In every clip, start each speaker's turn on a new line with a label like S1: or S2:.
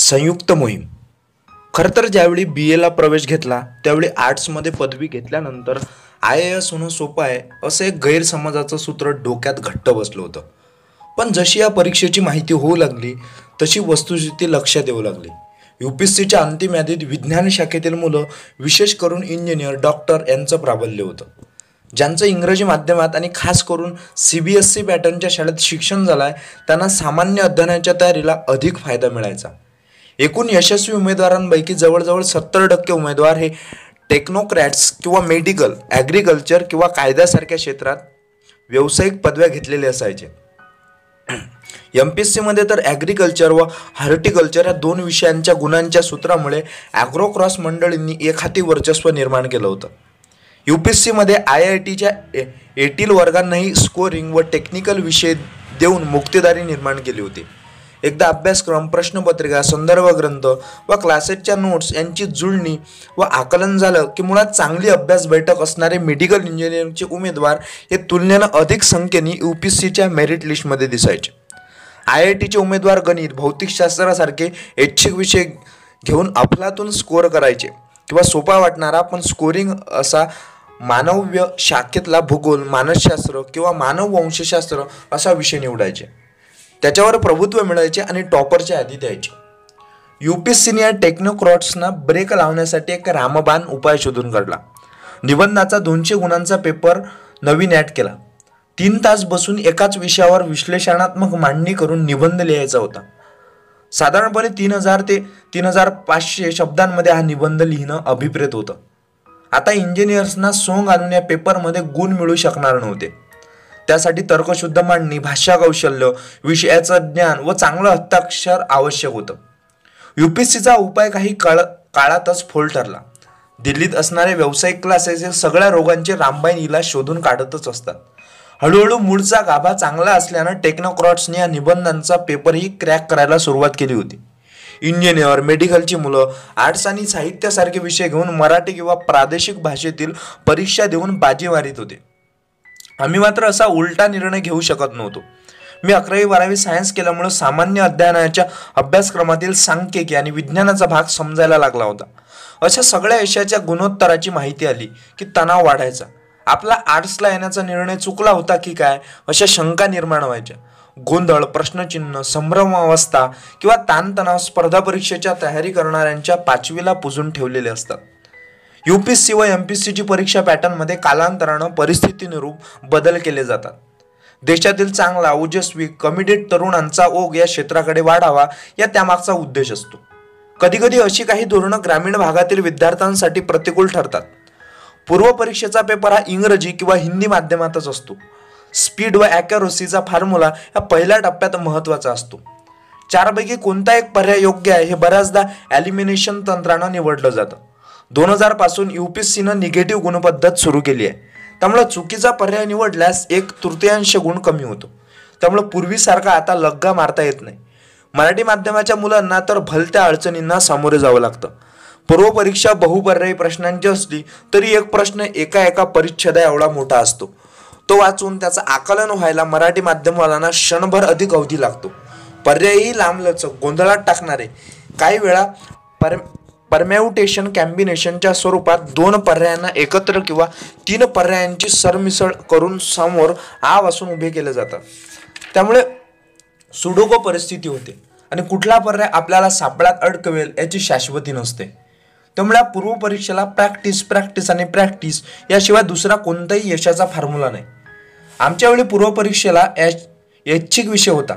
S1: संयुक्त मोहीम. खरं तर ज्यावेळी BA ला प्रवेश घेतला त्यावेळी आर्ट्समध्ये पदवी घेतल्यानंतर IAS होणं सोपं आहे असं एक गैरसमजाचं सूत्र डोक्यात घट्ट बसलं होतं. पण जशी या परीक्षेची माहिती होऊ लागली तशी वस्तुस्थिती लक्षात येऊ लागली. UPSCच्या अंतिम यादीत विज्ञान शाखेतील मुलं, विशेष करून इंजिनियर, डॉक्टर यांचं प्राबल्य होतं. ज्यांचं इंग्रजी माध्यमात आणि खास करून CBSE पॅटर्नच्या शाळेत शिक्षण झालं आहे त्यांना सामान्य अध्ययनाच्या तयारीला अधिक फायदा मिळायचा. एकूण यशस्वी उमेदवारांपैकी जवळजवळ 70% उमेदवार हे टेक्नोक्रॅट्स किंवा मेडिकल, ॲग्रिकल्चर किंवा कायद्यासारख्या क्षेत्रात व्यावसायिक पदव्या घेतलेले असायचे. MPSCमध्ये तर ॲग्रिकल्चर व हॉर्टिकल्चर या दोन विषयांच्या गुणांच्या सूत्रामुळे ॲग्रोक्रॉस मंडळींनी एकहाती वर्चस्व निर्माण केलं होतं. UPSCमध्ये IITच्या एटील वर्गांनाही स्कोरिंग व टेक्निकल विषय देऊन मुक्तेदारी निर्माण केली होती. एकदा अभ्यासक्रम, प्रश्नपत्रिका, संदर्भ ग्रंथ व क्लासेसच्या नोट्स यांची जुळणी व आकलन झालं की मुळात चांगली अभ्यास बैठक असणारे मेडिकल इंजिनिअरिंगचे उमेदवार हे तुलनेनं अधिक संख्येने UPSCच्या मेरिट लिस्टमध्ये दिसायचे. IITचे उमेदवार गणित, भौतिकशास्त्रासारखे ऐच्छिक विषय घेऊन अफलातून स्कोअर करायचे किंवा सोपा वाटणारा पण स्कोरिंग असा मानव्य शाखेतला भूगोल, मानसशास्त्र किंवा मानववंशशास्त्र असा विषय निवडायचे. त्याच्यावर प्रभुत्व मिळायचे आणि टॉपरच्या यादीत यायचे. UPSCने या टेक्नोक्रॉट्सना ब्रेक लावण्यासाठी एक रामबाण उपाय शोधून काढला. निबंधाचा 200 गुणांचा पेपर नवीन ॲड केला. 3 तास बसून एकाच विषयावर विश्लेषणात्मक मांडणी करून निबंध लिहायचा होता. साधारणपणे 3000 ते 3500 शब्दांमध्ये हा निबंध लिहिणं अभिप्रेत होतं. आता इंजिनियर्सना सोंग आणून या पेपरमध्ये गुण मिळू शकणार नव्हते. त्यासाठी तर्कशुद्ध मांडणी, भाषा कौशल्य, विषयाचं ज्ञान व चांगलं हस्ताक्षर आवश्यक होतं. UPSCचा उपाय काही काळातच फोल ठरला. दिल्लीत असणारे व्यावसायिक क्लासेस हे सगळ्या रोगांचे रामबाण इलाज शोधून काढतच असतात. हळूहळू मूळचा गाभा चांगला असल्यानं टेक्नोक्रॉट्सने या निबंधांचा पेपरही क्रॅक करायला सुरुवात केली होती. इंजिनियर, मेडिकलची मुलं आर्ट्स आणि साहित्यासारखे विषय घेऊन मराठी किंवा प्रादेशिक भाषेतील परीक्षा देऊन बाजी मारित होते. आम्ही मात्र असा उलटा निर्णय घेऊ शकत नव्हतो. मी 11वी-12वी सायन्स केल्यामुळे सामान्य अध्ययनाच्या अभ्यासक्रमातील सांख्यिकी आणि विज्ञानाचा भाग समजायला लागला होता. अशा सगळ्या यशाच्या गुणोत्तराची माहिती आली की तणाव वाढायचा. आपला आर्ट्सला येण्याचा निर्णय चुकला होता की काय अशा शंका निर्माण व्हायच्या. गोंधळ, प्रश्नचिन्ह, संभ्रमावस्था किंवा ताणतणाव स्पर्धा परीक्षेच्या तयारी करणाऱ्यांच्या पाचवीला पुजून ठेवलेले असतात. UPSC व MPSCची परीक्षा पॅटर्नमध्ये कालांतरानं परिस्थितीनुरूप बदल केले जातात. देशातील चांगला, ओजस्वी, कमिटेड तरुणांचा ओघ या क्षेत्राकडे वाढावा या त्यामागचा उद्देश असतो. कधीकधी अशी काही धोरणं ग्रामीण भागातील विद्यार्थ्यांसाठी प्रतिकूल ठरतात. पूर्व परीक्षेचा पेपर हा इंग्रजी किंवा हिंदी माध्यमातच असतो. स्पीड व ॲक्युरसीचा फॉर्म्युला या पहिल्या टप्प्यात महत्त्वाचा असतो. 4 पैकी कोणता एक पर्याय योग्य आहे हे बऱ्याचदा एलिमिनेशन तंत्रानं निवडलं जातं. 2000 पासून UPSCनं निगेटिव्ह गुणपद्धत सुरू केली आहे. त्यामुळे चुकीचा पर्याय निवडल्यास 1/3 गुण कमी होतो. त्यामुळे पूर्वीसारखा आता लग्गा मारता येत नाही. मराठी माध्यमाच्या मुलांना तर भलत्या अडचणींना सामोरे जावं लागतं. पूर्व परीक्षा बहुपर्यायी प्रश्नांची असली तरी एक प्रश्न एका परिच्छेदा एवढा मोठा असतो. तो वाचून त्याचं आकलन व्हायला मराठी माध्यमवाल्यांना क्षणभर अधिक अवधी लागतो. पर्यायही लांबलचक, गोंधळात टाकणारे, काही वेळा परम्युटेशन कॉम्बिनेशनच्या स्वरूपात 2 पर्यायांना एकत्र किंवा 3 पर्यायांची सरमिसळ करून समोर वासून उभे केले जातात. त्यामुळे सुडोको परिस्थिती होते आणि कुठला पर्याय आपल्याला सापळ्यात अडकवेल याची शाश्वती नसते. त्यामुळे पूर्व परीक्षेला प्रॅक्टिस आणि प्रॅक्टिस याशिवाय दुसरा कोणताही यशाचा फॉर्म्युला नाही. आमच्या वेळी पूर्व परीक्षेला ऐच्छिक विषय होता.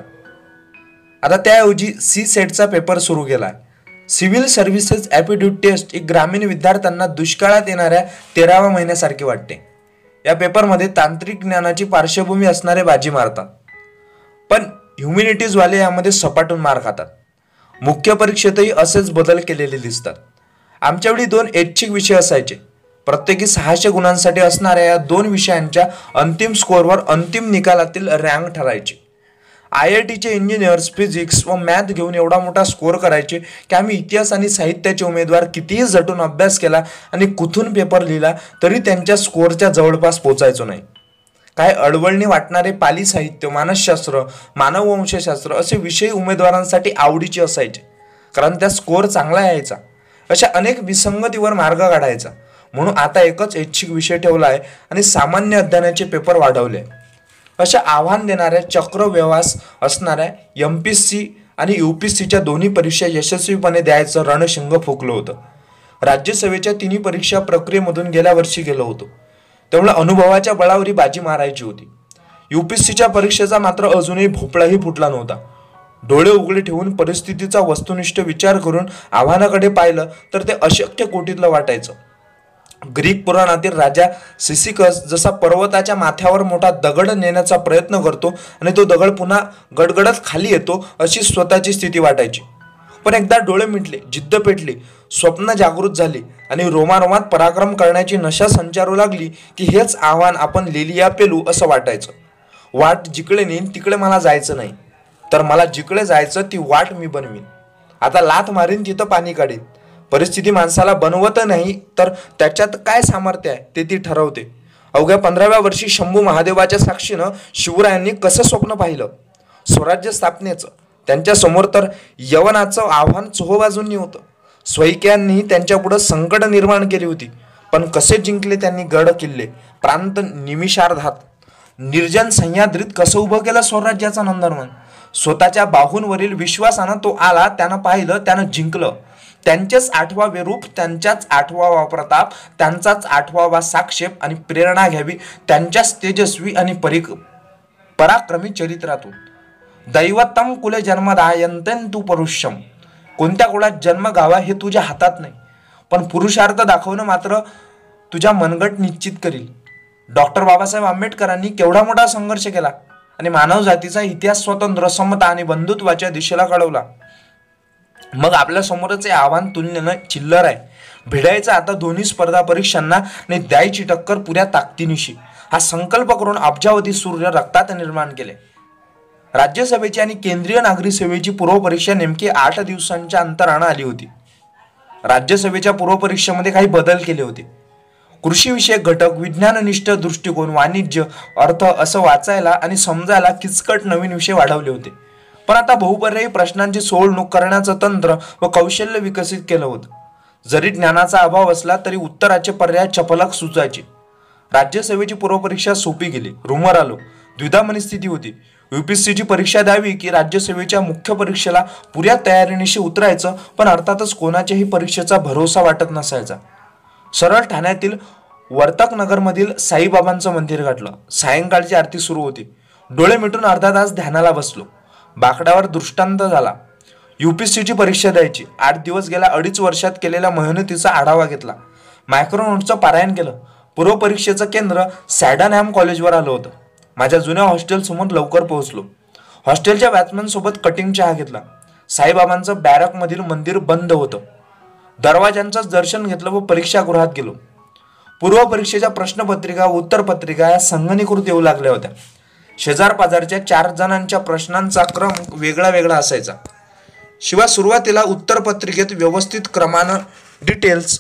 S1: आता त्याऐवजी CSETचा पेपर सुरू केला आहे. सिव्हिल सर्व्हिसेस ॲप्टिट्यूड टेस्ट ही ग्रामीण विद्यार्थ्यांना दुष्काळात येणाऱ्या 13व्या महिन्यासारखी वाटते. या पेपरमध्ये तांत्रिक ज्ञानाची पार्श्वभूमी असणारे बाजी मारतात, पण ह्युमॅनिटीजवाले यामध्ये सपाटून मार खातात. मुख्य परीक्षेतही असेच बदल केलेले दिसतात. आमच्यावेळी 2 ऐच्छिक विषय असायचे. प्रत्येकी 600 गुणांसाठी असणाऱ्या या 2 विषयांच्या अंतिम स्कोअरवर अंतिम निकालातील रँक ठरायची. IITचे इंजिनियर्स फिजिक्स व मॅथ घेऊन एवढा मोठा स्कोअर करायचे की आम्ही इतिहास आणि साहित्याचे उमेदवार कितीही झटून अभ्यास केला आणि कुठून पेपर लिहिला तरी त्यांच्या स्कोअरच्या जवळपास पोचायचो नाही. काय अडवळणी वाटणारे पाली साहित्य, मानसशास्त्र, मानववंशशास्त्र असे विषय उमेदवारांसाठी आवडीचे असायचे. कारण त्या स्कोअर चांगला यायचा. अशा अनेक विसंगतीवर मार्ग काढायचा. म्हणून आता एकच ऐच्छिक विषय ठेवला आहे आणि सामान्य अध्ययनाचे पेपर वाढवले. अशा आव्हान देणाऱ्या चक्रव्यवास असणाऱ्या MPSC आणि UPSCच्या दोन्ही परीक्षा यशस्वीपणे द्यायचं रणशिंग फुकलं होतं. राज्यसभेच्या तिन्ही परीक्षा प्रक्रियेमधून गेल्या वर्षी गेलो होतो, त्यामुळे अनुभवाच्या बळावरी बाजी मारायची होती. UPSCच्या परीक्षेचा मात्र अजूनही भोपळाही फुटला नव्हता. डोळे उघडे ठेवून परिस्थितीचा वस्तुनिष्ठ विचार करून आव्हानाकडे पाहिलं तर ते अशक्य कोटीतलं वाटायचं. ग्रीक पुराणातील राजा सिसिकस जसा पर्वताच्या माथ्यावर मोठा दगड नेण्याचा प्रयत्न करतो आणि तो दगड पुन्हा गडगडत खाली येतो, अशी स्वतःची स्थिती वाटायची. पण एकदा डोळे मिटले, जिद्द पेटली, स्वप्न जागृत झाली आणि रोमारोमात पराक्रम करण्याची नशा संचारू लागली की हेच आव्हान आपण लिलिया पेलू असं वाटायचं. वाट जिकडे नेईन तिकडे मला जायचं नाही, तर मला जिकडे जायचं ती वाट मी बनवीन. आता लाथ मारीन तिथं पाणी काढीन. परिस्थिती माणसाला बनवत नाही तर त्याच्यात काय सामर्थ्य आहे ते ती ठरवते. अवघ्या 15व्या वर्षी शंभू महादेवाच्या साक्षीनं शिवरायांनी कसं स्वप्न पाहिलं स्वराज्य स्थापनेचं. त्यांच्या समोर तर यवनाचं आव्हान चोहोबाजूंनी होतं. स्वैक्यांनी त्यांच्यापुढं संकट निर्माण केली होती, पण कसे जिंकले त्यांनी गड किल्ले, प्रांत निमिषार्धात. निर्जन सह्याद्रीत कसं उभं केलं स्वराज्याचं नंदनवन. स्वतःच्या बाहूंवरील विश्वासानं तो आला, त्यानं पाहिलं, त्यानं जिंकलं. त्यांचेच 8वा रूप, त्यांच्याच 8वा प्रताप, त्यांचाच 8वा साक्षेप आणि प्रेरणा घ्यावी त्यांच्याच तेजस्वी आणि पराक्रमी चरित्रातून. दैवतम कुले जन्मदायंतेन तू परुषम. कोणत्या कुळात जन्म गावा हे तुझ्या हातात नाही, पण पुरुषार्थ दाखवणं मात्र तुझ्या मनगट निश्चित करील. डॉक्टर बाबासाहेब आंबेडकरांनी केवढा मोठा संघर्ष केला आणि मानव जातीचा इतिहास स्वतंत्र, समता आणि बंधुत्वाच्या दिशेला कळवला. मग आपल्या समोरच हे आव्हान तुलनेनं चिल्लर आहे. भिडायचं आता दोन्ही स्पर्धा परीक्षांना आणि द्यायची टक्कर पुऱ्या ताकदीनिशी. हा संकल्प करून अब्जावधी सूर्य रक्तात निर्माण केले. राज्यसभेची आणि केंद्रीय नागरी सेवेची पूर्वपरीक्षा नेमकी 8 दिवसांच्या अंतरानं आली होती. राज्यसभेच्या पूर्वपरीक्षेमध्ये काही बदल केले होते. कृषीविषयक घटक, विज्ञाननिष्ठ दृष्टिकोन, वाणिज्य, अर्थ असं वाचायला आणि समजायला किचकट नवीन विषय वाढवले होते. पण आता बहुपर्यायी प्रश्नांची सोडवणूक करण्याचं तंत्र व कौशल्य विकसित केलं होतं. जरी ज्ञानाचा अभाव असला तरी उत्तराचे पर्याय चपलक सुचायचे. राज्यसभेची पूर्वपरीक्षा सोपी गेली. रुमर आलो. द्विधा मनस्थिती होती. UPSCची परीक्षा द्यावी की राज्यसभेच्या मुख्य परीक्षेला पुऱ्या तयारीनिशी उतरायचं, पण अर्थातच कोणाच्याही परीक्षेचा भरोसा वाटत नसायचा. सरळ ठाण्यातील वर्तकनगरमधील साईबाबांचं मंदिर गाठलं. सायंकाळची आरती सुरू होती. डोळे मिटून अर्धा तास ध्यानाला बसलो. बाकड्यावर दृष्टांत झाला. UPSCची परीक्षा द्यायची. 8 दिवस गेल्या 2.5 वर्षात केलेल्या मेहनतीचा आढावा घेतला. मायक्रोनोट्सचं पारायण केलं. पूर्वपरीक्षेचं केंद्र सॅडनहॅम कॉलेजवर आलं होतं. माझ्या जुन्या हॉस्टेलसमोर लवकर पोहोचलो. हॉस्टेलच्या बॅट्समॅन सोबत कटिंग चहा घेतला. साईबाबांचं बॅरकमधील मंदिर बंद होतं. दरवाजांचंच दर्शन घेतलं व परीक्षागृहात गेलो. पूर्वपरीक्षेच्या प्रश्नपत्रिका, उत्तरपत्रिका या संगणकीकृत येऊ लागल्या होत्या. शेजार पाजारच्या 4 जणांच्या प्रश्नांचा क्रम वेगळा वेगळा असायचा. शिवाय सुरुवातीला उत्तरपत्रिकेत व्यवस्थित क्रमानं डिटेल्स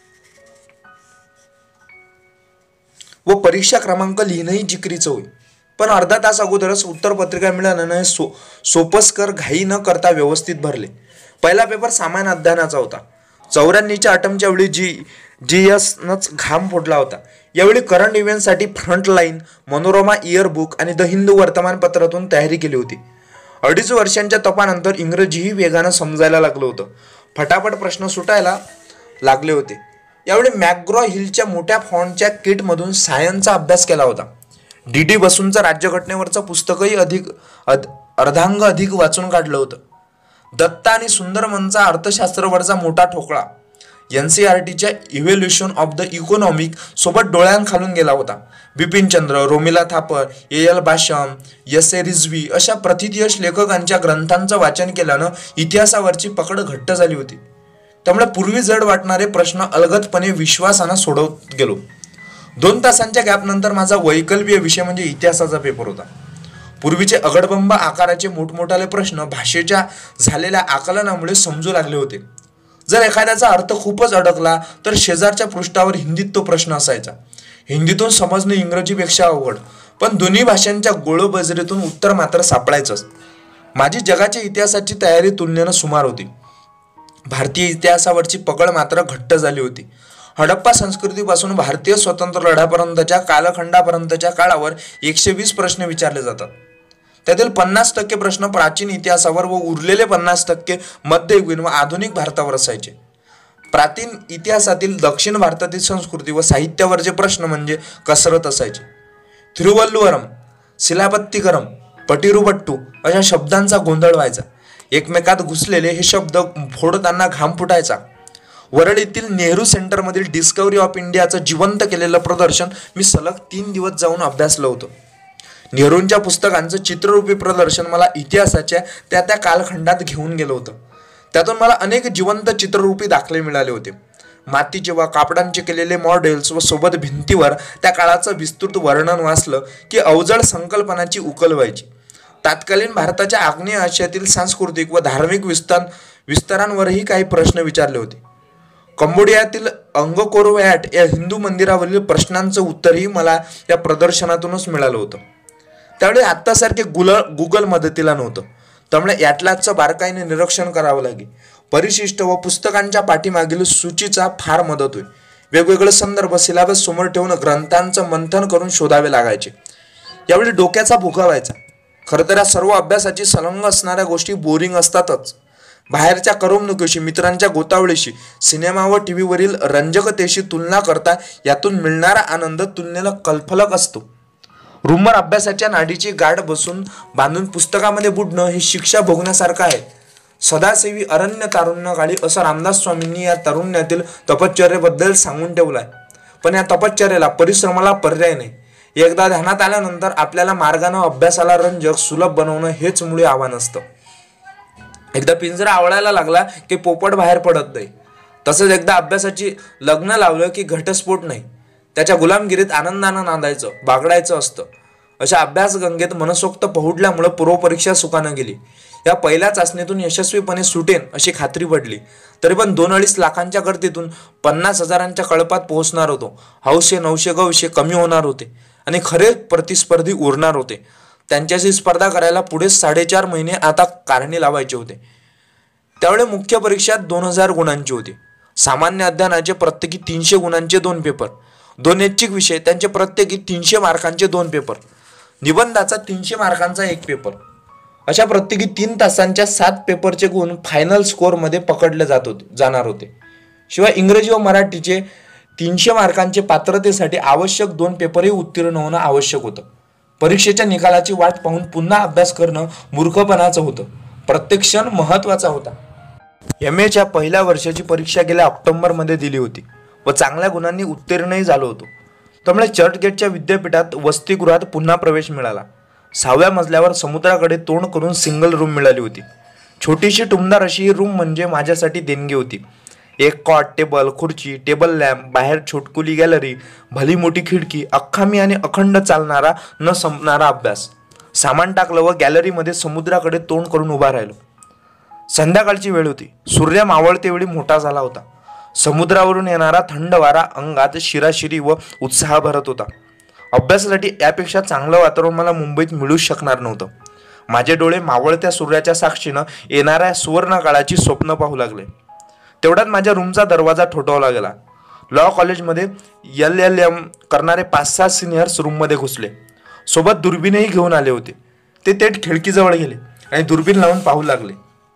S1: व परीक्षा क्रमांक लिहिणंही जिकरीचं होई. पण अर्धा तास अगोदरच उत्तरपत्रिका मिळाल्यानं सोपस्कर घाई न करता व्यवस्थित भरले. पहिला पेपर सामान्य अध्ययनाचा होता. 94च्या अटमच्या वेळी GSनंच घाम फोडला होता. यावेळी करंट इव्हेंटसाठी फ्रंटलाईन, मनोरमा इयरबुक आणि द हिंदू वर्तमानपत्रातून तयारी केली होती. 2.5 वर्षांच्या तपानंतर इंग्रजीही वेगानं समजायला लागलं होतं. फटाफट प्रश्न सुटायला लागले होते. यावेळी मॅकग्रॉ हिलच्या मोठ्या फॉन्टच्या किटमधून सायन्सचा अभ्यास केला होता. DD बसूंचं राज्यघटनेवरचं पुस्तकही अर्धांग अधिक वाचून काढलं होतं. दत्ता आणि सुंदरमनचा अर्थशास्त्रावरचा मोठा ठोकळा NCERTच्या इव्हॅल्युएशन ऑफ द इकॉनॉमिक सोबत डोळ्यांखालून गेला होता. Bipin Chandra, Romila Thapar, AL Basham, S.A. Rizvi अशा प्रथितयश लेखकांच्या ग्रंथांचं वाचन केल्यानं इतिहासावरची पकड घट्ट झाली होती. त्यामुळे पूर्वी जड वाटणारे प्रश्न अलगदपणे विश्वासानं सोडवत गेलो. 2 तासांच्या गॅपनंतर माझा वैकल्पीय विषय म्हणजे इतिहासाचा पेपर होता. पूर्वीचे अगडबंब आकाराचे मोठमोठाले प्रश्न भाषेच्या झालेल्या आकलनामुळे समजू लागले होते. जर एखाद्याचा अर्थ खूपच अडकला तर शेजारच्या पृष्ठावर हिंदीत तो प्रश्न असायचा. हिंदीतून समजणे इंग्रजीपेक्षा अवघड, पण दोन्ही भाषांच्या गोळबजरीतून उत्तर मात्र सापडायचंच. माझी जगाच्या इतिहासाची तयारी तुलनेनं सुमार होती. भारतीय इतिहासावरची पकड मात्र घट्ट झाली होती. हडप्पा संस्कृतीपासून भारतीय स्वतंत्र लढ्यापर्यंतच्या कालखंडापर्यंतच्या काळावर 120 प्रश्न विचारले जातात. त्यातील 50% प्रश्न प्राचीन इतिहासावर व उरलेले 50% मध्ययुगीन व आधुनिक भारतावर असायचे. प्राचीन इतिहासातील दक्षिण भारतातील संस्कृती व साहित्यावरचे प्रश्न म्हणजे कसरत असायचे. थिरुवल्लुवरम, शिलापत्तीकरम, पटिरुपट्टू अशा शब्दांचा गोंधळ व्हायचा. एकमेकात घुसलेले हे शब्द फोडताना घाम फुटायचा. वरळीतील नेहरू सेंटरमधील डिस्कव्हरी ऑफ इंडियाचं जिवंत केलेलं प्रदर्शन मी सलग 3 दिवस जाऊन अभ्यासलं होतं. नेहरूंच्या पुस्तकांचं चित्ररूपी प्रदर्शन मला इतिहासाच्या त्या त्या कालखंडात घेऊन गेलं होतं. त्यातून मला अनेक जिवंत चित्ररूपी दाखले मिळाले होते. मातीचे व कापडांचे केलेले मॉडेल्स व सोबत भिंतीवर त्या काळाचं विस्तृत वर्णन वाचलं की अवजड संकल्पनाची उकल व्हायची. तत्कालीन भारताच्या आग्नेय आशियातील सांस्कृतिक व धार्मिक विस्तारांवरही काही प्रश्न विचारले होते. कंबोडियातील अंगकोर वॅट या हिंदू मंदिरावरील प्रश्नांचं उत्तरही मला या प्रदर्शनातूनच मिळालं होतं. त्यावेळी आत्तासारखे गुगल मदतीला नव्हतं. त्यामुळे ॲटलासचं बारकाईने निरीक्षण करावं लागे. परिशिष्ट व पुस्तकांच्या पाठीमागील सूचीचा फार मदत होईल. वेगवेगळे संदर्भ सिलेबस समोर ठेवून ग्रंथांचं मंथन करून शोधावे लागायचे. यावेळी डोक्याचा भुगा व्हायचा. खरं तर या सर्व अभ्यासाची संलग्न असणाऱ्या गोष्टी बोरिंग असतातच. बाहेरच्या करमणुकीशी, मित्रांच्या गोतावळीशी, सिनेमा व टीव्हीवरील रंजकतेशी तुलना करता यातून मिळणारा आनंद तुलनेला कलफलक असतो. रूमवर अभ्यासाच्या नाडीची गाठ बांधून पुस्तकामध्ये बुडणं हे शिक्षा भोगण्यासारखं आहे. सदासेवी अरण्य तारुण्यकाळी असं रामदास स्वामींनी या तारुण्यातील तपश्चर्येबद्दल सांगून ठेवलं आहे. पण या तपश्चर्येला, परिश्रमाला पर्याय नाही. एकदा ध्यानात आल्यानंतर आपल्याला मार्गानं अभ्यासाला रंजक, सुलभ बनवणं हेच मुळे आव्हान असतं. एकदा पिंजरा आवळायला लागला की पोपट बाहेर पडत नाही. तसंच एकदा अभ्यासाची लग्न लावलं की घटस्फोट नाही. त्याच्या गुलामगिरीत आनंदानं नांदायचं, बागडायचं असतं. अशा अभ्यासगंगेत मनसोक्त पहुडल्यामुळं पूर्वपरीक्षा सुखानं गेली. या पहिल्या चाचणीतून यशस्वीपणे सुटेन अशी खात्री पडली. तरी पण 2-2.5 लाखांच्या गर्दीतून 50,000च्या कळपात पोहोचणार होतो. हौशे 900 गवशे कमी होणार होते आणि खरे प्रतिस्पर्धी उरणार होते. त्यांच्याशी स्पर्धा करायला पुढे 4.5 महिने आता कारणे लावायचे होते. त्यावेळी मुख्य परीक्षा 2000 गुणांची होती. सामान्य अध्ययनाचे प्रत्येकी 300 गुणांचे 2 पेपर, 2 ऐच्छिक विषय त्यांचे प्रत्येकी 300 मार्कांचे 2 पेपर, निबंधाचा 300 मार्कांचा 1 पेपर, अशा प्रत्येकी 3 तासांच्या 7 पेपरचे गुण फायनल स्कोअरमध्ये पकडले जाणार होते. शिवाय इंग्रजी व मराठीचे 300 मार्कांचे पात्रतेसाठी आवश्यक 2 पेपरही उत्तीर्ण होणं आवश्यक होतं. परीक्षेच्या निकालाची वाट पाहून पुन्हा अभ्यास करणं मूर्खपणाचं होतं. प्रत्येक क्षण महत्त्वाचा होता. MAच्या पहिल्या वर्षाची परीक्षा गेल्या ऑक्टोबरमध्ये दिली होती व चांगल्या गुणांनी उत्तीर्णही झालो होतो. त्यामुळे चर्चगेटच्या विद्यापीठात वसतिगृहात पुन्हा प्रवेश मिळाला. 6व्या मजल्यावर समुद्राकडे तोंड करून सिंगल रूम मिळाली होती. छोटीशी टुमदार अशी ही रूम म्हणजे माझ्यासाठी देणगी होती. 1 कॉट, टेबल, खुर्ची, टेबल लॅम्प, बाहेर छोटकुली गॅलरी, भली मोठी खिडकी, अख्खामी आणि अखंड चालणारा न संपणारा अभ्यास. सामान टाकलं व गॅलरीमध्ये समुद्राकडे तोंड करून उभा राहिलो. संध्याकाळची वेळ होती. सूर्य मावळतेवेळी मोठा झाला होता. समुद्रावरून येणारा थंड वारा अंगात शिराशिरी व उत्साह भरत होता. अभ्यासासाठी यापेक्षा चांगलं वातावरण मला मुंबईत मिळूच शकणार नव्हतं. माझे डोळे मावळत्या सूर्याच्या साक्षीनं येणाऱ्या सुवर्ण काळाची स्वप्न पाहू लागले. तेवढ्यात माझ्या रूमचा दरवाजा ठोठावला गेला. लॉ कॉलेजमध्ये LLM करणारे 5-6 सिनियर्स रूममध्ये घुसले. सोबत दुर्बीनही घेऊन आले होते. ते थेट खिडकीजवळ गेले आणि दुर्बीन लावून पाहू लागले.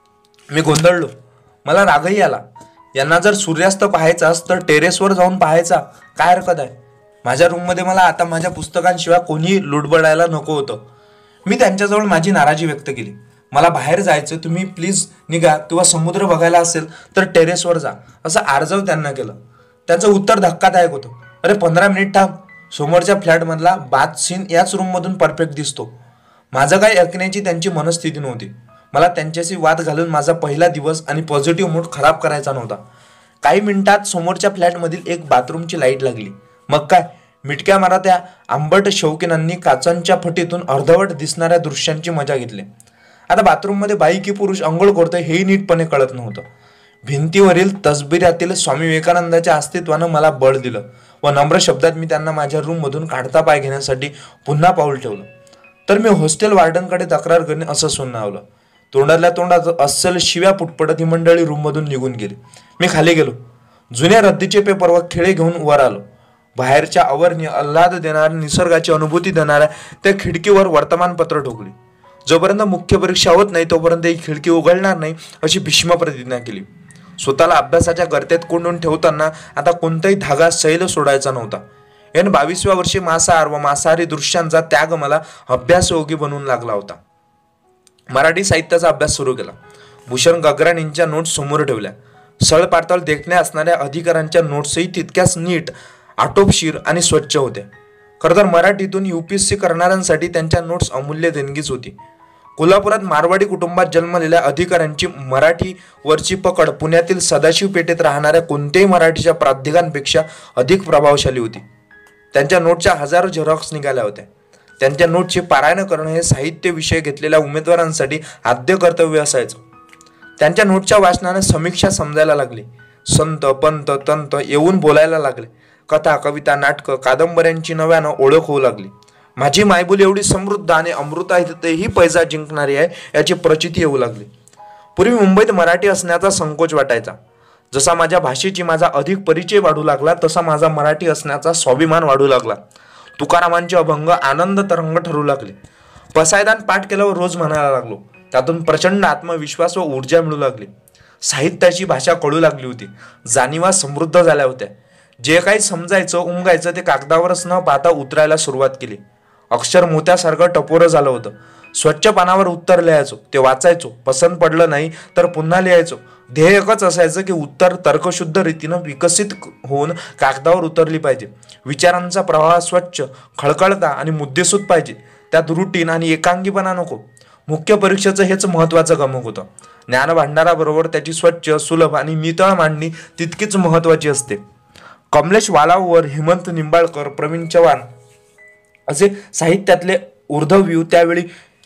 S1: मी गोंधळलो. मला रागही आला. यांना जर सूर्यास्त पाहायचाच तर टेरेसवर जाऊन पाहायचा, काय हरकत आहे. माझ्या रूममध्ये मला आता माझ्या पुस्तकांशिवाय कोणी लुडबडायला नको होतं. मी त्यांच्याजवळ माझी नाराजी व्यक्त केली. मला बाहेर जायचं, तुम्ही प्लीज निघा, किंवा समुद्र बघायला असेल तर टेरेसवर जा, असं आर्जव त्यांना केलं. त्यांचं उत्तर धक्कादायक होतं. अरे 15 मिनिट थांब, समोरच्या फ्लॅटमधला बाथ सीन याच रूममधून परफेक्ट दिसतो. माझं काही ऐकण्याची त्यांची मनस्थिती नव्हती. मला त्यांच्याशी वाद घालून माझा पहिला दिवस आणि पॉझिटिव्ह मूड खराब करायचा नव्हता. काही मिनिटात समोरच्या फ्लॅटमधील एक बाथरूमची लाईट लागली. मग काय, मिटक्या मारा त्या आंबट शौकीनांनी काचांच्या फटीतून अर्धवट दिसणाऱ्या दृश्यांची मजा घेतली. आता बाथरूममध्ये बाई की पुरुष अंघोळ करतोय हेही नीटपणे कळत नव्हतं. भिंतीवरील तसबिरातील स्वामी विवेकानंदाच्या अस्तित्वानं मला बळ दिलं व नम्र शब्दात मी त्यांना माझ्या रूममधून काढता पाय घेण्यासाठी पुन्हा पाऊल ठेवलं. तर मी हॉस्टेल वॉर्डनकडे तक्रार करणे असं सुनावलं. तोंडातल्या तोंडात अस्सल शिव्या पुटपटत ही मंडळी रूममधून निघून गेली. मी खाली गेलो. जुन्या रद्दीचे पेपर व खिळे घेऊन वर आलो. बाहेरच्या अवर्णी आल्हाद देणाऱ्या निसर्गाची अनुभूती देणाऱ्या त्या खिडकीवर वर्तमानपत्र ठोकली. जोपर्यंत मुख्य परीक्षा होत नाही तोपर्यंत ही खिडकी उघडणार नाही अशी भीष्म प्रतिज्ञा केली. स्वतःला अभ्यासाच्या गर्तेत कोंडून ठेवताना आता कोणताही धागा सैल सोडायचा नव्हता. 22व्या वर्षी मांसाहार व मांसाहारी दृश्यांचा त्याग मला अभ्यासयोगी बनवून लागला होता. मराठी साहित्याचा अभ्यास सुरू केला. भूषण गगराणींच्या नोट्स समोर ठेवल्या. सळपातळ देखण्या असणाऱ्या अधिकाऱ्यांच्या नोट्सही तितक्याच नीट, आटोपशीर आणि स्वच्छ होत्या. खरं तर मराठीतून UPSC करणाऱ्यांसाठी त्यांच्या नोट्स अमूल्य देणगीच होती. कोल्हापुरात मारवाडी कुटुंबात जन्मलेल्या अधिकाऱ्यांची मराठीवरची पकड पुण्यातील सदाशिव पेठेत राहणाऱ्या कोणत्याही मराठीच्या प्राध्यापकांपेक्षा अधिक प्रभावशाली होती. त्यांच्या नोटच्या हजारो झेरॉक्स निघाल्या होत्या. त्यांच्या नोटचे पारायण करणं हे साहित्य विषय घेतलेल्या उमेदवारांसाठी आद्य कर्तव्य असायचं. त्यांच्या नोटच्या वाचनाने समीक्षा समजायला लागली. संत, पंत, तंत येऊन बोलायला लागले. कथा, कविता, नाटकं, कादंबऱ्यांची नव्यानं ओळख होऊ लागली. माझी मायबोली एवढी समृद्ध आणि अमृताही पैजा जिंकणारी आहे याची प्रचिती येऊ लागली. पूर्वी मुंबईत मराठी असण्याचा संकोच वाटायचा. जसा माझ्या भाषेची माझा अधिक परिचय वाढू लागला तसा माझा मराठी असण्याचा स्वाभिमान वाढू लागला. तुकारामांचे अभंग आनंद तरंग ठरू लागले. पसायदान पाठ केल्यावर रोज म्हणायला लागलो. त्यातून प्रचंड आत्मविश्वास व ऊर्जा मिळू लागली. साहित्याची भाषा कळू लागली होती. जाणीवा समृद्ध झाल्या होत्या. जे काही समजायचं उमगायचं ते कागदावरच न पाहता उतरायला सुरुवात केली. अक्षर मोत्यासारखं टपोरं झालं होतं. स्वच्छ पानावर उत्तर लिहायचो, ते वाचायचो. पसंत पडलं नाही तर पुन्हा लिहायचो. ध्येय एकच असायचं की उत्तर तर्कशुद्ध रीतीनं विकसित होऊन कागदावर उतरली पाहिजे. विचारांचा प्रवाह स्वच्छ, खळखळता आणि मुद्देसूद पाहिजे. त्यात रुटीन आणि एकांगीपणा नको. मुख्य परीक्षेचं हेच महत्त्वाचं गमक होतं. ज्ञानभांडाराबरोबर त्याची स्वच्छ, सुलभ आणि नितळ मांडणी तितकीच महत्त्वाची असते. कमलेश वालाववर, हेमंत निंबाळकर, प्रवीण चव्हाण असे साहित्यातले ऊर्ध्वव्यू त्यावेळी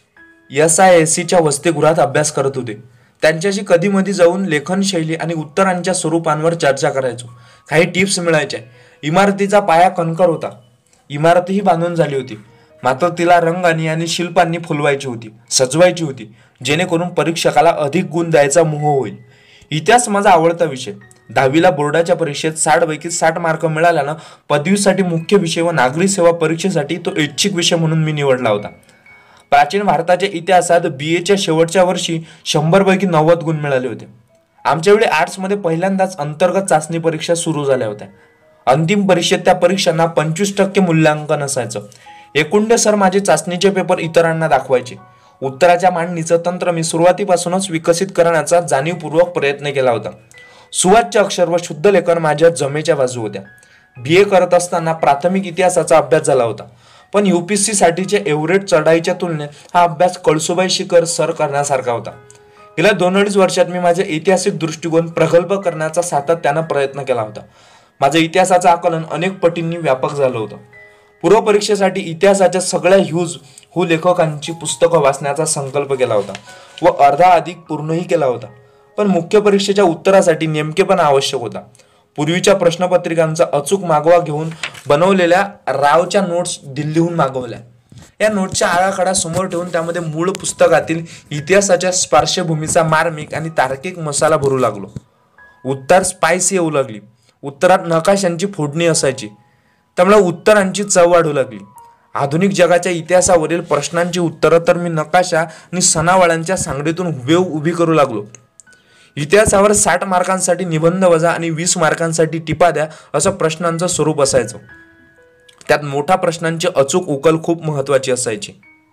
S1: SISCच्या वसतिगृहात अभ्यास करत होते. त्यांच्याशी कधीमधी जाऊन लेखनशैली आणि उत्तरांच्या स्वरूपांवर चर्चा करायचो. काही टिप्स मिळायच्या. इमारतीचा पाया कणकर होता. इमारतही बांधून झाली होती. मात्र तिला रंगांनी आणि शिल्पांनी फुलवायची होती, सजवायची होती, जेणेकरून परीक्षकाला अधिक गुण द्यायचा मोह होईल. इतिहास माझा आवडता विषय. 10वीला बोर्डाच्या परीक्षेत 60 पैकी 60 मार्क मिळाल्यानं पदवीसाठी मुख्य विषय व नागरी सेवा परीक्षेसाठी तो ऐच्छिक विषय म्हणून मी निवडला होता. प्राचीन भारताच्या इतिहासात BAच्या शेवटच्या वर्षी 100 पैकी 90 गुण मिळाले होते. आमच्या वेळी आर्ट्समध्ये पहिल्यांदाच अंतर्गत चाचणी परीक्षा सुरू झाल्या होत्या. अंतिम परीक्षेत त्या परीक्षांना 25% मूल्यांकन असायचं. एकूणचे सर माझे चाचणीचे पेपर इतरांना दाखवायचे. उत्तराच्या मांडणीचं तंत्र मी सुरुवातीपासूनच विकसित करण्याचा जाणीवपूर्वक प्रयत्न केला होता. सुवाच्य अक्षर व शुद्ध लेखन माझ्या जमेच्या बाजू होत्या. BA करत असताना प्राथमिक इतिहासाचा अभ्यास झाला होता. पण UPSC साठीच्या एव्हरेस्ट चढाईच्या तुलनेत हा अभ्यास कळसुबाई शिखर सर करण्यासारखा होता. गेल्या 2-2.5 वर्षात मी माझे ऐतिहासिक दृष्टिकोन प्रगल्भ करण्याचा सातत्यानं प्रयत्न केला होता. माझं इतिहासाचं आकलन अनेक पटींनी व्यापक झालं होतं. पूर्व परीक्षेसाठी इतिहासाच्या सगळ्या हू लेखकांची पुस्तकं वाचण्याचा संकल्प केला होता व अर्धा अधिक पूर्णही केला होता. पण मुख्य परीक्षेच्या उत्तरासाठी नेमकेपणा आवश्यक होता. पूर्वीच्या प्रश्नपत्रिकांचा अचूक मागोवा घेऊन बनवलेल्या रावच्या नोट्स दिल्लीहून मागवल्या. या नोट्सच्या आराखडा समोर ठेवून त्यामध्ये मूळ पुस्तकातील इतिहासाच्या पार्श्वभूमीचा मार्मिक आणि तार्किक मसाला भरू लागलो. उत्तर स्पाइसी येऊ लागली. उत्तरात नकाशांची फोडणी असायची. त्यामुळे उत्तरांची चव वाढू लागली. आधुनिक जगाच्या इतिहासावरील प्रश्नांची उत्तरं तर मी नकाशा आणि सनावळ्यांच्या सांगडीतून उभी करू लागलो. इतिहासावर 60 मार्कांसाठी निबंध वजा आणि 20 मार्कांसाठी टिपा द्या असं प्रश्नांचं स्वरूप असायचं. त्यात मोठ्या प्रश्नांची अचूक उकल खूप महत्वाची असायची.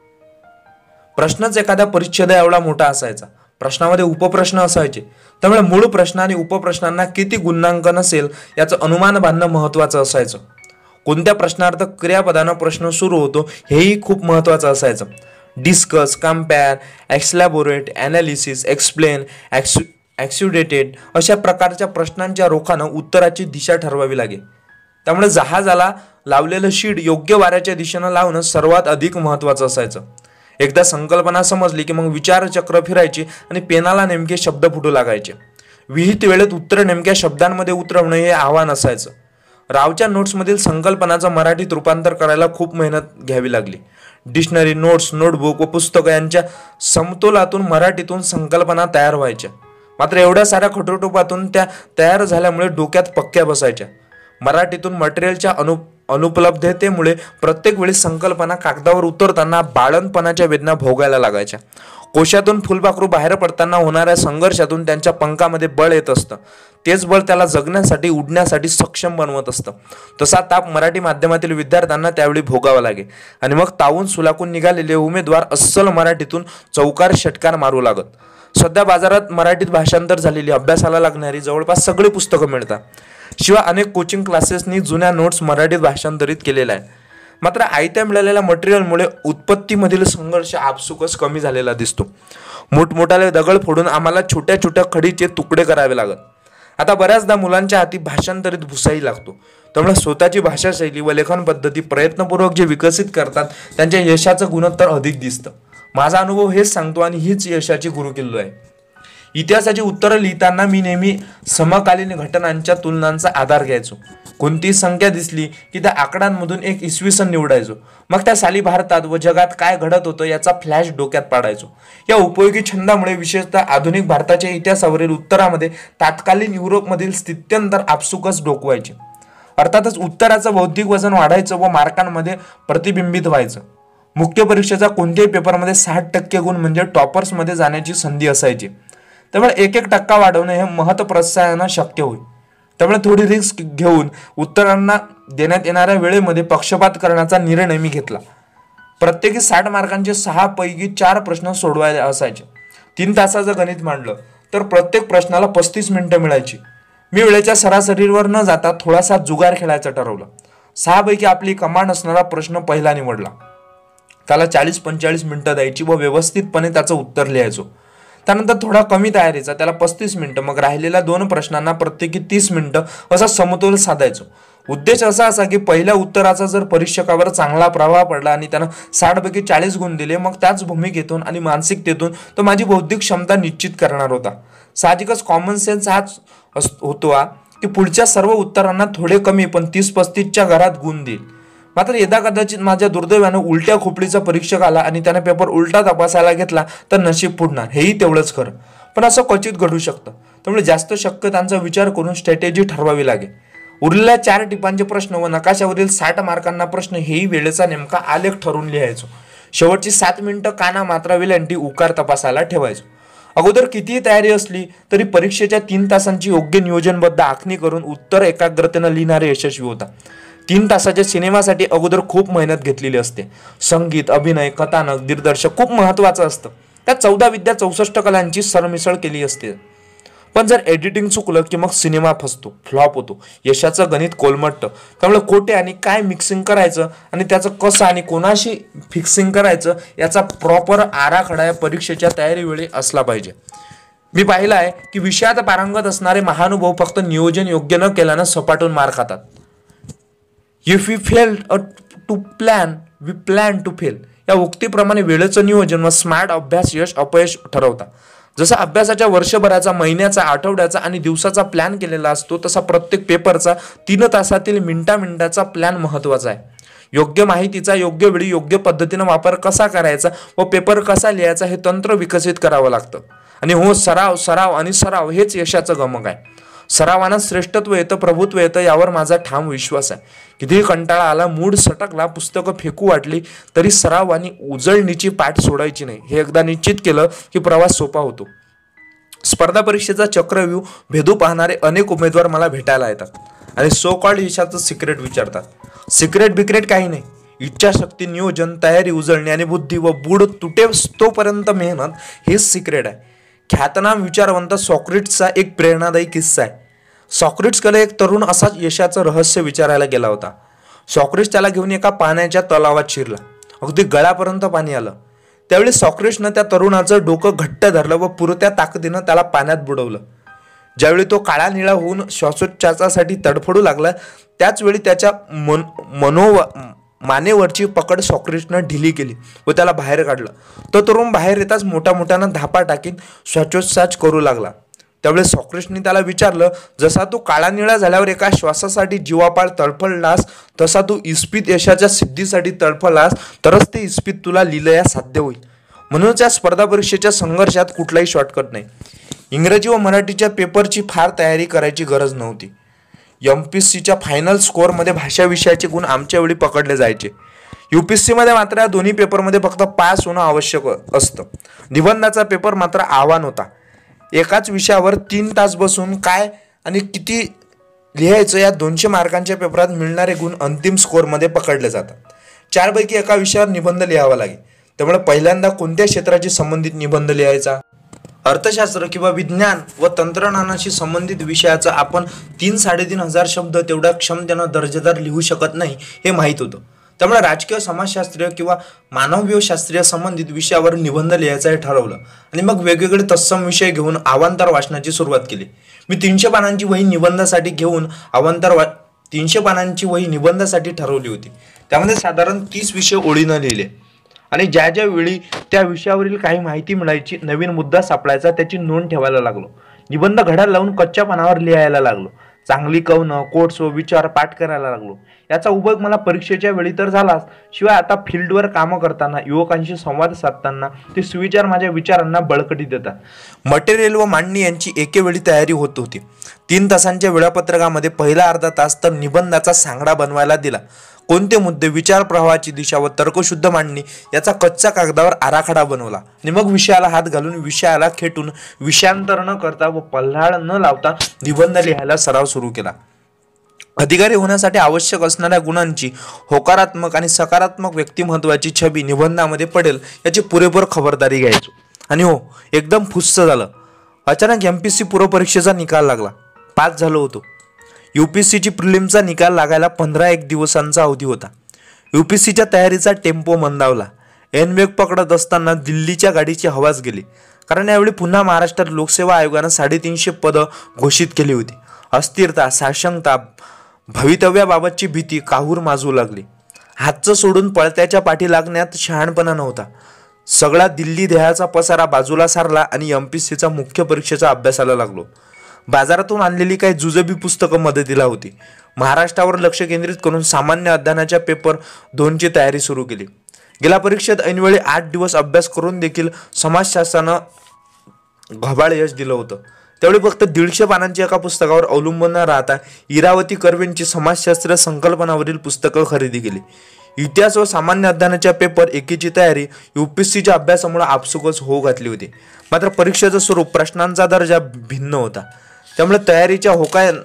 S1: प्रश्नच एखाद्या परिच्छेदा एवढा मोठा असायचा. प्रश्नामध्ये उपप्रश्न असायचे. त्यामुळे मूळ प्रश्न आणि उपप्रश्नांना किती गुणांकन असेल याचं अनुमान बांधणं महत्वाचं असायचं. कोणत्या प्रश्नार्थ क्रियापदानं प्रश्न सुरू होतो हेही खूप महत्वाचं असायचं. Discuss, compare, elaborate, analysis, explain, ॲक्सिडेटेड अशा प्रकारच्या प्रश्नांच्या रोखानं उत्तराची दिशा ठरवावी लागेल. त्यामुळे जहाजाला लावलेलं शीड योग्य वाऱ्याच्या दिशेनं लावणं सर्वात अधिक महत्त्वाचं असायचं. एकदा संकल्पना समजली की मग विचारचक्र फिरायची आणि पेनाला नेमके शब्द फुटू लागायचे. विहित वेळेत उत्तर नेमक्या शब्दांमध्ये उतरवणं हे आव्हान असायचं. रावच्या नोट्समधील संकल्पनाचं मराठीत रूपांतर करायला खूप मेहनत घ्यावी लागली. डिक्शनरी, नोट्स, नोटबुक व पुस्तकं यांच्या समतोलातून मराठीतून संकल्पना तयार व्हायच्या. मात्र एवढ्या साऱ्या खटोटोपातून त्या तयार झाल्यामुळे डोक्यात पक्क्या बसायच्या. मराठीतून मटेरियलच्या अनुपलब्धतेमुळे प्रत्येक वेळी संकल्पना कागदावर उतरताना बाळणपणाच्या वेदना भोगायला लागायच्या. कोशातून फुलपाखरू बाहेर पडताना होणाऱ्या संघर्षातून त्यांच्या पंखामध्ये बळ येत असतं. तेच बळ त्याला जगण्यासाठी, उडण्यासाठी सक्षम बनवत असतं. तसा ताप मराठी माध्यमातील विद्यार्थ्यांना त्यावेळी भोगावा लागे आणि मग तावून सुलाकून निघालेले उमेदवार अस्सल मराठीतून चौकार षटकार मारू लागत. सध्या बाजारात मराठीत भाषांतर झालेली, अभ्यासाला लागणारी जवळपास सगळी पुस्तकं मिळतात. शिवाय अनेक कोचिंग क्लासेसनी जुन्या नोट्स मराठीत भाषांतरित केलेल्या आहे. मात्र आयत्या मिळालेल्या मटेरियलमुळे उत्पत्तीमधील संघर्ष आपसुकच कमी झालेला दिसतो. मोठमोठाले दगड फोडून आम्हाला छोट्या छोट्या खडीचे तुकडे करावे लागत. आता बऱ्याचदा मुलांच्या हाती भाषांतरित भुसाही लागतो. त्यामुळे स्वतःची भाषाशैली व लेखन पद्धती प्रयत्नपूर्वक जे विकसित करतात त्यांच्या यशाचं गुणोत्तर अधिक दिसतं. माझा अनुभव हेच सांगतो आणि हीच यशाची गुरुकिल्लो आहे. इतिहासाची उत्तरं लिहिताना मी नेहमी समकालीन घटनांच्या तुलनांचा आधार घ्यायचो. कोणती संख्या दिसली की त्या आकड्यांमधून एक इसवी सन निवडायचो. मग त्या साली भारतात व जगात काय घडत होतं याचा फ्लॅश डोक्यात पाडायचो. या उपयोगी छंदामुळे विशेषतः आधुनिक भारताच्या इतिहासावरील उत्तरामध्ये तात्कालीन युरोपमधील स्थित्यंतर आपसुकच डोकवायचे. अर्थातच उत्तराचं बौद्धिक वजन वाढायचं व मार्कांमध्ये प्रतिबिंबित व्हायचं. मुख्य परीक्षेचा कोणत्याही पेपरमध्ये 60% गुण म्हणजे टॉपर्समध्ये जाण्याची संधी असायची. त्यामुळे 1% वाढवणे हे महत्प्रसायानं शक्य होईल. त्यामुळे थोडी रिस्क घेऊन उत्तरांना देण्यात येणाऱ्या वेळेमध्ये पक्षपात करण्याचा निर्णय मी घेतला. प्रत्येकी 60 मार्कांचे 6 पैकी 4 प्रश्न सोडवायचे असायचे. 3 तासाचं गणित मांडलं तर प्रत्येक प्रश्नाला 35 मिनिटं मिळायची. मी वेळेच्या सरासरीवर न जाता थोडासा जुगार खेळायचं ठरवलं. 6 पैकी आपली कमांड असणारा प्रश्न पहिला निवडला. त्याला 40-45 मिनिटं द्यायची व व्यवस्थितपणे त्याचं उत्तर लिहायचो. त्यानंतर थोडा कमी तयारीचा, त्याला 35 मिनिटं, मग राहिलेल्या 2 प्रश्नांना प्रत्येकी 30 मिनिटं असा समतोल साधायचो. उद्देश असा की पहिल्या उत्तराचा जर परीक्षकावर चांगला प्रभाव पडला आणि त्यानं 60 पैकी 40 गुण दिले, मग त्याच भूमिकेतून आणि मानसिकतेतून तो माझी बौद्धिक क्षमता निश्चित करणार होता. साहजिकच कॉमन सेन्स हाच होतो की पुढच्या सर्व उत्तरांना थोडे कमी पण 30-35च्या घरात गुण देईल. मात्र यदा कदाचित माझ्या दुर्दैवानं उलट्या खोपडीचा परीक्षक आला आणि त्याने पेपर उलटा तपासायला घेतला तर नशीब फुटणार, हेही तेवढंच खरं. पण असं क्वचित घडू शकतं. त्यामुळे जास्त शक्यतांचा विचार करून स्ट्रॅटेजी ठरवावी लागेल. उरलेल्या 4 टिपांचे प्रश्न व नकाशावरील 60 मार्कांना प्रश्न हेही वेळेचा नेमका आलेख ठरवून लिहायचो. शेवटची 7 मिनिटं काना मात्रा वेलांटी उकार तपासायला ठेवायचो. अगोदर कितीही तयारी असली तरी परीक्षेच्या 3 तासांची योग्य नियोजनबद्ध आखणी करून उत्तर एकाग्रतेनं लिहिणारे यशस्वी होता. 3 तासाच्या सिनेमासाठी अगोदर खूप मेहनत घेतलेली असते. संगीत, अभिनय, कथानक, दिग्दर्शक खूप महत्त्वाचं असतं. त्यात 14 विद्या 64 कलांची सरमिसळ केली असते. पण जर एडिटिंग चुकलं की मग सिनेमा फसतो, फ्लॉप होतो, यशाचं गणित कोलमटतं. त्यामुळे कोठे आणि काय मिक्सिंग करायचं आणि त्याचं कसं आणि कोणाशी फिक्सिंग करायचं याचा प्रॉपर आराखडा या परीक्षेच्या तयारीवेळी असला पाहिजे. मी पाहिलं आहे की विषयात पारंगत असणारे महानुभाव फक्त नियोजन योग्य न केल्यानं सपाटून मार खातात. If we fail to plan we plan to fail या उक्तीप्रमाणे वेळेचं नियोजन व स्मार्ट अभ्यास यश अपयश ठरवतात. जसा अभ्यासाच्या वर्षभराचा, महिन्याचा, आठवड्याचा आणि दिवसाचा प्लॅन केलेला असतो तसा प्रत्येक पेपरचा 3 तासातील मिनिटाचा प्लॅन महत्त्वाचा आहे. योग्य माहितीचा योग्य वेळी योग्य पद्धतीनं वापर कसा करायचा व पेपर कसा लिहायचा हे तंत्र विकसित करावं लागतं. आणि हो, सराव सराव आणि सराव हेच यशाचं गमक आहे. सरावानं श्रेष्ठत्व येतं, प्रभुत्व येतं यावर माझा ठाम विश्वास आहे. कितीही कंटाळा आला, मूड सटकला, पुस्तकं फेकू वाटली तरी सराव आणि उजळणीची पाठ सोडायची नाही. हे एकदा निश्चित केलं की प्रवास सोपा होतो. स्पर्धा परीक्षेचा चक्रव्यूह भेदू पाहणारे अनेक उमेदवार मला भेटायला येतात आणि सो कॉल्ड यशाचं सिक्रेट विचारतात. सिक्रेट बिक्रेट काही नाही. इच्छाशक्ती, नियोजन, तयारी, उजळणी आणि बुद्धी व बूड तुटे तोपर्यंत मेहनत हेच सिक्रेट आहे. ख्यातनाम विचारवंत सॉक्रेट्सचा एक प्रेरणादायी किस्सा आहे. सॉक्रेट्सकडे एक तरुण असाच यशाचं रहस्य विचारायला गेला होता. सॉक्रेट्स त्याला घेऊन एका पाण्याच्या तलावात शिरला. अगदी गळ्यापर्यंत पाणी आलं. त्यावेळी सॉक्रेट्सनं त्या तरुणाचं डोकं घट्ट धरलं व पुरत्या ताकदीनं त्याला पाण्यात बुडवलं. ज्यावेळी तो काळा निळा होऊन श्वासोच्छवासासाठी तडफडू लागला त्याच वेळी त्याच्या मानेवरची पकड सॉक्रेट्सनं ढिली केली व त्याला बाहेर काढलं. तो तरुण बाहेर येताच मोठ्यानं धापा टाकीत श्वासोच्छ्वास करू लागला. त्यावेळेस सॉक्रेटिसने त्याला विचारलं, जसा तू काळा निळा झाल्यावर एका श्वासासाठी जीवापाड तळफळलास, तसा तू इस्पित यशाच्या सिद्धीसाठी तळफळलास, तरच ते इस्पित तुला लिलया साध्य होईल. म्हणूनच या स्पर्धा परीक्षेच्या संघर्षात कुठलाही शॉर्टकट नाही. इंग्रजी व मराठीच्या पेपरची फार तयारी करायची गरज नव्हती. MPSCच्या फायनल स्कोअरमध्ये भाषा विषयाचे गुण आमच्या वेळी पकडले जायचे. UPSCमध्ये मात्र या दोन्ही पेपरमध्ये फक्त पास होणं आवश्यक असतं. निबंधाचा पेपर मात्र आव्हान होता. एकाच विषयावर 3 तास बसून काय आणि किती लिहायचं या 200 मार्कांच्या पेपरात मिळणारे गुण अंतिम स्कोअरमध्ये पकडले जातात. 4 पैकी एका विषयावर निबंध लिहावा लागेल. त्यामुळे पहिल्यांदा कोणत्या क्षेत्राशी संबंधित निबंध लिहायचा? अर्थशास्त्र किंवा विज्ञान व तंत्रज्ञानाशी संबंधित विषयाचा आपण 3-3.5 हजार शब्द तेवढ्या क्षमतेनं दर्जेदार लिहू शकत नाही हे माहीत होतं. त्यामुळे राजकीय, समाजशास्त्रीय किंवा मानवव्यवशास्त्रीय संबंधित विषयावर निबंध लिहायचं हे ठरवलं आणि मग वेगवेगळे तत्सम विषय घेऊन अवांतर वाचनाची सुरुवात केली. मी 300 पानांची वही निबंधासाठी घेऊन 300 पानांची वही निबंधासाठी ठरवली होती. त्यामध्ये साधारण 30 विषय ओळीनं लिहिले आणि ज्या ज्या वेळी त्या विषयावरील काही माहिती मिळायची, नवीन मुद्दा सापडायचा, त्याची नोंद ठेवायला लागलो. निबंध घड्याळ लावून कच्च्या पानावर लिहायला लागलो. चांगली कवनं, कोट्स व विचार पाठ करायला लागलो. याचा उपयोग मला परीक्षेच्या वेळी तर झालाच, शिवाय आता फील्डवर कामं करताना, युवकांशी संवाद साधताना ते सुविचार माझ्या विचारांना बळकटी देतात. मटेरियल व मांडणी यांची एकेवेळी तयारी होत होती. 3 तासांच्या वेळापत्रकामध्ये पहिला अर्धा तास तर निबंधाचा सांगडा बनवायला दिला. कोणते मुद्दे, विचार प्रवाहाची दिशा व तर्कशुद्ध मांडणी याचा कच्च्या कागदावर आराखडा बनवला आणि मग विषयाला हात घालून, विषयाला खेटून, विषयांतर न करता व पल्हाळ न लावता निबंध लिहायला सराव सुरू केला. अधिकारी होण्यासाठी आवश्यक असणाऱ्या गुणांची होकारात्मक आणि सकारात्मक व्यक्तिमत्वाची छबी निबंधामध्ये पडेल याची पुरेपूर खबरदारी घ्यायचो. आणि हो, एकदम फुस्स झालं. अचानक MPSC पूर्वपरीक्षेचा निकाल लागला. पास झालो होतो. UPSCची प्रिलिमचा निकाल लागायला 15-1 दिवसांचा अवधी होता. UPSCच्या तयारीचा टेम्पो मंदावला. ऐनवेग पकडत असताना दिल्लीच्या गाडीची हवाच गेली. कारण यावेळी पुन्हा महाराष्ट्रात लोकसेवा आयोगानं 350 पदं घोषित केली होती. अस्थिरता, साशंकता, भवितव्याबाबतची भीती काहूर माजू लागली. हातचं सोडून पळत्याच्या पाठी लागण्यात शहाणपणा नव्हता. सगळा दिल्ली ध्येयाचा पसारा बाजूला सारला आणि MPSCचा मुख्य परीक्षेचा अभ्यासाला लागलो. बाजारातून आणलेली काही जुजबी पुस्तकं मदतीला होती. महाराष्ट्रावर लक्ष केंद्रित करून सामान्य अध्ययनाच्या पेपर 2ची तयारी सुरू केली. गेल्या परीक्षेत ऐनवेळी 8 दिवस अभ्यास करून देखील समाजशास्त्रानं घबाळ यश दिलं होतं. त्यावेळी फक्त 150 पानांच्या एका पुस्तकावर अवलंबून न राहता इरावती कर्वेंची समाजशास्त्रीय संकल्पनावरील पुस्तकं खरेदी केली. इतिहास व सामान्य अध्ययनाच्या पेपर 1ची तयारी UPSCच्या अभ्यासामुळे आपसुकच होऊ घातली होती. मात्र परीक्षेचं स्वरूप, प्रश्नांचा दर्जा भिन्न होता. त्यामुळे तयारीच्या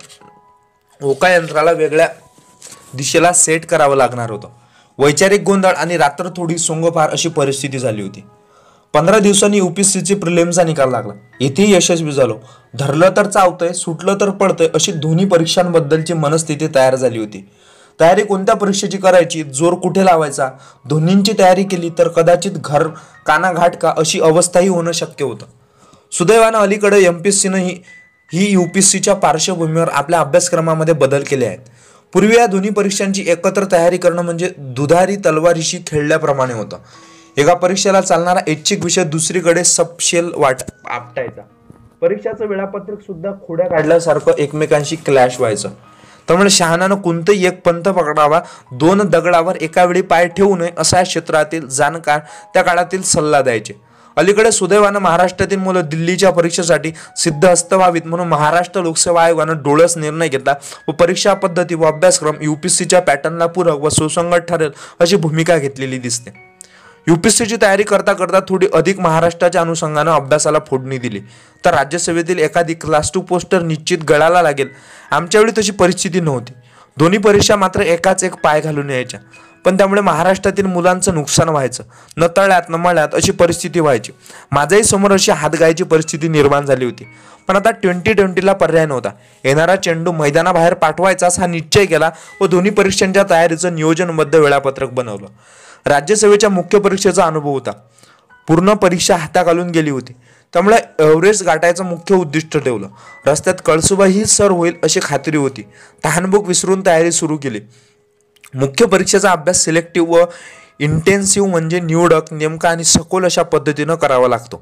S1: होकायंत्राला वेगळ्या दिशेला सेट करावं लागणार होतं. वैचारिक गोंधळ आणि रात्र थोडी सोंगपार अशी परिस्थिती झाली होती. 15 दिवसांनी UPSCची प्रिलिमचा निकाल लागला. इथेही यशस्वी झालो. धरलं तर चावतंय, सुटलं तर पडतंय अशी दोन्ही परीक्षांबद्दलची मनस्थिती तयार झाली होती. तयारी कोणत्या परीक्षेची करायची, जोर कुठे लावायचा, दोन्हींची तयारी केली तर कदाचित घर कानाघाट का अशी अवस्थाही होणं शक्य होतं. सुदैवानं अलीकडे MPSCनं ही UPSCच्या पार्श्वभूमीवर आपल्या अभ्यासक्रमामध्ये बदल केले आहेत. पूर्वी या दोन्ही परीक्षांची एकत्र तयारी करणं म्हणजे दुधारी तलवारीशी खेळल्याप्रमाणे होतं. एका परीक्षेला चालणारा ऐच्छिक विषय दुसरीकडे सपशेल आपटायचा. परीक्षाचं वेळापत्रक सुद्धा खोड्या काढल्यासारखं एकमेकांशी क्लॅश व्हायचं. त्यामुळे शहाणानं कोणतंही एक पंथ पकडावा, 2 दगडावर एका वेळी पाय ठेवू नये असा क्षेत्रातील जाणकार त्या काळातील सल्ला द्यायचे. अलीकडे सुदैवानं महाराष्ट्रातील मुलं दिल्लीच्या परीक्षेसाठी सिद्धहस्त व्हावीत म्हणून महाराष्ट्र लोकसेवा आयोगानं डोळस निर्णय घेतला व परीक्षा पद्धती व अभ्यासक्रम UPSCच्या पॅटर्नला पूरक व सुसंगत ठरेल अशी भूमिका घेतलेली दिसते. UPSCची तयारी करता करता थोडी अधिक महाराष्ट्राच्या अनुषंगानं अभ्यासाला फोडणी दिली तर राज्यसेवेतील एखादी क्लास 2 पोस्टर निश्चित गळाला लागेल. आमच्यावेळी तशी परिस्थिती नव्हती. दोन्ही परीक्षा मात्र एकाच एक पाय घालून यायच्या. पण त्यामुळे महाराष्ट्रातील मुलांचं नुकसान व्हायचं. न तळ्यात न मळ्यात अशी परिस्थिती व्हायची. माझ्याही समोर अशी हातगायची परिस्थिती निर्माण झाली होती. पण आता 2020ला पर्याय नव्हता. येणारा चेंडू मैदानाबाहेर पाठवायचाच हा निश्चय केला व दोन्ही परीक्षांच्या तयारीचं नियोजनबद्ध वेळापत्रक बनवलं. राज्यसेवेच्या मुख्य परीक्षेचा अनुभव होता. पूर्ण परीक्षा हाताखालून गेली होती. त्यामुळे एव्हरेस्ट गाठायचं मुख्य उद्दिष्ट ठेवलं. रस्त्यात कळसुबाई सर होईल अशी खात्री होती. तहानभूक विसरून तयारी सुरू केली. मुख्य परीक्षेचा अभ्यास सिलेक्टिव्ह व इंटेन्सिव्ह म्हणजे निवडक, नेमका आणि सखोल अशा पद्धतीनं करावा लागतो.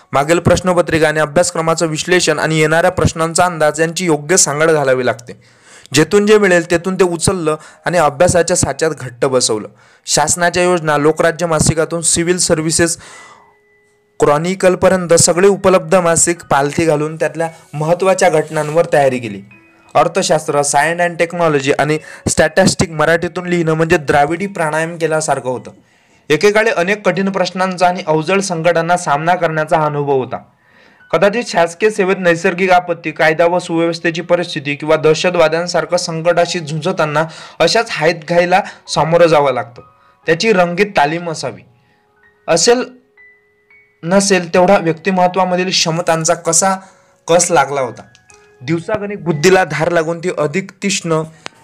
S1: मागील प्रश्नपत्रिका आणि अभ्यासक्रमाचं विश्लेषण आणि येणाऱ्या प्रश्नांचा अंदाज यांची योग्य सांगड घालावी लागते. जेथून जे मिळेल तेथून ते उचललं आणि अभ्यासाच्या साच्यात घट्ट बसवलं. शासनाच्या योजना, लोकराज्य मासिकातून सिव्हिल सर्व्हिसेस क्रॉनिकलपर्यंत सगळे उपलब्ध मासिक पालथी घालून त्यातल्या महत्त्वाच्या घटनांवर तयारी केली. अर्थशास्त्र, सायन्स अँड टेक्नॉलॉजी आणि स्टॅटिस्टिक मराठीतून लिहिणं म्हणजे द्राविडी प्राणायाम केल्यासारखं होतं. एकेकाळी अनेक कठीण प्रश्नांचा आणि अवजड संकटांना सामना करण्याचा हा अनुभव होता. कदाचित शासकीय सेवेत नैसर्गिक आपत्ती, कायदा व सुव्यवस्थेची परिस्थिती किंवा दहशतवाद्यांसारखं संकटाशी झुंजताना अशाच हातघाईला सामोरं जावं लागतं. त्याची रंगीत तालीम असावी. असेल नसेल तेवढा व्यक्तिमत्वामधील क्षमतांचा कस लागला होता. दिवसागणिक बुद्धीला धार लागून ती अधिक तीक्ष्ण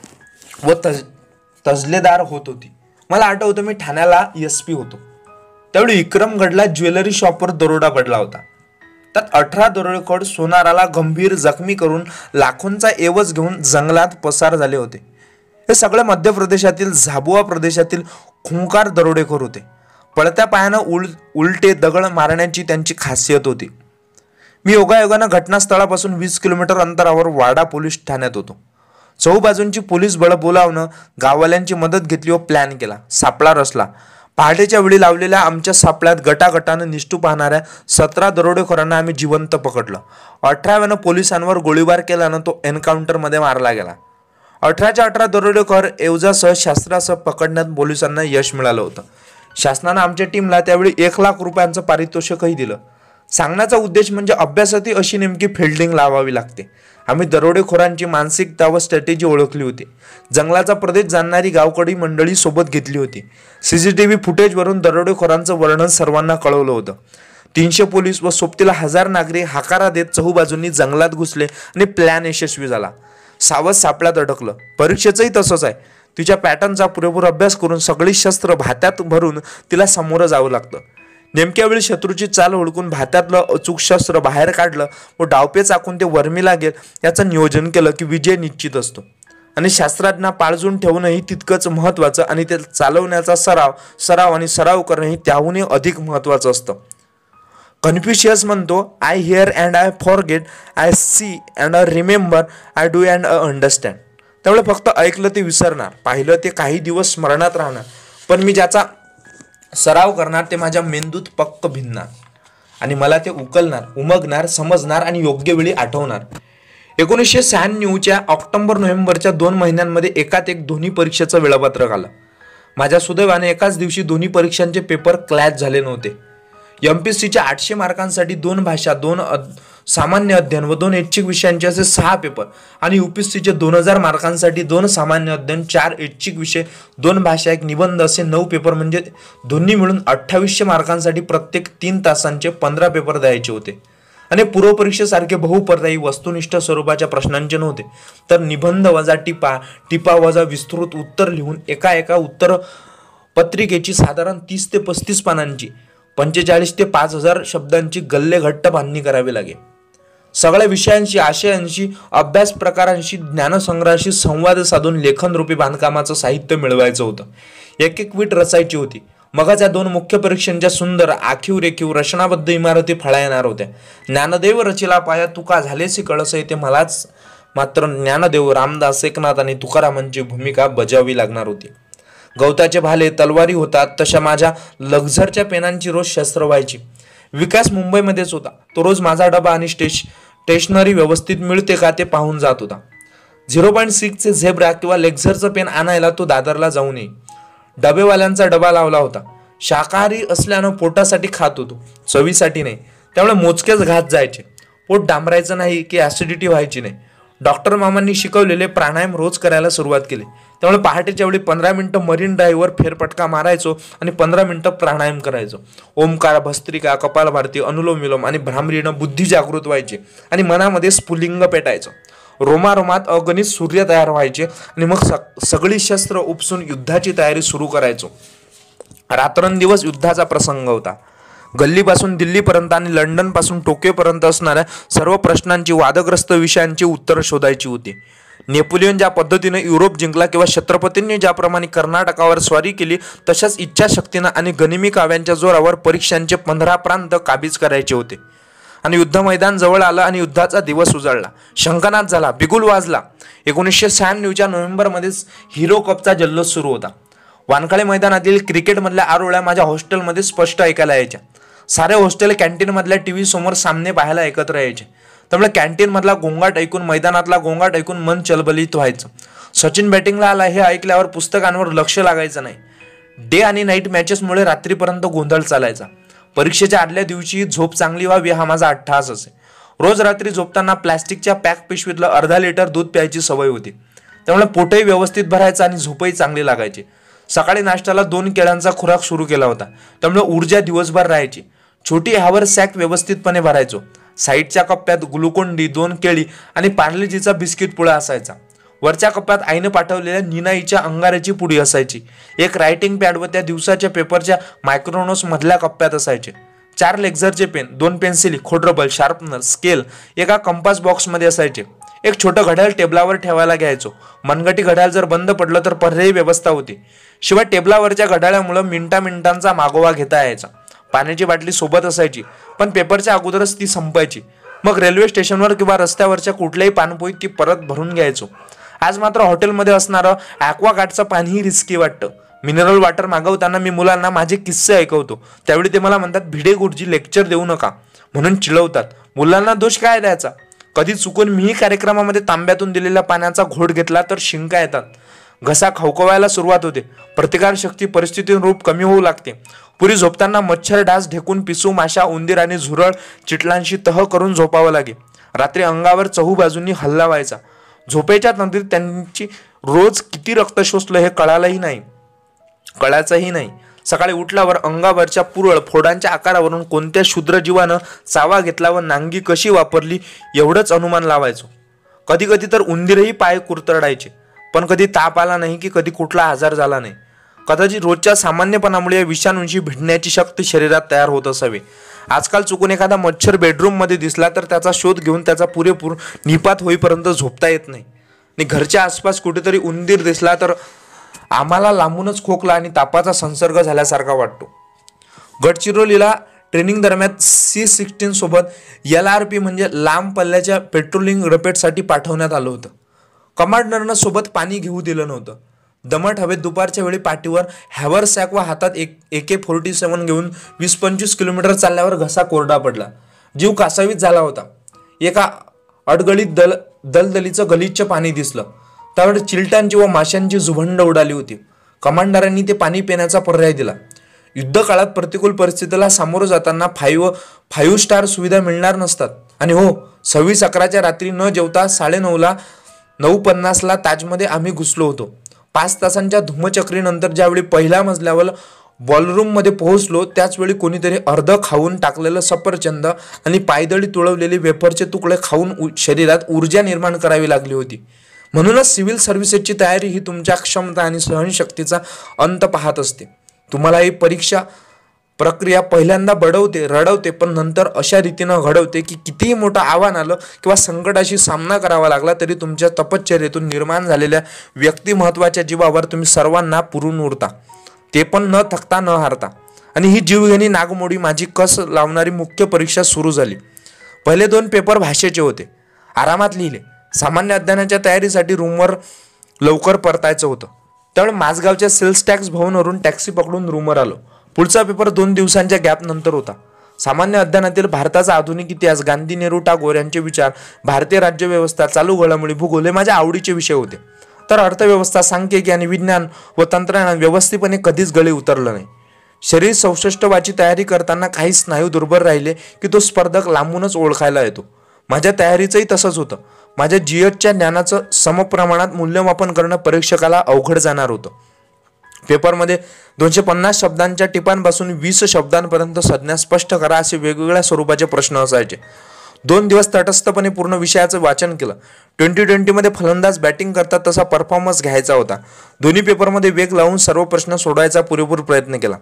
S1: व तजलेदार होत होती. मला आठवतं मी ठाण्याला SP होतो. त्यावेळी विक्रमगडला ज्वेलरी शॉपवर दरोडा पडला होता. त्यात 18 दरोडेखोर सोनाराला गंभीर जखमी करून लाखोंचा एवज घेऊन जंगलात पसार झाले होते. हे सगळे मध्य प्रदेशातील झाबुआ प्रदेशातील खुंकार दरोडेखोर होते. पळत्या पायानं उलटे दगड मारण्याची त्यांची खासियत होती. मी योगायोगानं घटनास्थळापासून 20 किलोमीटर अंतरावर वाडा पोलीस ठाण्यात होतो. चहूबाजूंची पोलीस बळ बोलावणं, गाववाल्यांची मदत घेतली व प्लॅन केला. सापळा रचला. पहाटेच्या वेळी लावलेल्या आमच्या सापळ्यात गटागटानं निष्ठू पाहणाऱ्या 17 दरोडेखोरांना आम्ही जिवंत पकडलं. 18व्यानं पोलिसांवर गोळीबार केल्यानं तो एन्काउंटरमध्ये मारला गेला. 18च्या 18 दरोडेखोर एवजासह शस्त्रासह पकडण्यात पोलिसांना यश मिळालं होतं. शासनानं आमच्या टीमला त्यावेळी 1 लाख रुपयांचं पारितोषिकही दिलं. सांगण्याचा उद्देश म्हणजे अभ्यासातही अशी नेमकी फिल्डिंग लावावी लागते. आम्ही दरोडेखोरांची मानसिकता व स्ट्रॅटेजी ओळखली होती. जंगलाचा प्रदेश जाणणारी गावकडी मंडळी सोबत घेतली होती. CCTV फुटेजवरून दरोडेखोरांचं वर्णन सर्वांना कळवलं होतं. 300 पोलीस व सोबतीला 1000 नागरिक हाकारा देत चहूबाजूंनी जंगलात घुसले आणि प्लॅन यशस्वी झाला. सावध सापळ्यात अडकलं. परीक्षेचंही तसंच आहे. तिच्या पॅटर्नचा पुरेपूर अभ्यास करून सगळी शस्त्र भात्यात भरून तिला सामोरं जावं लागतं. नेमक्या वेळी शत्रूची चाल ओळखून भात्यातलं अचूक शस्त्र बाहेर काढलं व डावपेच आखून ते वर्मी लागेल याचं नियोजन केलं की विजय निश्चित असतो. आणि शास्त्रांना पाळजून ठेवणंही तितकंच महत्त्वाचं आणि ते चालवण्याचा सराव आणि सराव करणंही त्याहूनही अधिक महत्त्वाचं असतं. कन्फ्युशियस म्हणतो, I hear and I forget, I see and I remember, I do and I understand. त्यामुळे फक्त ऐकलं ते विसरणार, पाहिलं ते काही दिवस स्मरणात राहणार, पण मी ज्याचा सराव करणार ते माझ्या मेंदूत पक्क भिनणार आणि मला ते उकलणार, उमगणार, समजणार आणि योग्य वेळी आठवणार. 1996च्या ऑक्टोबर-नोव्हेंबरच्या 2 महिन्यांमध्ये एकात एक दोन्ही परीक्षेचं वेळापत्रक आलं. माझ्या सुदैवाने एकाच दिवशी दोन्ही परीक्षांचे पेपर क्लॅश झाले नव्हते. MPSCच्या 800 मार्कांसाठी 2 भाषा, 2 सामान्य अध्ययन व 2 ऐच्छिक विषयांचे असे 6 पेपर आणि UPSCचे 2000 मार्कांसाठी 2 सामान्य अध्ययन, 4 ऐच्छिक विषय, 2 भाषा, 1 निबंध असे 9 पेपर म्हणजे दोन्ही मिळून 2800 मार्कांसाठी प्रत्येक 3 तासांचे 15 पेपर द्यायचे होते. आणि पूर्वपरीक्षेसारखे बहुपर्यायी वस्तुनिष्ठ स्वरूपाच्या प्रश्नांचे नव्हते, तर निबंध वजा टिपा वजा विस्तृत उत्तर लिहून एका उत्तर पत्रिकेची साधारण 30 ते 35 पानांची 45 ते 5000 शब्दांची गल्ले घट्ट बांधणी करावी लागेल. सगळ्या विषयांशी, आशयांशी, अभ्यास प्रकारांशी, ज्ञानसंग्रहाशी संवाद साधून लेखनरूपी बांधकामाचं साहित्य मिळवायचं होतं. एक वीट रचायची होती. मगच या 2 मुख्य परीक्षांच्या सुंदर आखीव रेखीव रचनाबद्ध इमारती फळा येणार होत्या. ज्ञानदेव रचिला पाया तुका झालेसी कळस, ते मलाच मात्र ज्ञानदेव, रामदास, एकनाथ आणि तुकारामांची भूमिका बजावावी लागणार होती. गवताचे भाले तलवारी होतात तशा माझ्या लक्झरच्या पेनांची रोज शस्त्र व्हायची. विकास मुंबईमध्येच होता. तो रोज माझा डबा आणि स्टेशनरी व्यवस्थित मिळते का ते पाहून जात होता. 0.6चे झेब्रा किंवा लेक्झरचं पेन आणायला तो दादरला जाऊ नये. डबेवाल्यांचा डबा लावला होता. शाकाहारी असल्यानं पोटासाठी खात होतो, चवीसाठी नाही. त्यामुळे मोजकेच घात जायचे. पोट डांबरायचं नाही की ॲसिडिटी व्हायची नाही. डॉक्टर मामांनी शिकवलेले प्राणायाम रोज करायला सुरुवात केली. त्यामुळे पहाटेच्या वेळी 15 मिनिटं मरीन ड्राईव्हवर फेरफटका मारायचो आणि 15 मिनिटं प्राणायाम करायचो. ओमकार, भस्त्रिका, कपालभाती, अनुलोम विलोम आणि भ्रामरीनं बुद्धी जागृत व्हायची आणि मनामध्ये स्फुलिंग पेटायचं. रोमारोमात अगणित सूर्य तयार व्हायचे आणि मग सगळी शस्त्र उपसून युद्धाची तयारी सुरू करायचो. रात्रंदिवस युद्धाचा प्रसंग होता. गल्लीपासून दिल्लीपर्यंत आणि लंडनपासून टोकियोपर्यंत असणाऱ्या सर्व प्रश्नांची, वादग्रस्त विषयांची उत्तरं शोधायची होती. नेपोलियन ज्या पद्धतीने युरोप जिंकला किंवा छत्रपतींनी ज्याप्रमाणे कर्नाटकावर स्वारी केली, तशाच इच्छाशक्तीनं आणि गनिमी काव्यांच्या जोरावर परीक्षांचे 15 प्रांत काबीज करायचे होते. आणि युद्ध मैदान जवळ आलं आणि युद्धाचा दिवस उजाडला. शंखनाद झाला, बिगुल वाजला. 1996च्या नोव्हेंबरमध्येच हिरो कपचा जल्लोष सुरू होता. वानखळे मैदानातील क्रिकेटमधल्या आरोळ्या माझ्या हॉस्टेलमध्ये स्पष्ट ऐकायला यायच्या. सारे हॉस्टेल कॅन्टीनमधल्या टीव्ही समोर सामने पाहायला एकत्र यायचे. त्यामुळे कॅन्टीनमधला गोंगाट ऐकून, मैदानातला गोंगाट ऐकून मन चलबलित व्हायचं. सचिन बॅटिंगला आला हे ऐकल्यावर पुस्तकांवर लक्ष लागायचं नाही. डे आणि नाईट मॅचेसमुळे रात्रीपर्यंत गोंधळ चालायचा. परीक्षेच्या आदल्या दिवशी झोप चांगली व्हावी हा माझा अट्टहास असे. रोज रात्री झोपताना प्लॅस्टिकच्या पॅक पिशवीतलं अर्धा लिटर दूध प्यायची सवय होती. त्यामुळे पोटही व्यवस्थित भरायचं आणि झोपही चांगली लागायची. सकाळी नाश्त्याला 2 केळ्यांचा खुराक सुरू केला होता. त्यामुळे ऊर्जा दिवसभर राहायची. छोटी हावर सॅक व्यवस्थितपणे भरायचो. साईडच्या कप्प्यात ग्लुकोन-डी, 2 केळी आणि पार्लेजीचा बिस्किट पुडा असायचा. वरच्या कप्प्यात आईने पाठवलेल्या निनाईच्या अंगाऱ्याची पुडी असायची. एक रायटिंग पॅड व त्या दिवसाच्या पेपरच्या मायक्रोनोट्स मधल्या कप्प्यात असायचे. 4 लेक्झरचे पेन, 2 पेन्सिली, खोडरबर, शार्पनर, स्केल एका कंपास बॉक्समध्ये असायचे. एक छोटं घड्याळ टेबलावर ठेवायला घ्यायचो. मनगटी घड्याळ जर बंद पडलं तर पर्यायी व्यवस्था होती. शिवाय टेबलावरच्या घड्याळामुळे मिनिटांचा मागोवा घेता यायचा. पाण्याची बाटली सोबत असायची, पण पेपरच्या अगोदरच ती संपायची. मग रेल्वे स्टेशनवर किंवा रस्त्यावरच्या कुठल्याही पाणपोईत ती परत भरून घ्यायचो. आज मात्र हॉटेलमध्ये असणारं ॲक्वागार्डचं पाणीही रिस्की वाटतं. मिनरल वॉटर मागवताना मी मुलांना माझे किस्से ऐकवतो. त्यावेळी ते मला म्हणतात, भिडे गुरुजी लेक्चर देऊ नका म्हणून चिडवतात. मुलांना दोष काय द्यायचा? कधी चुकून मीही कार्यक्रमामध्ये तांब्यातून दिलेल्या पाण्याचा घोट घेतला तर शिंका येतात. घसा खवखवायला सुरुवात होते. प्रतिकारशक्ती परिस्थितीनुरूप कमी होऊ लागते. पुरी झोपताना मच्छर, डास, ढेकून, पिसू, माशा, उंदीर आणि झुरळ चिटलांशी तह करून झोपावं लागे. रात्री अंगावर चहू बाजूंनी हल्ला व्हायचा. झोपेच्या तंत्रीत त्यांची रोज किती रक्त शोषलं हे कळायचंही नाही. सकाळी उठल्यावर अंगावरच्या पुरळ फोडांच्या आकारावरून कोणत्या क्षुद्र जीवानं चावा घेतला व नांगी कशी वापरली एवढंच अनुमान लावायचो. कधी कधी तर उंदीरही पाय कुरतडायचे. पण कधी ताप आला नाही की कधी कुठला आजार झाला नाही. कदाचित रोजच्या सामान्यपणामुळे या विषाणूंशी भिडण्याची शक्ती शरीरात तयार होत असावी. आजकाल चुकून एखादा मच्छर बेडरूममध्ये दिसला तर त्याचा शोध घेऊन त्याचा पुरेपूर निपात होईपर्यंत झोपता येत नाही. आणि घरच्या आसपास कुठेतरी उंदीर दिसला तर आम्हाला लांबूनच खोकला आणि तापाचा संसर्ग झाल्यासारखा वाटतो. गडचिरोलीला ट्रेनिंग दरम्यान C-16 सोबत LRP म्हणजे लांब पल्ल्याच्या पेट्रोलिंग रपेटसाठी पाठवण्यात आलं होतं. कमांडरनं सोबत पाणी घेऊ दिलं नव्हतं. दमट हवेत दुपारच्या वेळी पाठीवर हॅवरसॅक व हातात AK-47 घेऊन 20-25 किलोमीटर चालल्यावर घसा कोरडा पडला. जीव कासावीस झाला होता. एका अडगळीत दलदलीचं गलिच्छ पाणी दिसलं. त्यावर चिलटांची व माशांची झुंबड उडाली होती. कमांडरांनी ते पाणी पिण्याचा पर्याय दिला. युद्ध काळात प्रतिकूल परिस्थितीला सामोरं जाताना 5 स्टार सुविधा मिळणार नसतात. आणि हो, 26/11च्या रात्री न जेवता 9:30ला 9:50ला ताजमध्ये आम्ही घुसलो होतो. 5 तासांच्या धुमचक्रीनंतर ज्यावेळी पहिल्या मजल्यावर बॉलरूममध्ये पोहोचलो त्याचवेळी कोणीतरी अर्ध खाऊन टाकलेलं सफरचंद आणि पायदळी तुळवलेले वेफरचे तुकडे खाऊन शरीरात ऊर्जा निर्माण करावी लागली होती. म्हणूनच सिव्हिल सर्व्हिसेसची तयारी ही तुमच्या क्षमता आणि सहनशक्तीचा अंत पाहत असते. तुम्हाला ही परीक्षा प्रक्रिया पहिल्यांदा बडवते, रडवते, पण नंतर अशा रीतीनं घडवते की कितीही मोठं आव्हान आलं किंवा संकटाशी सामना करावा लागला तरी तुमच्या तपश्चर्येतून निर्माण झालेल्या व्यक्तिमत्वाच्या जीवावर तुम्ही सर्वांना पुरून उरता. ते पण न थकता न हारता. आणि ही जीवघेणी नागमोडी माझी कस लावणारी मुख्य परीक्षा सुरू झाली. पहिले 2 पेपर भाषेचे होते. आरामात लिहिले. सामान्य अध्ययनाच्या तयारीसाठी रूमवर लवकर परतायचं होतं. त्यामुळे माझगावच्या सेल्स टॅक्स भवनवरून टॅक्सी पकडून रूमवर आलो. पुढचा पेपर 2 दिवसांच्या गॅप नंतर होता. सामान्य अध्ययनातील भारताचा आधुनिक इतिहास, गांधी, नेहरू, टागोर यांचे विचार, भारतीय राज्यव्यवस्था, चालू घडामोडी, भूगोल हे माझ्या आवडीचे विषय होते. तर अर्थव्यवस्था, सांख्यिकी आणि विज्ञान व तंत्रज्ञान व्यवस्थितपणे कधीच गळे उतरलं नाही. शरीर 66वाची तयारी करताना काही स्नायू दुर्बल राहिले की तो स्पर्धक लांबूनच ओळखायला येतो. माझ्या तयारीचंही तसंच होतं. माझ्या जीएसच्या ज्ञानाचं समप्रमाणात मूल्यमापन करणं परीक्षकाला अवघड जाणार होतं. पेपरमध्ये 250 शब्दांच्या टिपांपासून 20 शब्दांपर्यंत संज्ञा स्पष्ट करा असे वेगवेगळ्या स्वरूपाचे प्रश्न असायचे. 2 दिवस तटस्थपणे पूर्ण विषयाचं वाचन केलं. 2020मध्ये फलंदाज बॅटिंग करतात तसा परफॉर्मन्स घ्यायचा होता. दोन्ही पेपरमध्ये वेग लावून सर्व प्रश्न सोडवायचा पुरेपूर प्रयत्न केला.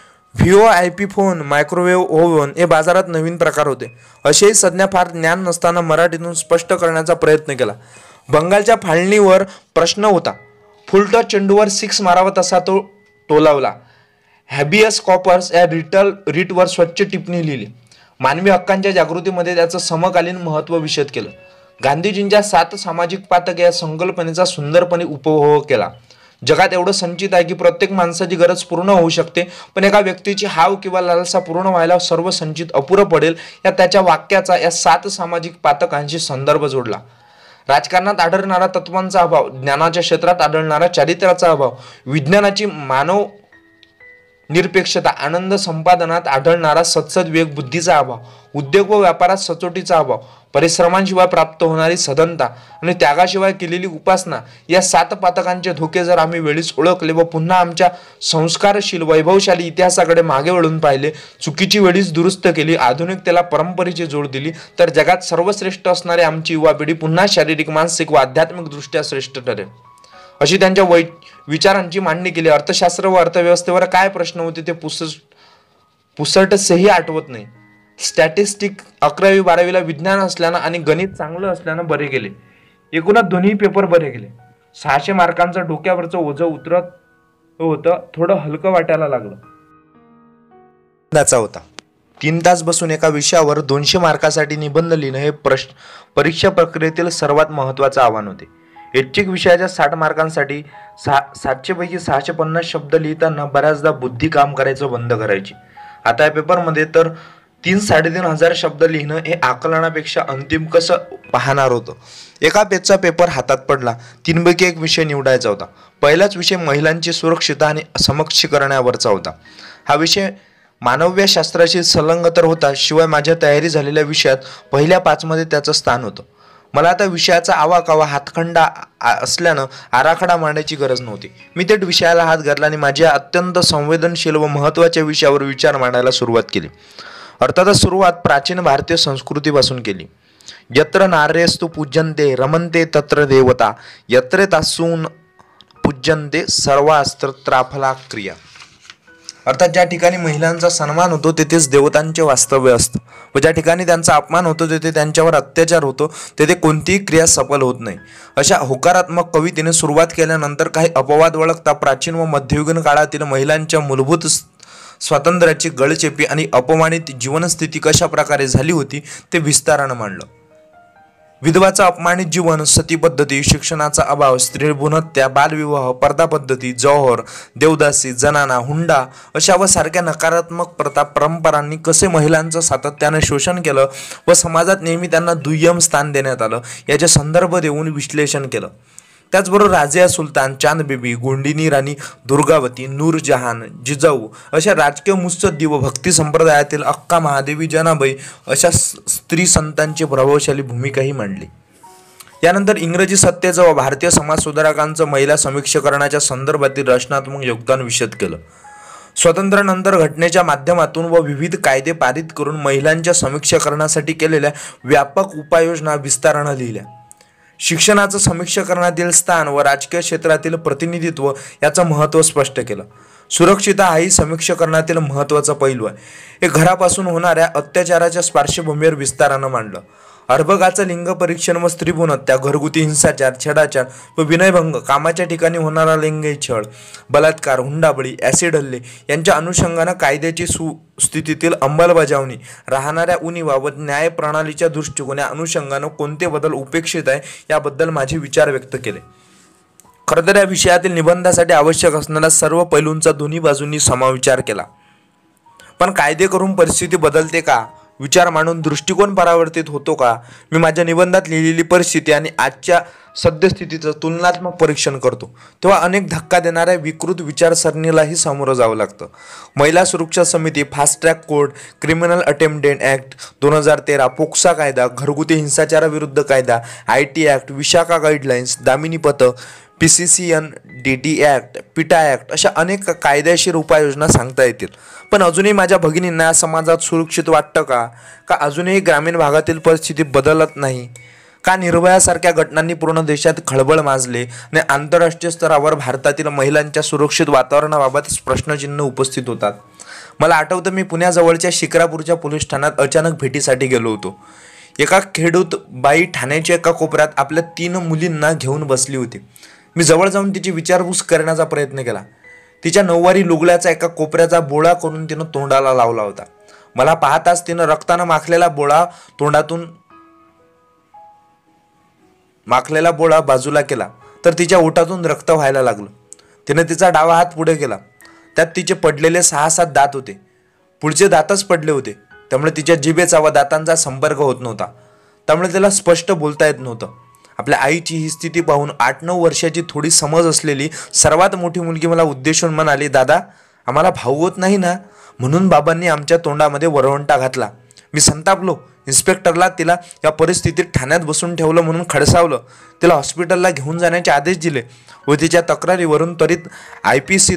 S1: VoIP फोन, मायक्रोवेव्ह ओव्हन हे बाजारात नवीन प्रकार होते. असेही संज्ञा फार ज्ञान नसताना मराठीतून स्पष्ट करण्याचा प्रयत्न केला. बंगालच्या फाळणीवर प्रश्न होता. फुलटॉस चेंडूवर 6 मारावा तसा तो टोलावला. हॅबियस कॉपर्स या रिटवर स्वच्छ टिप्पणी लिहिली. मानवी हक्कांच्या जागृतीमध्ये त्याचं समकालीन महत्त्व विशद केलं. गांधीजींच्या 7 सामाजिक पातक या संकल्पनेचा सुंदरपणे उपभोग केला. जगात एवढं संचित आहे की प्रत्येक माणसाची गरज पूर्ण होऊ शकते, पण एका व्यक्तीची हाव किंवा लालसा पूर्ण व्हायला सर्व संचित अपुरं पडेल. या त्याच्या वाक्याचा या 7 सामाजिक पातकांशी संदर्भ जोडला. राजकारणात आढळणारा तत्वांचा अभाव, ज्ञानाच्या क्षेत्रात आढळणारा चारित्र्याचा अभाव, विज्ञानाची मानव निरपेक्षता, आनंद संपादनात आढळणारा सत्सद्विवेक बुद्धीचा अभाव, उद्योग व व्यापारात सचोटीचा अभाव, परिश्रमांशिवाय प्राप्त होणारी सधनता आणि त्यागाशिवाय केलेली उपासना, या 7 पातकांचे धोके जर आम्ही वेळीच ओळखले व पुन्हा आमच्या संस्कारशील वैभवशाली इतिहासाकडे मागे वळून पाहिले, चुकीची वेळीच दुरुस्त केली, आधुनिकतेला परंपरेची जोड दिली, तर जगात सर्वश्रेष्ठ असणारी आमची युवा पिढी पुन्हा शारीरिक, मानसिक व आध्यात्मिक दृष्ट्या श्रेष्ठ ठरेल, अशी त्यांच्या विचारांची मांडणी केली. अर्थशास्त्र व अर्थव्यवस्थेवर काय प्रश्न होते ते पुसटसेही आठवत नाही. स्टॅटिस्टिक 11वी 12वीला विज्ञान असल्यानं आणि गणित चांगलं असल्यानं बरे गेले. एकूणच दोन्ही पेपर बरे गेले. 600 मार्कांचं डोक्यावरचं ओझं उतरत होतं, थोडं हलकं वाटायला लागलं. होता 3 तास बसून एका विषयावर 200 मार्कासाठी निबंध लिहिणं हे परीक्षा प्रक्रियेतील सर्वात महत्त्वाचं आव्हान होते. ऐच्छिक विषयाच्या 60 मार्कांसाठी 700 पैकी 650 शब्द लिहिताना बऱ्याचदा बुद्धी काम करायचं बंद करायची. आता या पेपरमध्ये तर 3-3.5 हजार शब्द लिहिणं हे आकलनापेक्षा अंतिम कसं पाहणार होतं. एका पेजचा पेपर हातात पडला. 3 पैकी एक विषय निवडायचा होता. पहिलाच विषय महिलांची सुरक्षितता आणि समक्षीकरणावरचा होता. हा विषय मानवशास्त्राशी संलग्न तर होता, शिवाय माझ्या तयारी झालेल्या विषयात पहिल्या 5 मध्ये त्याचं स्थान होतं. मला आता विषयाचा आवाकावा हातखंडा असल्यानं आराखडा मांडायची गरज नव्हती. मी थेट विषयाला हात घातला आणि माझ्या अत्यंत संवेदनशील व महत्त्वाच्या विषयावर विचार मांडायला सुरुवात केली. अर्थातच सुरुवात प्राचीन भारतीय संस्कृतीपासून केली. यत्र नार्यस्तु पूज्यन्ते रमन्ते तत्र देवता, यत्र तासून पूज्यन्ते सर्वास्त्रत्राफला क्रिया. अर्थात ज्या ठिकाणी महिलांचा सन्मान होतो तेथेच देवतांचे वास्तव्य असतं, व ज्या ठिकाणी त्यांचा अपमान होतो तेथे त्यांच्यावर अत्याचार होतो, तेथे कोणतीही क्रिया सफल होत नाही. अशा होकारात्मक कवितेने सुरुवात केल्यानंतर काही अपवाद वळखता प्राचीन व मध्ययुगीन काळातील महिलांच्या मूलभूत स्वातंत्र्याची गळचेपी आणि अपमानित जीवनस्थिती कशा प्रकारे झाली होती ते विस्तारानं मांडलं. विधवाचं अपमानित जीवन, सती पद्धती, शिक्षणाचा अभाव, स्त्रीभ्रूणहत्या, बालविवाह, पर्दा पद्धती, जौहर, देवदासी, जनाना, हुंडा अशा व सारख्या नकारात्मक प्रथा परंपरांनी कसे महिलांचं सातत्याने शोषण केलं व समाजात नेहमी त्यांना दुय्यम स्थान देण्यात आलं याचे संदर्भ देऊन विश्लेषण केलं. त्याचबरोबर राजिया सुलतान, चांदबेबी, गोंडिनी राणी, दुर्गावती, नूरजहान, जिजाऊ अशा राजकीय मुत्सद्दी व भक्ती संप्रदायातील अक्का महादेवी, जनाबाई अशा स्त्री संतांची प्रभावशाली भूमिकाही मांडली. यानंतर इंग्रजी सत्तेचं व भारतीय समाज सुधारकांचं महिला समीक्षीकरणाच्या संदर्भातील रचनात्मक योगदान विशद केलं. स्वातंत्र्यानंतर घटनेच्या माध्यमातून व विविध कायदे पारित करून महिलांच्या समीक्षीकरणासाठी केलेल्या व्यापक उपाययोजना विस्तारानं लिहिल्या. शिक्षणाचं समीक्षीकरणातील स्थान व राजकीय क्षेत्रातील प्रतिनिधित्व याचं महत्त्व स्पष्ट केलं. सुरक्षितता हाही समीक्षीकरणातील महत्त्वाचा पैलू आहे. हे घरापासून होणाऱ्या अत्याचाराच्या पार्श्वभूमीवर विस्तारानं मांडलं. अर्भकाचं लिंग परीक्षण व स्त्रीभ्रूणहत्या, घरगुती हिंसाचार, छेडाछाड व विनयभंग, कामाच्या ठिकाणी होणारा लैंगिक छळ, बलात्कार, हुंडाबळी, ॲसिड हल्ले यांच्या अनुषंगानं कायद्याची सुस्थितीतील अंमलबजावणी, राहणाऱ्या उणिवा व न्याय प्रणालीच्या दृष्टिकोन या अनुषंगानं कोणते बदल उपेक्षित आहे याबद्दल माझे विचार व्यक्त केले. खरं तर या विषयातील निबंधासाठी आवश्यक असणाऱ्या सर्व पैलूंचा दोन्ही बाजूंनी समविचार केला. पण कायदे करून परिस्थिती बदलते का? विचार मांडून दृष्टिकोन परावर्तित होतो का? मी माझ्या निबंधात लिहिलेली परिस्थिती आणि आजच्या सद्यस्थितीचं तुलनात्मक परीक्षण करतो तेव्हा अनेक धक्का देणाऱ्या विकृत विचारसरणीलाही सामोरं जावं लागतं. महिला सुरक्षा समिती, fast track court, criminal attempt act 2013, POCSO कायदा, घरगुती हिंसाचाराविरुद्ध कायदा, IT act, Vishakha guidelines, Damini पथक, PCCN, DD act, PITA act अशा अनेक कायदेशीर उपाययोजना सांगता येतील. पण अजूनही माझ्या भगिनींना या समाजात सुरक्षित वाटतं का? का अजूनही ग्रामीण भागातील परिस्थिती बदलत नाही? का निर्भयासारख्या घटनांनी पूर्ण देशात खळबळ माजले आणि आंतरराष्ट्रीय स्तरावर भारतातील महिलांच्या सुरक्षित वातावरणाबाबत प्रश्नचिन्ह उपस्थित होतात? मला आठवतं, मी पुण्याजवळच्या शिक्रापूरच्या पोलीस ठाण्यात अचानक भेटीसाठी गेलो होतो. एका खेडूत बाई ठाण्याच्या एका कोपऱ्यात आपल्या 3 मुलींना घेऊन बसली होती. मी जवळ जाऊन तिची विचारपूस करण्याचा प्रयत्न केला. तिच्या नऊवारी लुगड्याचा एका कोपऱ्याचा बोळा करून तिनं तोंडाला लावला होता. मला पाहताच तिनं रक्तानं माखलेला बोळा बाजूला केला तर तिच्या ओठातून रक्त व्हायला लागलं. तिनं तिचा डावा हात पुढे केला. त्यात तिचे पडलेले 6-7 दात होते. पुढचे दातच पडले होते. त्यामुळे तिच्या जिभेचा व दातांचा संपर्क होत नव्हता. त्यामुळे तिला स्पष्ट बोलता येत नव्हतं. आपल्या आईची ही स्थिती पाहून 8-9 वर्षाची थोडी समज असलेली सर्वात मोठी मुलगी मला उद्देशून म्हणाली, दादा, आम्हाला भाऊ होत नाही ना? म्हणून बाबांनी आमच्या तोंडामध्ये वरवंटा घातला. मी संतापलो. इन्स्पेक्टरला तिला या परिस्थितीत ठाण्यात बसून ठेवलं म्हणून खडसावलं. तिला हॉस्पिटलला घेऊन जाण्याचे आदेश दिले व तिच्या तक्रारीवरून त्वरित IPC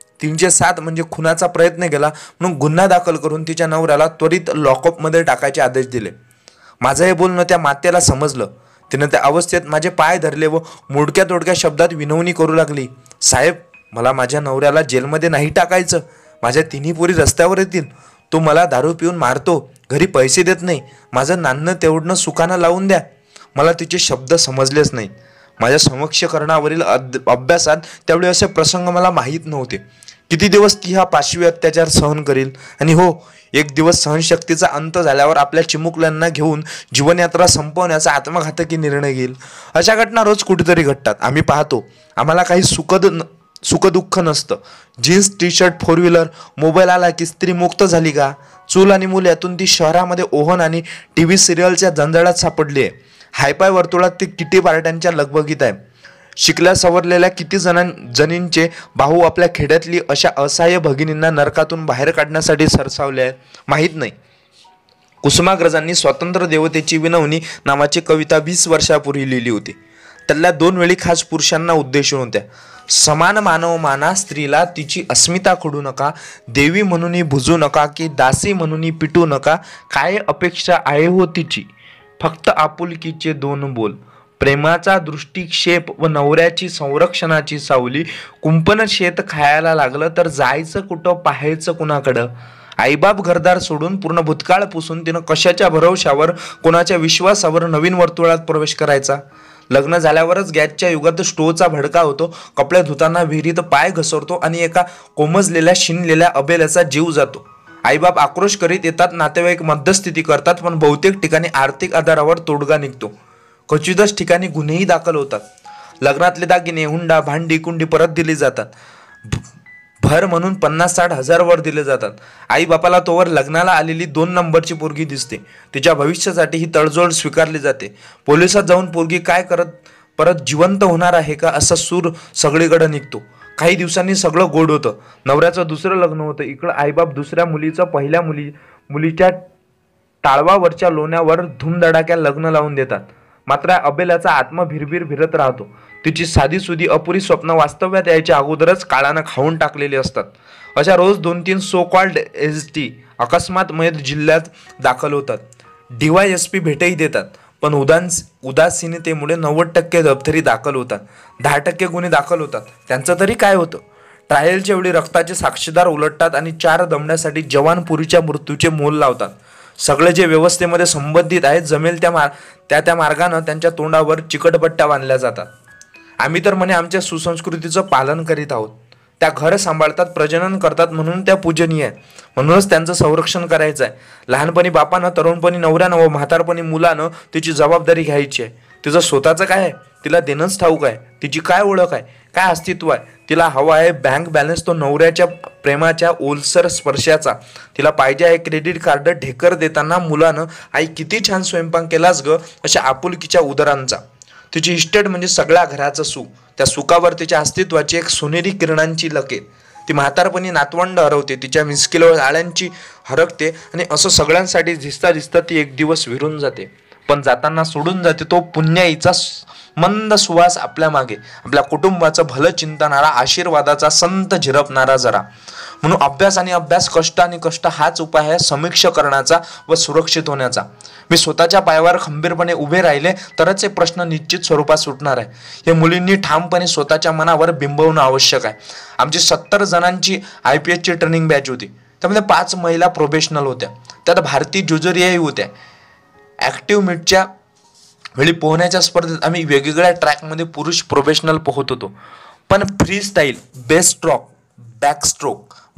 S1: 307 म्हणजे खुनाचा प्रयत्न केला म्हणून गुन्हा दाखल करून तिच्या नवऱ्याला त्वरित लॉकअपमध्ये टाकायचे आदेश दिले. माझं हे बोलणं त्या मातेला समजलं. तिनं त्या अवस्थेत माझे पाय धरले व मोडक्या तोडक्या शब्दात विनवणी करू लागली, साहेब, मला माझ्या नवऱ्याला जेलमध्ये नाही टाकायचं. माझ्या तिन्ही पोरी रस्त्यावर येतील. तो मला दारू पिऊन मारतो, घरी पैसे देत नाही. माझं नाणं तेवढं सुखानं लावून द्या. मला तिचे शब्द समजलेच नाही. माझ्या समक्षकरणावरील अभ्यासात त्यावेळी असे प्रसंग मला माहीत नव्हते. किती दिवस ती हा पाशवी अत्याचार सहन करील? आणि हो, एक दिवस सहनशक्तीचा अंत झाल्यावर आपल्या चिमुकल्यांना घेऊन जीवनयात्रा संपवण्याचा आत्मघातकी निर्णय घेईल. अशा घटना रोज कुठेतरी घडतात. आम्ही पाहतो. आम्हाला काही सुखदुःख नसतं. जीन्स, टी-शर्ट, 4 व्हीलर, मोबाईल आला की स्त्री मुक्त झाली का? चूल आणि मूल यातून ती शहरामध्ये ओव्हन आणि TV सिरियलच्या जंजाळात सापडली आहे. हायपाय वर्तुळात ती किटी पार्ट्यांच्या लगबगीत आहे. शिकल्या सवरलेल्या किती जणींचे भाऊ आपल्या खेड्यातली अशा असहाय्य भगिनींना नरकातून बाहेर काढण्यासाठी सरसावले आहेत माहीत नाही. कुसुमाग्रजांनी स्वातंत्र्य देवतेची विनवणी नावाची कविता 20 वर्षापूर्वी लिहिली होती. त्यातल्या 2 वेळी खास पुरुषांना उद्देशून होत्या. समान मानव माना स्त्रीला, तिची अस्मिता खोडू नका. देवी म्हणून भुजू नका की दासी म्हणून पिटू नका. काय अपेक्षा आहे हो तिची, फक्त आपुलकीचे 2 बोल. प्रेमाचा दृष्टिक्षेप व नवऱ्याची संरक्षणाची सावली. कुंपण शेत खायला लागलं तर जायचं कुठं, पाहायचं कुणाकडं? आईबाप घरदार सोडून पूर्ण भूतकाळ पुसून तिनं कशाच्या भरवशावर, कोणाच्या विश्वासावर नवीन वर्तुळात प्रवेश करायचा? लग्न झाल्यावरच गॅसच्या युगात स्टोवचा भडका होतो. कपडे धुताना विहिरीत पाय घसरतो आणि एका कोमजलेल्या शिनलेल्या अबेल्याचा जीव जातो. आईबाप आक्रोश करीत येतात. नातेवाईक मध्यस्थिती करतात. पण बहुतेक ठिकाणी आर्थिक आधारावर तोडगा निघतो. क्वचितच ठिकाणी गुन्हेही दाखल होतात. लग्नातले दागिने, हुंडा, भांडी कुंडी परत दिली जातात. भर म्हणून 50-60 हजार वर दिले जातात. आई बापाला तोवर लग्नाला आलेली 2 नंबरची पोरगी दिसते. तिच्या भविष्यासाठी ही तडजोड स्वीकारली जाते. पोलिसात जाऊन पोरगी काय करत परत जिवंत होणार आहे का असा सूर सगळीकडे निघतो. काही दिवसांनी सगळं गोड होतं. नवऱ्याचं दुसरं लग्न होतं. इकडं आईबाप दुसऱ्या मुलीचं पहिल्या मुलीच्या टाळवावरच्या लोण्यावर धूमधडाक्या लग्न लावून देतात. मात्र अबेलाचा आत्मा भिरभिर भिरत राहतो. तिची साधीसुधी अपुरी स्वप्न वास्तव्यात यायच्या अगोदरच काळानं खाऊन टाकलेली असतात. अशा रोज 2-3 सो कॉल्ड ST अकस्मात मयत जिल्ह्यात दाखल होतात. DYSP भेटही देतात. पण उदासीनतेमुळे 90% दप्तरी दाखल होतात. 10% गुन्हे दाखल होतात. त्यांचं तरी काय होतं? ट्रायलच्या वेळी रक्ताचे साक्षीदार उलटतात आणि 4 दमड्यासाठी जवान पुरीच्या मृत्यूचे मोल लावतात. सगळे जे व्यवस्थेमध्ये संबंधित आहेत जमेल त्या मार्गानं त्यांच्या तोंडावर चिकटपट्ट्या बांधल्या जातात. आम्ही तर म्हणे आमच्या सुसंस्कृतीचं पालन करीत आहोत. त्या घर सांभाळतात, प्रजनन करतात म्हणून त्या पूजनीय आहे. म्हणूनच त्यांचं संरक्षण करायचं आहे. लहानपणी बापानं, तरुणपणी नवऱ्यानं व म्हातारपणी मुलानं तिची जबाबदारी घ्यायची आहे. तिचं स्वतःचं काय आहे तिला देणंच ठाऊक आहे. तिची काय ओळख आहे, काय अस्तित्व आहे. तिला हवा आहे बँक बॅलन्स, तो नवऱ्याच्या प्रेमाच्या ओलसर स्पर्शाचा. तिला पाहिजे आहे क्रेडिट कार्ड. ढेकर देताना मुलानं, आई किती छान स्वयंपाक केलास ग, अशा आपुलकीच्या उदरांचा. तिची इस्टेट म्हणजे सगळ्या घराचं सुख. त्या सुखावर तिच्या अस्तित्वाची एक सोनेरी किरणांची लकेर. ती म्हातारपणी नातवंड हरवते. तिच्या मिसकिलोळ आळ्यांची हरकते आणि असं सगळ्यांसाठी दिसता ती एक दिवस विरून जाते. पण जाताना सोडून जाते तो पुण्याईचा मंद सुवास आपल्या मागे. आपल्या कुटुंबाचं भलं चिंतणारा, आशीर्वादाचा संत झिरपणारा जरा. म्हणून अभ्यास, कष्ट आणि कष्ट हाच उपाय आहे समीक्ष करण्याचा व सुरक्षित होण्याचा. मी स्वतःच्या पायावर खंबीरपणे उभे राहिले तरच हे प्रश्न निश्चित स्वरूपात सुटणार आहे. हे मुलींनी ठामपणे स्वतःच्या मनावर बिंबवणं आवश्यक आहे. आमची 70 जणांची IPSची ट्रेनिंग बॅच होती. त्यामध्ये 5 महिला प्रोफेशनल होत्या. त्यात भारती जुजरियाही होत्या. ॲक्टिव्ह मीटच्या वेळी पोहण्याच्या स्पर्धेत आम्ही वेगवेगळ्या ट्रॅकमध्ये पुरुष प्रोफेशनल पोहत होतो. पण freestyle, best stroke, backstroke,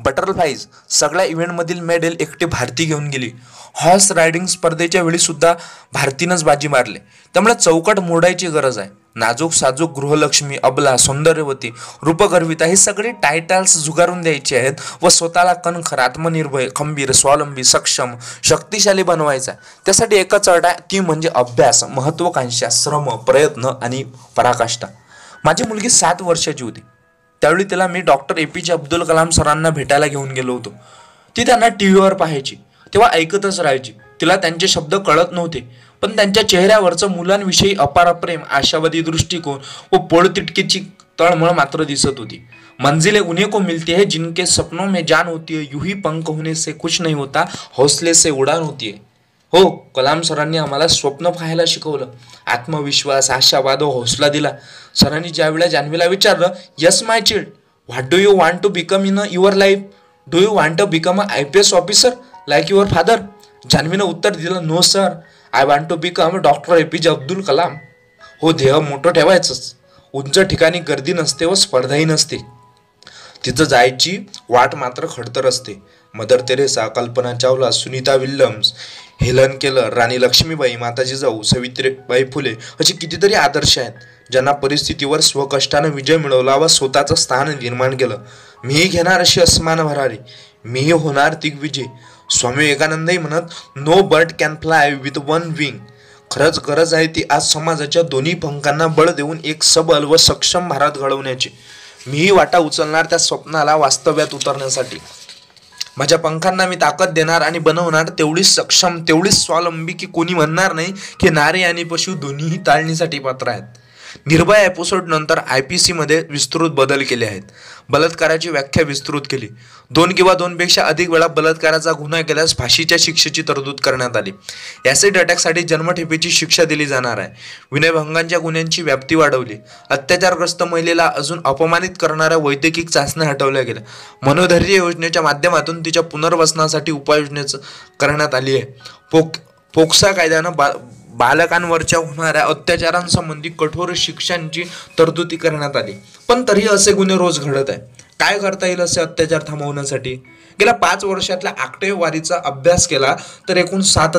S1: butterflies सगळ्या इव्हेंटमधील मेडल एकटी भारती घेऊन गेली. हॉर्स रायडिंग स्पर्धेच्या वेळी सुद्धा भारतीनंच बाजी मारली. त्यामुळे चौकट मोडायची गरज आहे. नाजूक साजूक गृहलक्ष्मी, अबला, सौंदर्यवती, रूपगर्विता ही सगळी टायटल्स झुगारून द्यायची आहेत व स्वतःला कणखर, आत्मनिर्भर, खंबीर, स्वावलंबी, सक्षम, शक्तिशाली बनवायचा. त्यासाठी एकच अट आहे, ती म्हणजे अभ्यास, महत्वाकांक्षा, श्रम, प्रयत्न आणि पराकाष्ठा. माझी मुलगी 7 वर्षाची होती. त्यावेळी तिला मी डॉक्टर APJ अब्दुल कलाम सरांना भेटायला घेऊन गेलो होतो. ती त्यांना टीव्हीवर पाहायची, तेव्हा ऐकतच राहायची. तिला त्यांचे शब्द कळत नव्हते, पण त्यांच्या चेहऱ्यावरचं मुलांविषयी अपार प्रेम, आशावादी दृष्टिकोन व पोळतिटकीची तळमळ मात्र दिसत होती. मंजिलें उन्हें को मिलती है जिनके सपनों में जान होती है, यूं ही पंख होने से कुछ नहीं होता, हौसले से उड़ान होती है. हो, कलाम सरांनी आम्हाला स्वप्न पाहायला शिकवलं, आत्मविश्वास, आशावाद व हौसला दिला. सरांनी ज्या वेळेला जान्हवीला विचारलं, yes my child, what do you want to become in your life? Do you want to become a IPS officer like your father? जान्हवीनं उत्तर दिलं, no sir, I want to become doctor APJ Abdul Kalam. हो, ध्येय मोठं ठेवायचंच. उंच ठिकाणी गर्दी नसते व स्पर्धाही नसते. तिथं जायची वाट मात्र खडतर असते. Mother Teresa, Kalpana Chawla, Sunita Williams, Helen Keller, Rani Laxmibai, Mata Jijau, Savitribai Phule असे कितीतरी आदर्श आहेत, ज्यांना परिस्थितीवर स्वकष्टानं विजय मिळवला व स्वतःचं स्थान निर्माण केलं. मीही घेणार अशी अस्मान भरारी, मीही होणार दिग्विजय. स्वामी विवेकानंदही म्हणत, no bird can fly with one wing. खरंच गरज आहे ती आज समाजाच्या दोन्ही पंखांना बळ देऊन एक सबल व सक्षम भारत घडवण्याची. मीही वाटा उचलणार त्या स्वप्नाला वास्तव्यात उतरण्यासाठी. माझ्या पंखांना मी ताकद देणार आणि बनवणार तेवढीच सक्षम, तेवढीच स्वावलंबी की कोणी म्हणणार नाही की नारी आणि पशु दोन्हीही ताळणीसाठी पात्र आहेत. निर्भया एपिसोड नंतर IPC मध्ये विस्तृत बदल केले आहेत. बलात्काराची व्याख्या विस्तृत केली. 2 किंवा 2पेक्षा अधिक वेळा बलात्काराचा गुन्हा केल्यास फाशीच्या शिक्षेची तरतूद करण्यात आली. ॲसिड अटॅकसाठी जन्मठेपेची शिक्षा दिली जाणार आहे. विनयभंगांच्या गुन्ह्यांची व्याप्ती वाढवली. अत्याचारग्रस्त महिलेला अजून अपमानित करणाऱ्या वैद्यकीय चाचण्या हटवल्या गेल्या. मनोधैर्य योजनेच्या माध्यमातून तिच्या पुनर्वसनासाठी उपाययोजना करण्यात आली आहे. पोक्सा कायद्यानं बालकांवरच्या होणाऱ्या अत्याचारांसंबंधी कठोर शिक्षांची तरतुदी करण्यात आली. पण तरी असे गुन्हे रोज घडत आहे. काय करता येईल असे अत्याचार थांबवण्यासाठी? गेल्या 5 वर्षातल्या आकडेवारीचा अभ्यास केला तर एकूण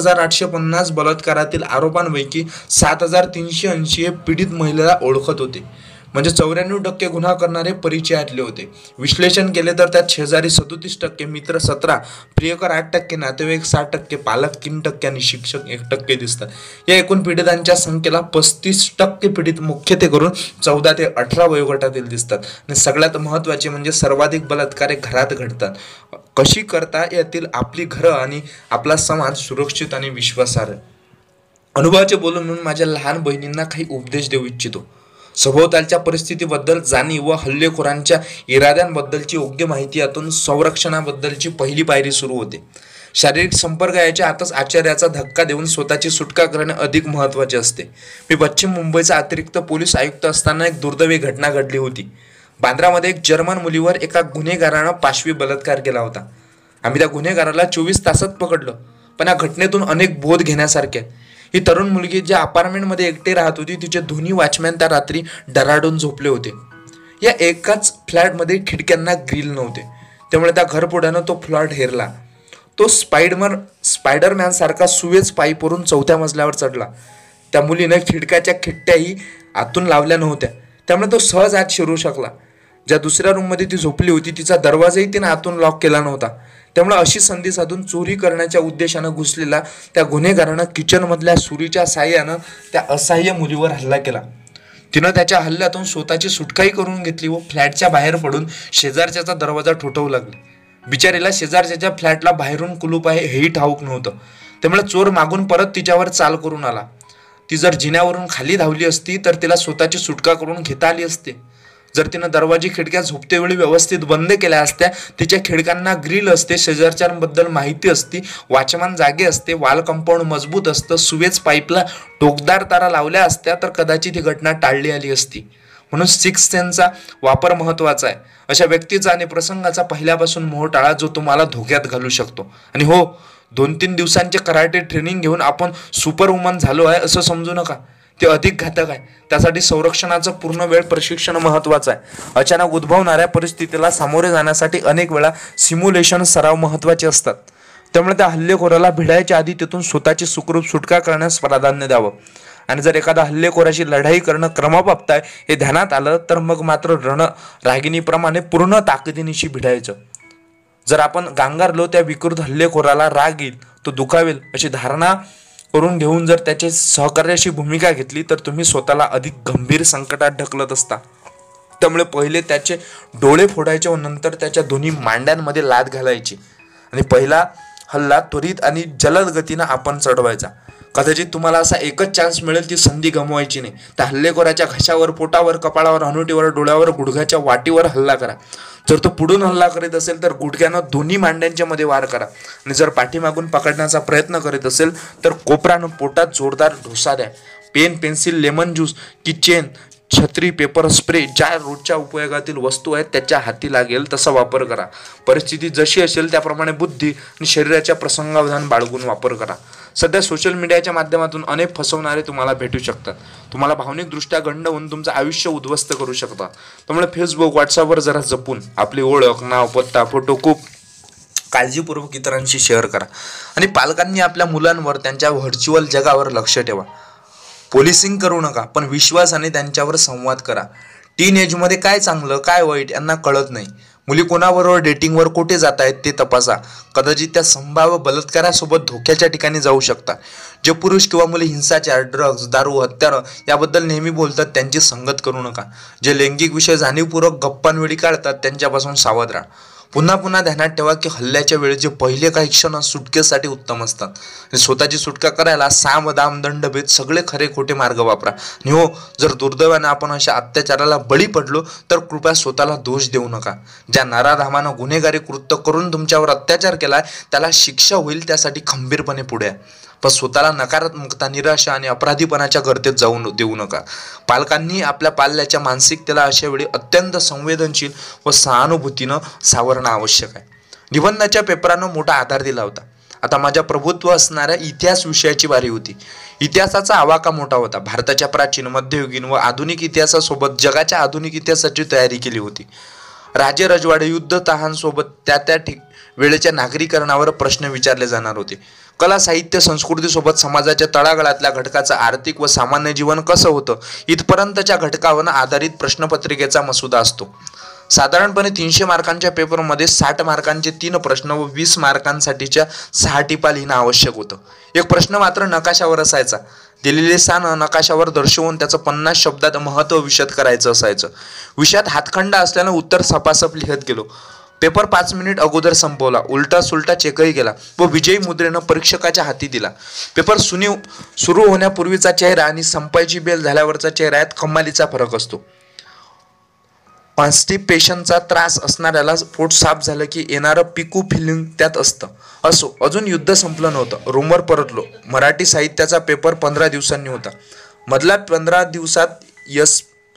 S1: 7,850 बलात्कारातील आरोपांपैकी 7,380 हे पीडित महिलेला ओळखत होते. म्हणजे 94% गुन्हा करणारे परिचयातले होते. विश्लेषण केले तर त्यात शेजारी 37%, मित्र 17%, प्रियकर 8%, नातेवाईक 6%, पालक 3% आणि शिक्षक 1% दिसतात. या एकूण पीडितांच्या संख्येला 35% पीडित मुख्यत्वे 14 ते 18 वयोगटातील दिसतात. आणि सगळ्यात महत्त्वाचे म्हणजे सर्वाधिक बलात्कार हे घरात घडतात. कशी करता येतील आपली घरं आणि आपला समाज सुरक्षित आणि विश्वासार्ह? अनुभवाचे बोलून म्हणून माझ्या लहान बहिणींना काही उपदेश देऊ इच्छितो. सभोवतालच्या परिस्थितीबद्दल जाणीव व हल्लेखोरांच्या इराद्यांबद्दलची योग्य माहिती यातून संरक्षणाबद्दलची पहिली पायरी सुरू होते. शारीरिक संपर्क याच्या आतच आश्चर्याचा धक्का देऊन स्वतःची सुटका करणे अधिक महत्त्वाचे असते. मी पश्चिम मुंबईचा अतिरिक्त पोलीस आयुक्त असताना एक दुर्दैवी घटना घडली होती. बांद्रामध्ये एक जर्मन मुलीवर एका गुन्हेगारानं पाशवी बलात्कार केला होता. आम्ही त्या गुन्हेगाराला 24 तासात पकडलं. पण या घटनेतून अनेक बोध घेण्यासारखे. ही तरुण मुलगी ज्या अपार्टमेंटमध्ये एकटी राहत होती, तिचे दोन्ही वॉचमॅन त्या रात्री डराडून झोपले होते. या एकाच फ्लॅटमध्ये खिडक्यांना ग्रिल नव्हते, त्यामुळे त्या घरपुढ्यानं तो फ्लॅट हेरला. तो स्पायडरमॅन सारखा सुवेज पाईपवरून 4थ्या मजल्यावर चढला. त्या मुलीने खिडक्याच्या खिडक्याही आतून लावल्या नव्हत्या, त्यामुळे तो सहज आत शिरू शकला. ज्या दुसऱ्या रूममध्ये ती झोपली होती, तिचा दरवाजाही तिने आतून लॉक केला नव्हता. त्यामुळे अशी संधी साधून चोरी करण्याच्या उद्देशानं घुसलेला त्या गुन्हेगारानं किचनमधल्या सुरीच्या साह्यानं त्या असहाय्य मुलीवर हल्ला केला. तिनं त्याच्या हल्ल्यातून स्वतःची सुटकाही करून घेतली व फ्लॅटच्या बाहेर पडून शेजारच्याचा दरवाजा ठोठवू लागली. बिचारीला शेजारच्या फ्लॅटला बाहेरून कुलूप आहे हेही ठाऊक नव्हतं, त्यामुळे चोर मागून परत तिच्यावर चाल करून आला. ती जर जिन्यावरून खाली धावली असती तर तिला स्वतःची सुटका करून घेता आली असते. जर तिनं दरवाजी खिडक्या झोपतेवेळी व्यवस्थित बंद केल्या असत्या, तिच्या खिडक्यांना ग्रिल असते, शेजारच्यांबद्दल माहिती असती, वॉचमॅन जागे असते, वॉल कंपाऊंड मजबूत असतं, सुवेज पाईपला टोकदार तारा लावल्या असत्या तर कदाचित ही घटना टाळली आली असती. म्हणून 6th सेन्सचा वापर महत्त्वाचा आहे. अशा व्यक्तीचा आणि प्रसंगाचा पहिल्यापासून मोह टाळा जो तुम्हाला धोक्यात घालू शकतो. आणि हो, 2-3 दिवसांचे कराटे ट्रेनिंग घेऊन आपण सुपर वुमन झालो आहे असं समजू नका. ते अधिक घातक आहे. त्यासाठी संरक्षणाचं पूर्ण वेळ प्रशिक्षण महत्त्वाचं आहे. अचानक उद्भवणाऱ्या परिस्थितीला सामोरे जाण्यासाठी अनेक वेळा सिम्युलेशन सराव महत्त्वाचे असतात. त्यामुळे त्या हल्लेखोराला भिडायच्या आधी तिथून स्वतःची सुखरूप सुटका करण्यास प्राधान्य द्यावं. आणि जर एखादा हल्लेखोराशी लढाई करणं क्रमप्राप्त आहे हे ध्यानात आलं तर मग मात्र रागिणीप्रमाणे पूर्ण ताकदीनिशी भिडायचं. जर आपण गांगारलो त्या विकृत हल्लेखोराला राग येईल, तो दुखावेल अशी धारणा करून घेऊन जर त्याचे सहकार्याची भूमिका घेतली तर तुम्ही स्वतःला अधिक गंभीर संकटात ढकलत असता. त्यामुळे पहिले त्याचे डोळे फोडायचे व नंतर त्याच्या दोन्ही मांड्यांमध्ये लाथ घालायची आणि पहिला हल्ला त्वरित आणि जलद गतीनं आपण चढवायचा. कदाचित तुम्हाला असा एकच चान्स मिळेल, ती संधी गमवायची नाही. त्या हल्लेखोराच्या घशावर, पोटावर, कपाळावर, हनुटीवर, डोळ्यावर, गुडघ्याच्या वाटीवर हल्ला करा. जर तो पुढून हल्ला करीत असेल तर गुडघ्यानं दोन्ही मांड्यांच्या मध्ये वार करा आणि जर पाठीमागून पकडण्याचा प्रयत्न करीत असेल तर कोपरानं पोटात जोरदार ढोसा द्या. Pen, pencil, lemon juice, keychain, छत्री, पेपर स्प्रे, ज्या रोजच्या उपयोगातील वस्तू आहेत त्याच्या हाती लागेल तसा वापर करा. परिस्थिती जशी असेल त्याप्रमाणे बुद्धी आणि शरीराच्या प्रसंगावधान बाळगून वापर करा. सध्या सोशल मीडियाच्या माध्यमातून अनेक फसवणारे तुम्हाला भेटू शकतात. तुम्हाला भावनिकदृष्ट्या गंड होऊन तुमचं आयुष्य उद्ध्वस्त करू शकतात. त्यामुळे फेसबुक, व्हॉट्सअपवर जरा जपून आपली ओळख, नाव, पत्ता, फोटो खूप काळजीपूर्वक इतरांशी शेअर करा. आणि पालकांनी आपल्या मुलांवर त्यांच्या व्हर्च्युअल जगावर लक्ष ठेवा. पोलिसिंग करू नका, पण विश्वासाने त्यांच्यावर संवाद करा. टीन एजमध्ये काय चांगलं काय वाईट यांना कळत नाही. मुली कोणाबरोबर डेटिंगवर कुठे जात आहेत ते तपासा. कदाचित त्या संभाव्य बलात्कारासोबत धोक्याच्या ठिकाणी जाऊ शकतात. जे पुरुष किंवा मुली हिंसाचार, ड्रग्ज, दारू, हत्यारं याबद्दल नेहमी बोलतात त्यांची संगत करू नका. जे लैंगिक विषय जाणीवपूर्वक गप्पांवेळी काढतात त्यांच्यापासून सावध राहा. पुन्हा पुन्हा ध्यानात ठेवा की हल्ल्याच्या वेळी जे पहिले काही क्षण सुटकेसाठी उत्तम असतात. आणि स्वतःची सुटका करायला साम, दाम, दंडभेद सगळे खरे खोटे मार्ग वापरा. आणि हो, जर दुर्दैवाने आपण अशा अत्याचाराला बळी पडलो तर कृपया स्वतःला दोष देऊ नका. ज्या नराधामानं गुन्हेगारी कृत्य करून तुमच्यावर अत्याचार केलाय त्याला शिक्षा होईल त्यासाठी खंबीरपणे पुढे आहे. पण स्वतःला नकारात्मकता, निराशा आणि अपराधीपणाच्या गर्तेत जाऊन देऊ नका. पालकांनी आपल्या पाल्याच्या मानसिकतेला अशा वेळी अत्यंत संवेदनशील व सहानुभूतीनं सावरणं आवश्यक आहे. निबंधाच्या पेपरानं मोठा आधार दिला होता. आता माझ्या प्रभुत्व असणाऱ्या इतिहास विषयाची बारी होती. इतिहासाचा आवाका मोठा होता. भारताच्या प्राचीन, मध्ययुगीन व आधुनिक इतिहासासोबत जगाच्या आधुनिक इतिहासाची तयारी केली होती. राजे रजवाडे, युद्ध, तहांसोबत त्या वेळेच्या नागरीकरणावर प्रश्न विचारले जाणार होते. कला, साहित्य, संस्कृतीसोबत समाजाच्या तळागाळातल्या घटकाचं आर्थिक व सामान्य जीवन कसं होतं इथपर्यंतच्या घटकावर आधारित प्रश्नपत्रिकेचा मसुदा असतो. साधारणपणे 300 मार्कांच्या पेपरमध्ये 60 मार्कांचे 3 प्रश्न व 20 मार्कांसाठीच्या 6 टिपा लिहिणं आवश्यक होतं. एक प्रश्न मात्र नकाशावर असायचा. दिलेले स्थान नकाशावर दर्शवून त्याचं 50 शब्दात महत्त्व विशद करायचं असायचं. विषयात हातखंडा असल्यानं उत्तर सपासप लिहत गेलो. पेपर 5 मिनिट अगोदर संपवला. उलटा सुलटा चेकही केला व विजयी मुद्रेनं परीक्षकाच्या हाती दिला. पेपर सुरू होण्यापूर्वीचा चेहरा आणि संपायची बेल झाल्यावरचा चेहरा यात कमालीचा फरक असतो. कॉन्स्टिपेशनचा त्रास असणाऱ्याला पोट साफ झालं की येणारं पिकू फिलिंग त्यात असतं. असो, अजून युद्ध संपलं नव्हतं. रूमवर परतलो. मराठी साहित्याचा पेपर 15 दिवसांनी होता. मधल्या 15 दिवसात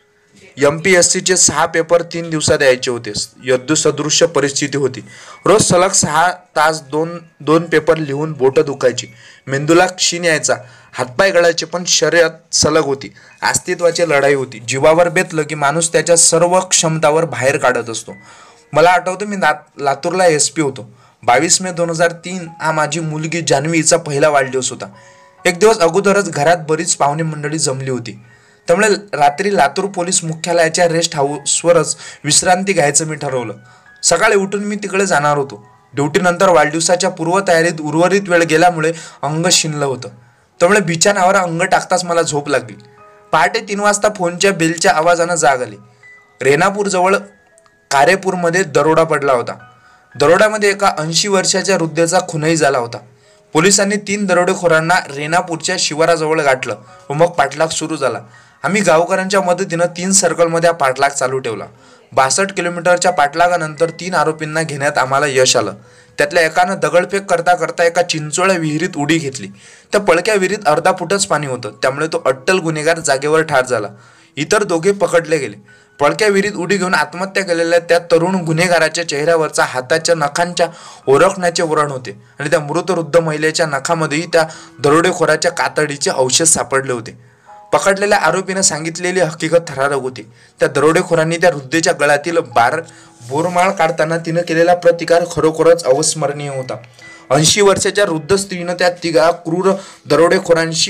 S1: MPSCचे 6 पेपर 3 दिवसात यायचे होते. युद्धसदृश्य परिस्थिती होती. रोज सलग 6 तास दोन पेपर लिहून बोटं दुखायची. मेंदूला क्षीण यायचा. हातपाय गळायचे. पण शर्यत सलग होती. अस्तित्वाची लढाई होती. जीवावर बेतलं की माणूस त्याच्या सर्व क्षमतावर बाहेर काढत असतो. मला आठवतं मी लातूरला SP होतो. 22 मे 2003 हा माझी मुलगी जान्हवी हिचा पहिला वाढदिवस होता. एक दिवस अगोदरच घरात बरीच पाहुणे मंडळी जमली होती. त्यामुळे रात्री लातूर पोलीस मुख्यालयाच्या रेस्ट हाऊसवरच विश्रांती घ्यायचं मी ठरवलं. सकाळी उठून मी तिकडे जाणार होतो. ड्युटीनंतर वाढदिवसाच्या पूर्वतयारीत उर्वरित वेळ गेल्यामुळे अंग शिनलं होतं. त्यामुळे बिछाण्यावर अंग टाकताच मला झोप लागली. पहाटे 3 वाजता फोनच्या बेलच्या आवाजानं जाग आली. रेणापूरजवळ कारेपूरमध्ये दरोडा पडला होता. दरोड्यामध्ये एका 80 वर्षाच्या वृद्धेचा खूनही झाला होता. पोलिसांनी 3 दरोडेखोरांना रेणापूरच्या शिवाराजवळ गाठलं व मग पाठलाग सुरू झाला. आम्ही गावकऱ्यांच्या मदतीनं 3 सर्कलमध्ये पाठलाग चालू ठेवला. 62 किलोमीटरच्या पाठलागानंतर 3 आरोपींना घेण्यात आम्हाला यश आलं. त्यातल्या एकानं दगडफेक करता करता एका चिंचोळ्या विहिरीत उडी घेतली. त्या पळक्या विहिरीत अर्धा फुटच पाणी होतं. त्यामुळे तो अट्टल गुन्हेगार जागेवर ठार झाला. इतर दोघे पकडले गेले. पळक्या विहिरीत उडी घेऊन आत्महत्या केलेल्या त्या तरुण गुन्हेगाराच्या चेहऱ्यावरचा हाताच्या नखांच्या ओळखण्याचे व्रण होते आणि त्या मृत वृद्ध महिलेच्या नखामध्येही त्या दरोडेखोराच्या कातडीचे अवशेष सापडले होते. पकडलेल्या आरोपीने सांगितलेली हकीकत थरारक होती. त्या दरोडेखोरांनी त्या वृद्धेच्या गळ्यातील बोरमाळ काढताना तिनं केलेला प्रतिकार खरोखरच अविस्मरणीय होता. 80 वर्षाच्या वृद्ध स्त्रीनं त्या तिघा क्रूर दरोडेखोरांशी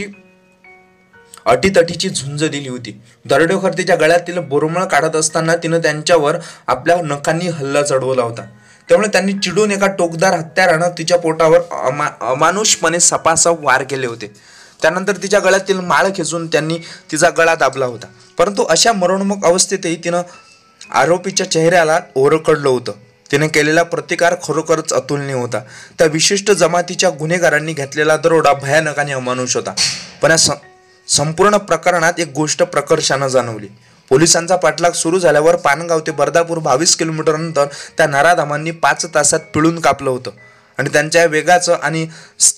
S1: अटीतटीची झुंज दिली होती. दरोडेखोर तिच्या गळ्यातील बोरमाळ काढत असताना तिनं त्यांच्यावर आपल्या नखांनी हल्ला चढवला होता. त्यामुळे त्यांनी चिडून एका टोकदार हत्यारानं तिच्या पोटावर अमानुषपणे सपासप वार केले होते. त्यानंतर तिच्या गळ्यातील माळ खेचून त्यांनी तिचा गळा दाबला होता. परंतु अशा मरणोन्मुख अवस्थेतही तिनं आरोपीच्या चेहऱ्याला ओरकडलं होतं. तिने केलेला प्रतिकार खरोखरच अतुलनीय होता. त्या विशिष्ट जमातीच्या गुन्हेगारांनी घेतलेला दरोडा भयानक आणि अमानुष होता. पण या संपूर्ण प्रकरणात एक गोष्ट प्रकर्षानं जाणवली. पोलिसांचा पाठलाग सुरू झाल्यावर पानगाव ते बर्दापूर 22 किलोमीटर नंतर त्या नराधामांनी 5 तासात पिळून कापलं होतं. आणि त्यांच्या वेगाचं आणि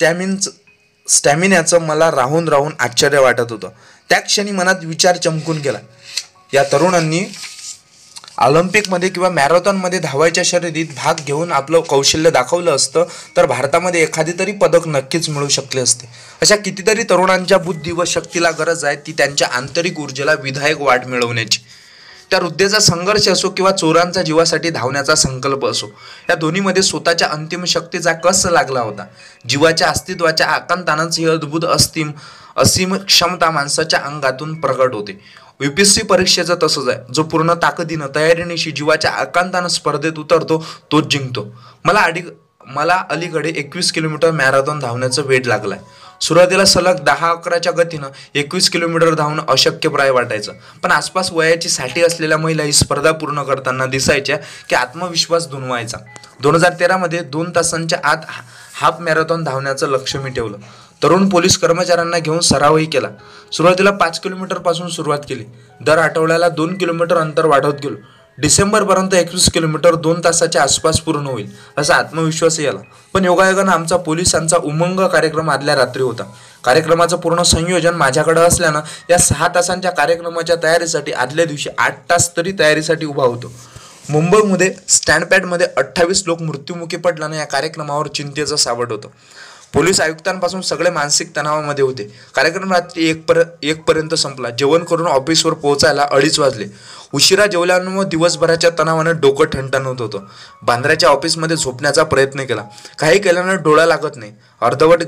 S1: स्टॅमिन्याचं मला राहून राहून आश्चर्य वाटत होतं. त्या क्षणी मनात विचार चमकून गेला, या तरुणांनी ऑलिम्पिकमध्ये किंवा मॅरेथॉनमध्ये धावायच्या शर्यतीत भाग घेऊन आपलं कौशल्य दाखवलं असतं तर भारतामध्ये एखादी तरी पदक नक्कीच मिळू शकले असते. अशा कितीतरी तरुणांच्या बुद्धी व शक्तीला गरज आहे ती त्यांच्या आंतरिक ऊर्जेला विधायक वाट मिळवण्याची. त्या वृद्धेचा संघर्ष असो किंवा चोरांचा जीवासाठी धावण्याचा संकल्प असो, या दोन्हीमध्ये स्वतःच्या अंतिम शक्तीचा कस लागला होता. जीवाच्या अस्तित्वाच्या आकांतानंच ही अद्भुत असीम क्षमता माणसाच्या अंगातून प्रकट होते. UPSC परीक्षेचं तसंच आहे. जो पूर्ण ताकदीनं तयारीनिशी जीवाच्या आकांतानं स्पर्धेत उतरतो तोच जिंकतो. मला अलीकडे 21 किलोमीटर मॅरेथॉन धावण्याचं वेड लागलाय. सुरुवातीला सलग 10-11च्या गतीनं 21 किलोमीटर धावणं अशक्यप्राय वाटायचं. पण आसपास वयाची 60 असलेल्या महिला ही स्पर्धा पूर्ण करताना दिसायच्या की आत्मविश्वास दुणवायचा. 2013मध्ये 2 तासांच्या आत हाफ मॅरेथॉन धावण्याचं लक्ष्य मी ठेवलं. तरुण पोलीस कर्मचाऱ्यांना घेऊन सरावही केला. सुरुवातीला 5 किलोमीटर पासून सुरुवात केली. दर आठवड्याला 2 किलोमीटर अंतर वाढवत गेलो. डिसेंबरपर्यंत 21 किलोमीटर 2 तासाच्या आसपास पूर्ण होईल असा आत्मविश्वासही आला. पण योगायोगानं आमचा पोलिसांचा उमंग कार्यक्रम आदल्या रात्री होता. कार्यक्रमाचं पूर्ण संयोजन माझ्याकडे असल्यानं या 6 तासांच्या कार्यक्रमाच्या तयारीसाठी आदल्या दिवशी 8 तास तरी तयारीसाठी उभा होतो. मुंबईमध्ये स्टँडपॅडमध्ये 28 लोक मृत्युमुखी पडल्यानं या कार्यक्रमावर चिंतेचं सावट होतं. पोलीस आयुक्तांपासून सगळे मानसिक तणावामध्ये होते. कार्यक्रम रात्री 1 पर्यंत संपला. जेवण करून ऑफिसवर पोहोचायला 2:30 वाजले. उशिरा जेवल्यामुळे दिवसभराच्या तणावानं डोकं ठणठणत होतं. बांद्र्याच्या ऑफिसमध्ये झोपण्याचा प्रयत्न केला. काही केल्यानं डोळा लागत नाही. अर्धवट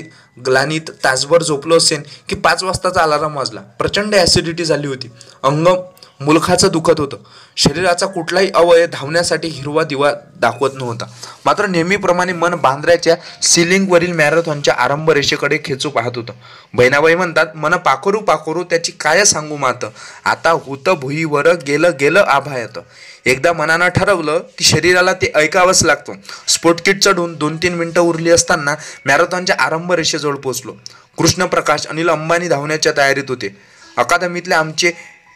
S1: ग्लानीत तासभर झोपलो असेल की 5 वाजताचा अलार्म वाजला. प्रचंड ॲसिडिटी झाली होती. अंग मुलखाचं दुखत होतं. शरीराचा कुठलाही अवयव धावण्यासाठी हिरवा दिवा दाखवत नव्हता. मात्र नेहमीप्रमाणे मन बांद्र्याच्या सिलिंगवरील मॅरेथॉनच्या आरंभ रेषेकडे खेचू पाहत होतं. बहिणाबाई म्हणतात, मन पाखरू पाखरू त्याची काय सांगू मात, आता हुत भुईवर गेलं आभायत. एकदा मनानं ठरवलं की शरीराला ते ऐकावंच लागतं. स्पोर्टकिट चढून 2-3 मिनिटं उरली असताना मॅरेथॉनच्या आरंभ रेषेजवळ पोहोचलो. कृष्णप्रकाश, अनिल अंबानी धावण्याच्या तयारीत होते. अकादमीतले आमचे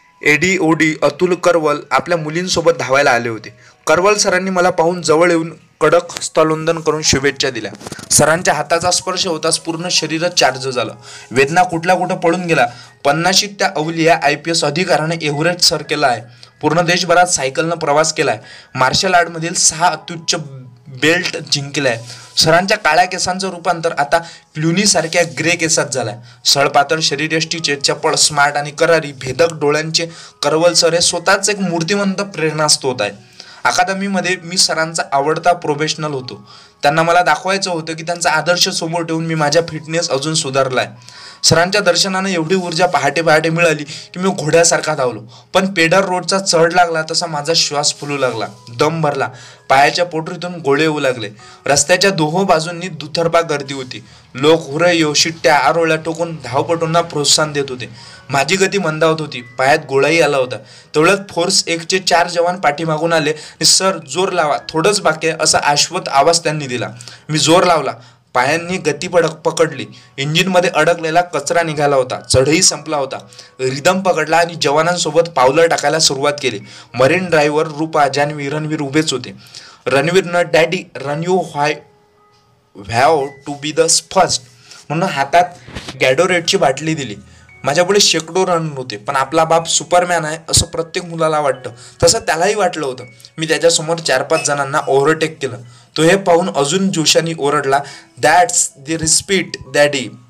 S1: ADOD अतुल करवल आपल्या मुलींसोबत धावायला आले होते. करवल सरांनी मला पाहून जवळ येऊन कडक हस्तांदोलन करून शुभेच्छा दिल्या. सरांच्या हाताचा स्पर्श होताच पूर्ण शरीरच चार्ज झालं. वेदना कुठला कुठं पळून गेला. 50 त्या अवलिया IPS अधिकाऱ्याने एव्हरेस्ट सर केला आहे. पूर्ण देशभरात सायकलनं प्रवास केलाय. मार्शल आर्टमधील 6 अत्युच्च बेल्ट जिंकलाय. सरांच्या काळ्या केसांचं रूपांतर आता क्लुनी सारख्या ग्रे केसात झालाय. सळपातळ शरीरयष्टीचे, चपळ, स्मार्ट आणि करारी भेदक डोळ्यांचे करवल सर हे स्वतःच एक मूर्तिमंत प्रेरणास्त्रोत आहे. अकादमीमध्ये मी सरांचा आवडता प्रोफेशनल होतो. त्यांना मला दाखवायचं होतं की त्यांचा आदर्श समोर ठेवून मी माझ्या फिटनेस अजून सुधारलाय. सरांच्या दर्शनानं एवढी ऊर्जा पहाटे पहाटे मिळाली की मी घोड्यासारखा धावलो. पण पेडर रोडचा चढ लागला तसा माझा श्वास फुलू लागला. दम भरला. पायाच्या पोटरीतून गोळे येऊ लागले. रस्त्याच्या दोहो बाजूंनी दुतर्फा गर्दी होती. लोक हुरयो, शिट्ट्या, आरोळ्या टोकून धावपटूंना प्रोत्साहन देत होते. माझी गती मंदावत होती. पायात गोळाही आला होता. तेवढ्यात फोर्स 1चे 4 जवान पाठीमागून आले. सर, जोर लावा, थोडंच बाकी आहे असा आश्वत आवाज त्यांनी दिला. मी जोर लावला. पायांनी गती पकडली. इंजिनमध्ये अडकलेला कचरा निघाला होता. चढही संपला होता. रिदम पकडला आणि जवानांसोबत पावलं टाकायला सुरुवात केली. मरीन ड्रायव्हर, रूपा, जान्हवी, रणवीर उभेच होते. रणवीरनं daddy run you have to be the first म्हणून हातात गॅडोरेटची बाटली दिली. माझ्यापुढे शेकडो रन होते. पण आपला बाप सुपरमॅन आहे असं प्रत्येक मुलाला वाटतं. तसं त्यालाही वाटलं होतं. मी त्याच्यासमोर 4-5 जणांना ओव्हरटेक केलं. तो हे पाहून अजून जोशाने ओरडला, that's the spirit daddy.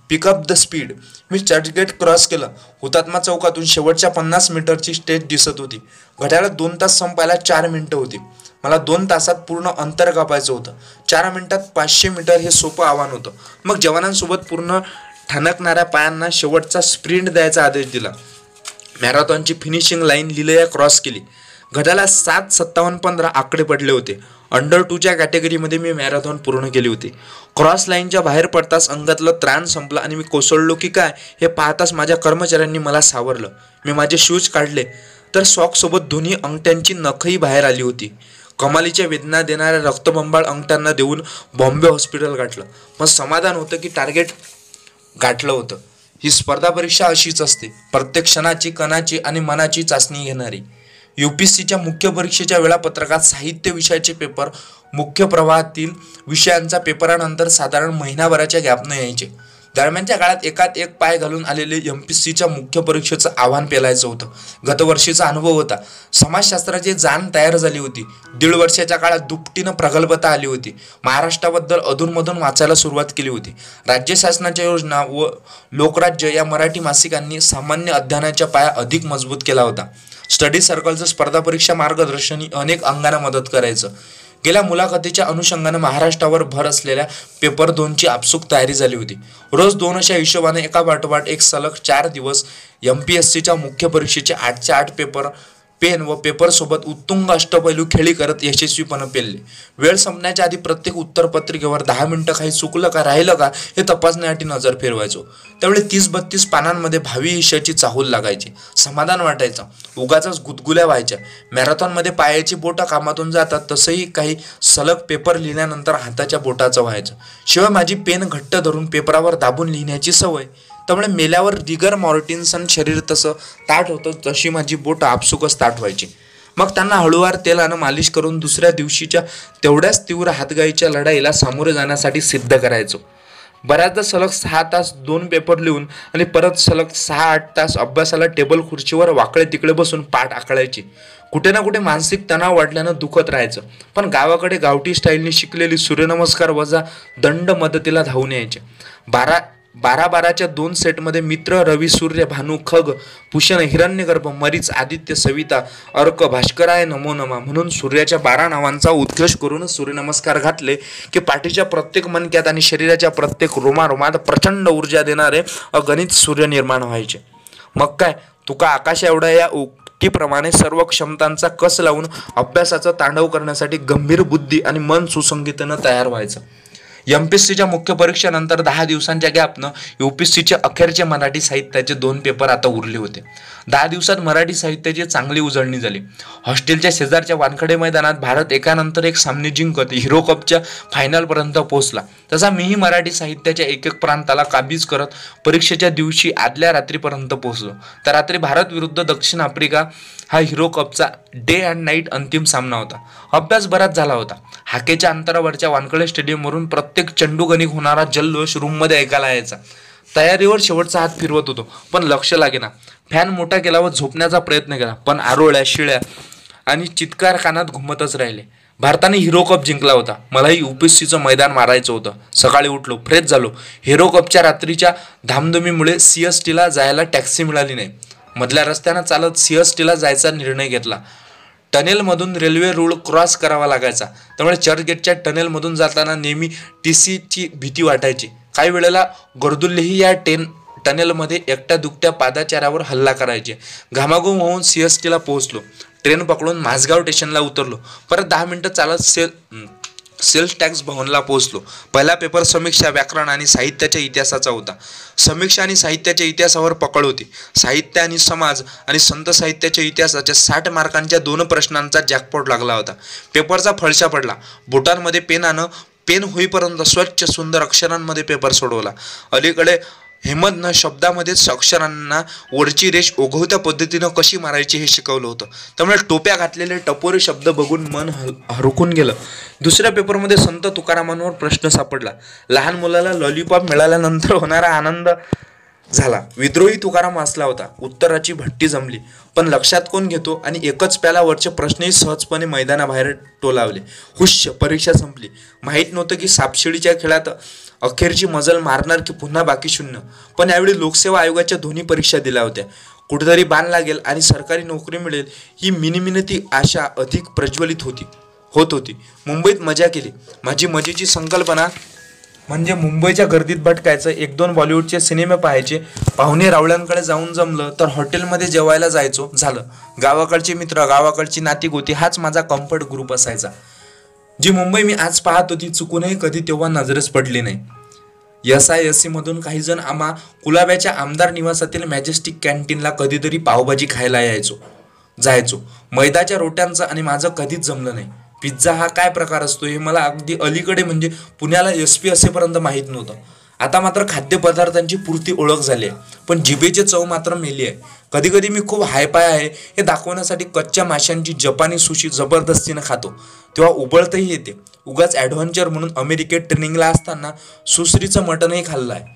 S1: Pick up the speed. मी चर्चगेट क्रॉस केलं. हुतात्मा चौकातून शेवटच्या 50 मीटरची स्टेज दिसत होती. घड्याळात 2 तास संपायला 4 मिनिटं होती. मला 2 तासात पूर्ण अंतर कापायचं होतं. 4 मिनिटात 500 मीटर हे सोपं आव्हान होतं. मग जवानांसोबत पूर्ण ठणकणाऱ्या पायांना शेवटचा स्प्रिंट द्यायचा आदेश दिला. मॅरेथॉनची फिनिशिंग लाईन लिलया क्रॉस केली. घड्याला 7:57:15 आकडे पडले होते. अंडर 2च्या कॅटेगरीमध्ये मी मॅरेथॉन पूर्ण केली होती. क्रॉस लाईनच्या बाहेर पडताच अंगातलं त्राण संपलं आणि मी कोसळलो की काय हे पाहताच माझ्या कर्मचाऱ्यांनी मला सावरलं. मी माझे शूज काढले तर सॉक्ससोबत दोन्ही अंगठ्यांची नखही बाहेर आली होती. कमालीच्या वेदना देणाऱ्या रक्तबंबाळ अंगठ्यांना देऊन बॉम्बे हॉस्पिटल गाठलं. मग समाधान होतं की टार्गेट गाठलं होतं. ही स्पर्धा परीक्षा अशीच असते, प्रत्येक क्षणाची, कणाची आणि मनाची चाचणी घेणारी. UPSCच्या मुख्य परीक्षेच्या वेळापत्रकात साहित्य विषयाचे पेपर मुख्य प्रवाहातील विषयांचा पेपरानंतर साधारण महिनाभराच्या गॅपनं यायचे. दरम्यानच्या काळात एकात एक पाय घालून आलेले MPSCच्या मुख्य परीक्षेचं आव्हान पेलायचं होतं. गतवर्षीचा अनुभव होता. समाजशास्त्राची जाण तयार झाली होती. 1.5 वर्षाच्या काळात दुपटीनं प्रगल्भता आली होती. महाराष्ट्राबद्दल अधूनमधून वाचायला सुरुवात केली होती. राज्य शासनाच्या योजना व लोकराज्य या मराठी मासिकांनी सामान्य अध्ययनाच्या पाया अधिक मजबूत केला होता. स्टडी सर्कलचं स्पर्धा परीक्षा मार्गदर्शनही अनेक अंगांना मदत करायचं. गेल्या मुलाखतीच्या अनुषंगानं महाराष्ट्रावर भर असलेल्या पेपर 2ची आपसूक तयारी झाली होती. रोज 2 अशा हिशोबाने एका पाठोपाठ एक सलग 4 दिवस MPSCच्या मुख्य परीक्षेचे 8चे 8 पेपर पेन व पेपरसोबत उत्तुंग अष्टपैलू खेळी करत यशस्वीपणे पेलले. वेळ संपण्याच्या आधी प्रत्येक उत्तरपत्रिकेवर 10 मिनिटं काही चुकलं का राहिलं का हे तपासण्यासाठी नजर फिरवायचो. त्यावेळी 30-32 पानांमध्ये भावी विषयाची चाहूल लागायची. समाधान वाटायचं. उगाचच गुदगुल्या व्हायच्या. मॅरेथॉनमध्ये पायाची बोटं कामातून जातात तसंही काही सलग पेपर लिहिल्यानंतर हाताच्या बोटाचं व्हायचं. शिवाय माझी पेन घट्ट धरून पेपरावर दाबून लिहिण्याची सवय. त्यामुळे मेल्यावर रिगर मॉर्टिन्सन शरीर तसं ताठ होतं तशी माझी बोटं आपसुकच ताठ व्हायची. मग त्यांना हळूवार तेलानं मालिश करून दुसऱ्या दिवशीच्या तेवढ्याच तीव्र हातगाईच्या लढाईला सामोरे जाण्यासाठी सिद्ध करायचो. बऱ्याचदा सलग 6 तास 2 पेपर लिहून आणि परत सलग 6-8 तास अभ्यासाला टेबल खुर्चीवर वाकडे तिकडे बसून पाठ आखळायची. कुठे ना कुठे मानसिक तणाव वाढल्यानं दुखत राहायचं. पण गावाकडे गावठी स्टाईलने शिकलेली सूर्यनमस्कार वजा दंड मदतीला धावून यायचे. 12-12च्या 2 सेटमध्ये मित्र, रवी, सूर्य, भानू, खग, भूषण, हिरण्यगर्भ, मरीच, आदित्य, सविता, अर्क, भास्कराय नमो नमा म्हणून सूर्याच्या 12 नावांचा उद्घोष करून सूर्यनमस्कार घातले की पाठीच्या प्रत्येक मणक्यात आणि शरीराच्या प्रत्येक रोमारोमात प्रचंड ऊर्जा देणारे अगणित सूर्य निर्माण व्हायचे. मग काय, तुका आकाश एवढा या उक्तीप्रमाणे सर्व क्षमतांचा कस लावून अभ्यासाचा तांडव करण्यासाठी गंभीर बुद्धी आणि मन सुसंगीतेनं तयार व्हायचं. MPSCच्या मुख्य परीक्षेनंतर 10 दिवसांच्या गॅपनं UPSCचे अखेरचे मराठी साहित्याचे 2 पेपर आता उरले होते. 10 दिवसात मराठी साहित्याची चांगली उजळणी झाली. हॉस्टेलच्या शेजारच्या वानखडे मैदानात भारत एकानंतर एक सामने जिंकत हिरो कपच्या फायनलपर्यंत पोहोचला. तसा मीही मराठी साहित्याच्या एक प्रांताला काबीज करत परीक्षेच्या दिवशी आदल्या रात्रीपर्यंत पोहोचलो. त्या रात्री भारत विरुद्ध दक्षिण आफ्रिका हा हिरो कपचा डे अँड नाईट अंतिम सामना होता. अभ्यास बराच झाला होता. हाकेच्या अंतरावरच्या वानखडे स्टेडियमवरून प्रत्येक चेंडूगणिक होणारा जल्लोष रूममध्ये ऐकायला यायचा. तयारीवर शेवटचा हात फिरवत होतो पण लक्ष लागेना. फॅन मोठा केला व झोपण्याचा प्रयत्न केला पण आरोळ्या, शिळ्या आणि चित्कार कानात घुमतच राहिले. भारताने हिरो कप जिंकला होता. मलाही UPSCचं मैदान मारायचं होतं. सकाळी उठलो, फ्रेश झालो. हिरो कपच्या रात्रीच्या धामधुमीमुळे CSTला जायला टॅक्सी मिळाली नाही. मधल्या रस्त्यानं चालत CSTला जायचा निर्णय घेतला. टनेलमधून रेल्वे रूळ क्रॉस करावा लागायचा. त्यामुळे चर्चगेटच्या टनेलमधून जाताना नेहमी TCची भीती वाटायची. काही वेळेला गर्दुल्लेही या टनेलमध्ये एकट्या दुकट्या पादाचाऱ्यावर हल्ला करायचे. घामाघूम होऊन CSTला पोहोचलो. ट्रेन पकडून माझगाव स्टेशनला उतरलो. परत 10 मिनिटं चालत सेल्स टॅक्स भवनला पोहोचलो. पहिला पेपर समीक्षा, व्याकरण आणि साहित्याच्या इतिहासाचा होता. समीक्षा आणि साहित्याच्या इतिहासावर पकड होती. साहित्य आणि समाज आणि संत साहित्याच्या इतिहासाच्या 60 मार्कांच्या 2 प्रश्नांचा जॅकपॉट लागला होता. पेपरचा फळशा पडला. बोटांमध्ये पेन होईपर्यंत स्वच्छ सुंदर अक्षरांमध्ये पेपर सोडवला. अलीकडे हेमदनं शब्दामध्येच अक्षरांना वरची रेष ओघवत्या पद्धतीनं कशी मारायची हे शिकवलं होतं. त्यामुळे टोप्या घातलेले टपोरे शब्द बघून मन हरकून गेलं. दुसऱ्या पेपरमध्ये संत तुकारामांवर प्रश्न सापडला. लहान मुलाला लॉलीपॉप मिळाल्यानंतर होणारा आनंद झाला. विद्रोही तुकाराम वाचला होता. उत्तराची भट्टी जमली. पण लक्षात कोण घेतो आणि एकच प्यालावरचे प्रश्नही सहजपणे मैदानाबाहेर टोलावले. हुश्य, परीक्षा संपली. माहीत नव्हतं की सापशिडीच्या खेळात अखेरची मजल मारणार की पुन्हा बाकी शून्य. पण यावेळी लोकसेवा आयोगाच्या दोन्ही परीक्षा दिल्या होत्या. कुठेतरी बाण लागेल आणि सरकारी नोकरी मिळेल ही मिनिमिनती आशा अधिक प्रज्वलित होत होती. मुंबईत मजा केली. माझी मजेची संकल्पना म्हणजे मुंबईच्या गर्दीत भटकायचं, 1-2 बॉलिवूडचे सिनेमे पाहायचे, पाहुणे रावळ्यांकडे जाऊन जमलं तर हॉटेलमध्ये जेवायला जायचो, झालं. गावाकडचे मित्र, गावाकडची नातीगोती हाच माझा कम्फर्ट ग्रुप असायचा. जी मुंबई मी आज पाहत होती चुकूनही कधी तेव्हा नजरेस पडली नाही. SISC मधून काही जण आम्हा कुलाब्याच्या आमदार निवासातील मॅजेस्टिक कॅन्टीनला कधीतरी पावभाजी खायला जायचो. मैदाच्या रोट्यांचं आणि माझं कधीच जमलं नाही. पिझ्झा हा काय प्रकार असतो हे मला अगदी अलीकडे म्हणजे पुण्याला SP असेपर्यंत माहीत नव्हतं. आता मात्र खाद्यपदार्थांची पुरती ओळख झाली आहे, पण जिभेची चव मात्र मेली आहे. कधी कधी मी खूप हायपाय आहे हे दाखवण्यासाठी कच्च्या माशांची जपानी सुशी जबरदस्तीनं खातो. तेव्हा उबळतही येते. उगाच ॲडव्हेंचर म्हणून अमेरिकेत ट्रेनिंगला असताना सुसरीचं मटणही खाल्लं आहे.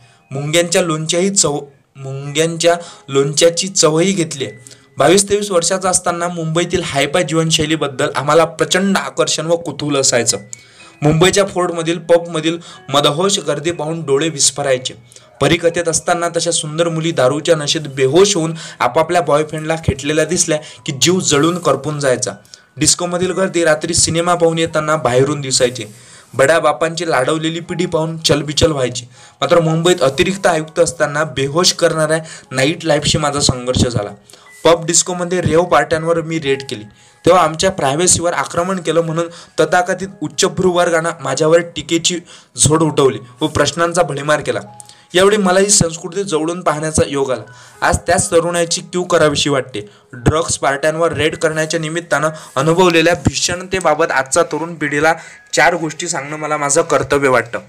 S1: मुंग्यांच्या लोणच्याची चवही घेतली आहे. 22-23 वर्षाचा असताना मुंबईतील हायपाय जीवनशैलीबद्दल आम्हाला प्रचंड आकर्षण व कुतूहल असायचं. मुंबईच्या फोर्टमधील पबमधील मदहोश गर्दी पाहून डोळे विस्फरायचे. परिकथेत असताना तशा सुंदर मुली दारूच्या नशेत बेहोश होऊन आपापल्या बॉयफ्रेंडला खेटलेल्या दिसल्या की जीव जळून करपून जायचा. डिस्कोमधील गर्दी रात्री सिनेमा पाहून येताना बाहेरून दिसायची. बड्या बापांची लाडवलेली पिढी पाहून चलबिचल व्हायची. मात्र मुंबईत अतिरिक्त आयुक्त असताना बेहोश करणाऱ्या नाईट लाईफशी माझा संघर्ष झाला. पब डिस्कोमध्ये रेव पार्ट्यांवर मी रेड केली. तेव्हा आमच्या प्रायव्हसीवर आक्रमण केलं म्हणून तथाकथित उच्चभ्रू वर्गानं माझ्यावर टीकेची झोड उठवली व प्रश्नांचा भडीमार केला. यावेळी मला ही संस्कृती जवळून पाहण्याचा योग आला. आज त्याच तरुणाची क्यू करावीशी वाटते. ड्रग्स पार्ट्यांवर रेड करण्याच्या निमित्तानं अनुभवलेल्या भीषणतेबाबत आजचा तरुण पिढीला 4 गोष्टी सांगणं मला माझं कर्तव्य वाटतं.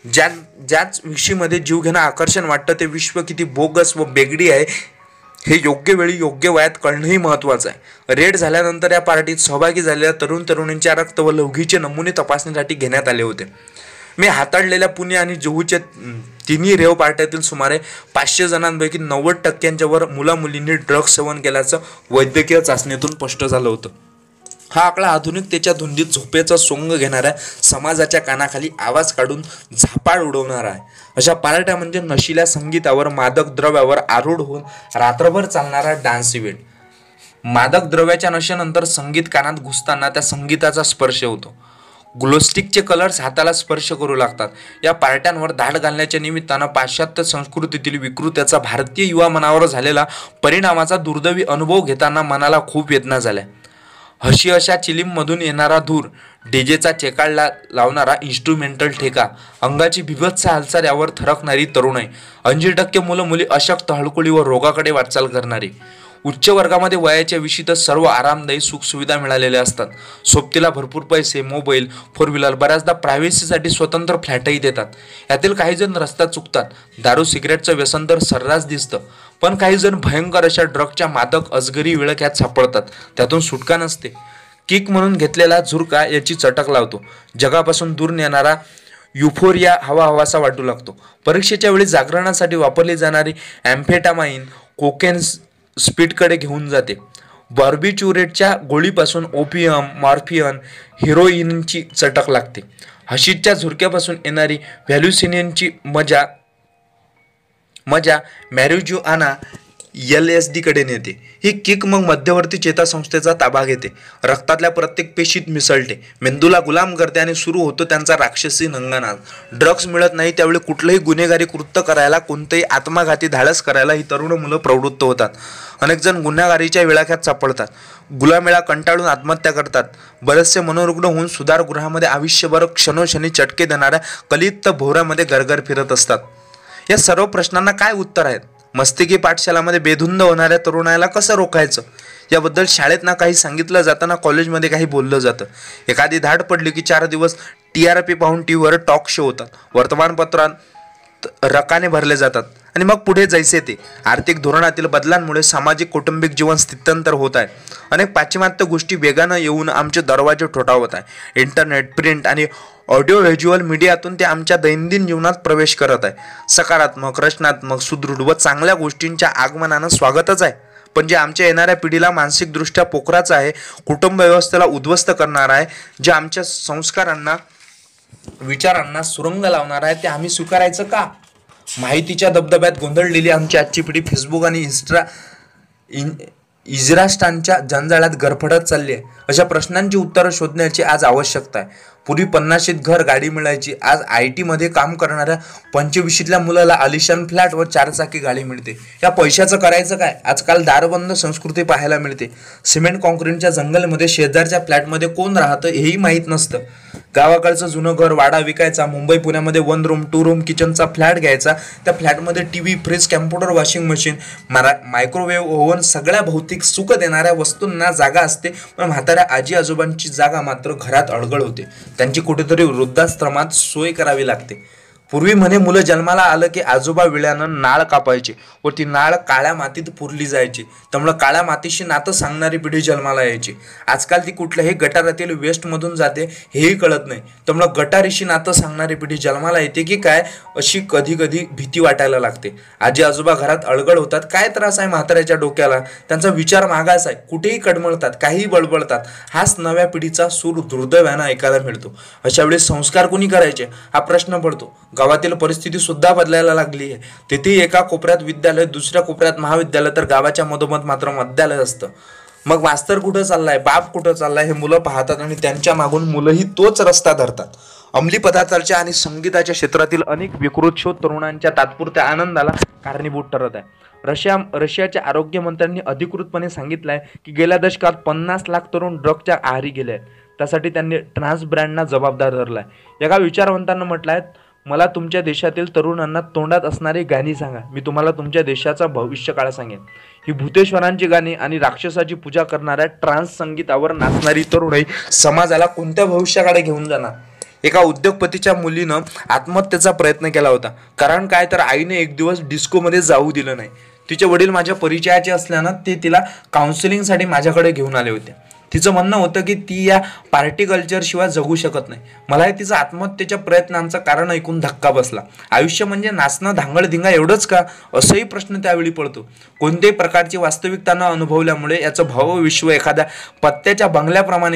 S1: ज्याच विषयीमध्ये जीव घेणं आकर्षण वाटतं ते विश्व किती बोगस व बेगडी आहे हे योग्य वेळी योग्य वयात कळणंही महत्त्वाचं आहे. रेड झाल्यानंतर या पार्टीत सहभागी झालेल्या तरुणींच्या रक्त व लघवीचे नमुने तपासणीसाठी घेण्यात आले होते. मी हाताळलेल्या पुणे आणि जुहूच्या तिन्ही रेव पार्ट्यातील सुमारे 500 जणांपैकी 90% वर मुलामुलींनी ड्रग्स सेवन केल्याचं वैद्यकीय चाचणीतून स्पष्ट झालं होतं. हा आकडा आधुनिकतेच्या धुंदीत झोपेचा सोंग घेणाऱ्या समाजाच्या कानाखाली आवाज काढून झापाड उडवणारा आहे. अशा पार्ट्या म्हणजे नशिल्या संगीतावर, मादक द्रव्यावर आरूढ होऊन रात्रभर चालणारा डान्स इव्हेंट. मादक द्रव्याच्या नशेनंतर संगीत कानात घुसताना त्या संगीताचा स्पर्श होतो. ग्लोस्टिकचे कलर्स हाताला स्पर्श करू लागतात. या पार्ट्यांवर धाड घालण्याच्या निमित्तानं पाश्चात्य संस्कृतीतील विकृतीचा भारतीय युवा मनावर झालेला परिणामाचा दुर्दैवी अनुभव घेताना मनाला खूप वेदना झाल्या. हशी अशा चिलीममधून येणारा धूर, डीजेचा चेकाळला लावणारा इन्स्ट्रुमेंटल ठेका, अंगाची बिभत्स हालचाल यावर थरकणारी तरुणाई, 80% मुलं मुली अशक्त, हळकुळी व रोगाकडे वाटचाल करणारी. उच्च वर्गामध्ये वयाच्या विषयीतच सर्व आरामदायी सुखसुविधा मिळालेल्या असतात. सोबतीला भरपूर पैसे, मोबाईल, 4 व्हीलर, बऱ्याचदा प्रायव्हसीसाठी स्वतंत्र फ्लॅटही देतात. यातील काही जण रस्ता चुकतात. दारू सिगरेटचं व्यसन तर सर्रास दिसतं. पण काही जण भयंकर अशा ड्रगच्या मादक अजगरी विळख्यात सापडतात. त्यातून सुटका नसते. किक म्हणून घेतलेला झुरका याची चटक लावतो. जगापासून दूर नेणारा युफोरिया हवासा वाटू लागतो. परीक्षेच्या वेळी जागरणासाठी वापरली जाणारी ॲम्फेटामाइन कोकेन स्पीडकडे घेऊन जाते. बार्बिच्युरेटच्या गोळीपासून ओपियम, मॉर्फियन, हिरोईनची चटक लागते. हशीच्या झुरक्यापासून येणारी व्हॅल्युसिनेशनची मजा मॅरिजुआना LSD कडे नेते. ही किक मग मध्यवर्ती चेतासंस्थेचा ताबा घेते. रक्तातल्या प्रत्येक पेशीत मिसळते, मेंदूला गुलाम करते आणि सुरू होतो त्यांचा राक्षसी नंगानाद. ड्रग्स मिळत नाही त्यावेळी कुठलंही गुन्हेगारी कृत्य करायला, कोणतंही आत्मघाती धाडस करायला ही तरुण मुलं प्रवृत्त होतात. अनेक जण गुन्हेगारीच्या विळख्यात सापडतात. गुलामेळा कंटाळून आत्महत्या करतात. बरेचसे मनोरुग्ण होऊन सुधारगृहामध्ये आयुष्यभर क्षणोक्षणी चटके देणाऱ्या कलित भोवऱ्यामध्ये गरगर फिरत असतात. या सर्व प्रश्नांना काय उत्तर आहेत? मस्तिकी पाठशालामध्ये बेधुंद होणाऱ्या तरुणाला कसं रोखायचं याबद्दल शाळेत ना काही सांगितलं जातं ना कॉलेजमध्ये काही बोललं जातं. एखादी धाड पडली की 4 दिवस TRP पाहून टीव्हीवर टॉक शो होतात. वर्तमानपत्रात रकाने भरले जातात. आणि मग पुढे जैसे ते आर्थिक धोरणातील बदलांमुळे सामाजिक कौटुंबिक जीवन स्थित्यंतर होत आहे. अनेक पाश्चिमात्य गोष्टी वेगानं येऊन आमचे दरवाजे ठोठावत आहे. इंटरनेट, प्रिंट आणि ऑडिओ व्हिज्युअल मीडियातून ते आमच्या दैनंदिन जीवनात प्रवेश करत आहे. सकारात्मक, रचनात्मक, सुदृढ व चांगल्या गोष्टींच्या आगमनानं स्वागतच आहे, पण जे आमच्या येणाऱ्या पिढीला मानसिकदृष्ट्या पोखराचं आहे, कुटुंब व्यवस्थेला उद्ध्वस्त करणार आहे, जे आमच्या संस्कारांना, विचारांना सुरंग लावणार आहे, ते आम्ही स्वीकारायचं का? माहितीच्या दबदब्यात गोंधळलेली आमची आजची पिढी फेसबुक आणि इन्स्टाच्या जंजाळात गरफडत चालली आहे. अशा प्रश्नांची उत्तरं शोधण्याची आज आवश्यकता आहे. पूर्वी 50शीत घर गाडी मिळायची, आज IT मध्ये काम करणाऱ्या 25ल्या मुलाला आलिशान फ्लॅट व 4 चाकी गाडी मिळते. या पैशाचं करायचं काय? आजकाल दारबंद संस्कृती पाहायला मिळते. सिमेंट कॉन्क्रीटच्या जंगलमध्ये शेजारच्या फ्लॅटमध्ये कोण राहतं हेही माहीत नसतं. गावाकडचं जुनं घर वाडा विकायचा, मुंबई पुण्यामध्ये 1 रूम 2 रूम किचनचा फ्लॅट घ्यायचा. त्या फ्लॅटमध्ये TV, fridge, computer, washing machine, microwave, oven, सगळ्या भौतिक सुख देणाऱ्या वस्तूंना जागा असते, पण म्हाताऱ्या आजी आजोबांची जागा मात्र घरात अडगळ होते. त्यांची कुठेतरी वृद्धाश्रमात सोय करावी लागते. पूर्वी म्हणे मुलं जन्माला आलं की आजोबा विळ्यानं नाळ कापायची व ती नाळ काळ्या मातीत पुरली जायची. त्यामुळे काळ्या मातीशी नातं सांगणारी पिढी जन्माला यायची. आजकाल ती कुठल्याही गटारातील वेस्टमधून जाते हेही कळत नाही. त्यामुळे गटारीशी नातं सांगणारी पिढी जन्माला येते की काय अशी कधी कधी भीती वाटायला लागते. आजी आजोबा घरात अडगळ होतात. काय त्रास आहे म्हाताऱ्याच्या डोक्याला? त्यांचा विचार मागास आहे. कुठेही कडमळतात, काहीही बळबळतात. हाच नव्या पिढीचा सूर दुर्दैवानं ऐकायला मिळतो. अशा वेळी संस्कार कोणी करायचे हा प्रश्न पडतो. गावातील परिस्थिती सुद्धा बदलायला लागली आहे. तिथे एका कोपऱ्यात विद्यालय, दुसऱ्या कोपऱ्यात महाविद्यालय, तर गावाच्या मधोमध मात्र मध्यालय असतं. मग मास्तर कुठं चाललाय, बाप कुठं चाललाय हे मुलं पाहतात आणि त्यांच्या मागून मुलंही तोच रस्ता धरतात. अंमली पदार्थांच्या आणि संगीताच्या क्षेत्रातील अनेक विकृत शोध तरुणांच्या तात्पुरत्या आनंदाला कारणीभूत ठरत आहे. रशियाच्या आरोग्य मंत्र्यांनी अधिकृतपणे सांगितलंय की गेल्या दशकात 50 लाख तरुण ड्रगच्या आहारी गेले आहेत. त्यासाठी त्यांनी ट्रान्स ब्रँडना जबाबदार धरलाय. एका विचारवंतांना म्हटलंय, मला तुमच्या देशातील तरुणांना तोंडात असणारी गाणी सांगा, मी तुम्हाला तुमच्या देशाचा भविष्यकाळ सांगेन. ही भूतेश्वरांची गाणी आणि राक्षसाची पूजा करणाऱ्या ट्रान्स संगीतावर नाचणारी तरुणाई समाजाला कोणत्या भविष्याकडे घेऊन जाणार? एका उद्योगपतीच्या मुलीनं आत्महत्येचा प्रयत्न केला होता. कारण काय तर आईने एक दिवस डिस्कोमध्ये जाऊ दिलं नाही. तिचे वडील माझ्या परिचयाचे असल्यानं ते तिला काउन्सिलिंगसाठी माझ्याकडे घेऊन आले होते. तिचं म्हणणं होतं की ती या पार्टी कल्चरशिवाय जगू शकत नाही. मलाही तिचं आत्महत्येच्या प्रयत्नांचं कारण ऐकून धक्का बसला. आयुष्य म्हणजे नाचणं, धांगडधिंगा एवढंच का, असंही प्रश्न त्यावेळी पडतो. कोणत्याही प्रकारची वास्तविकता न अनुभवल्यामुळे याचं भावविश्व एखाद्या पत्त्याच्या बंगल्याप्रमाणे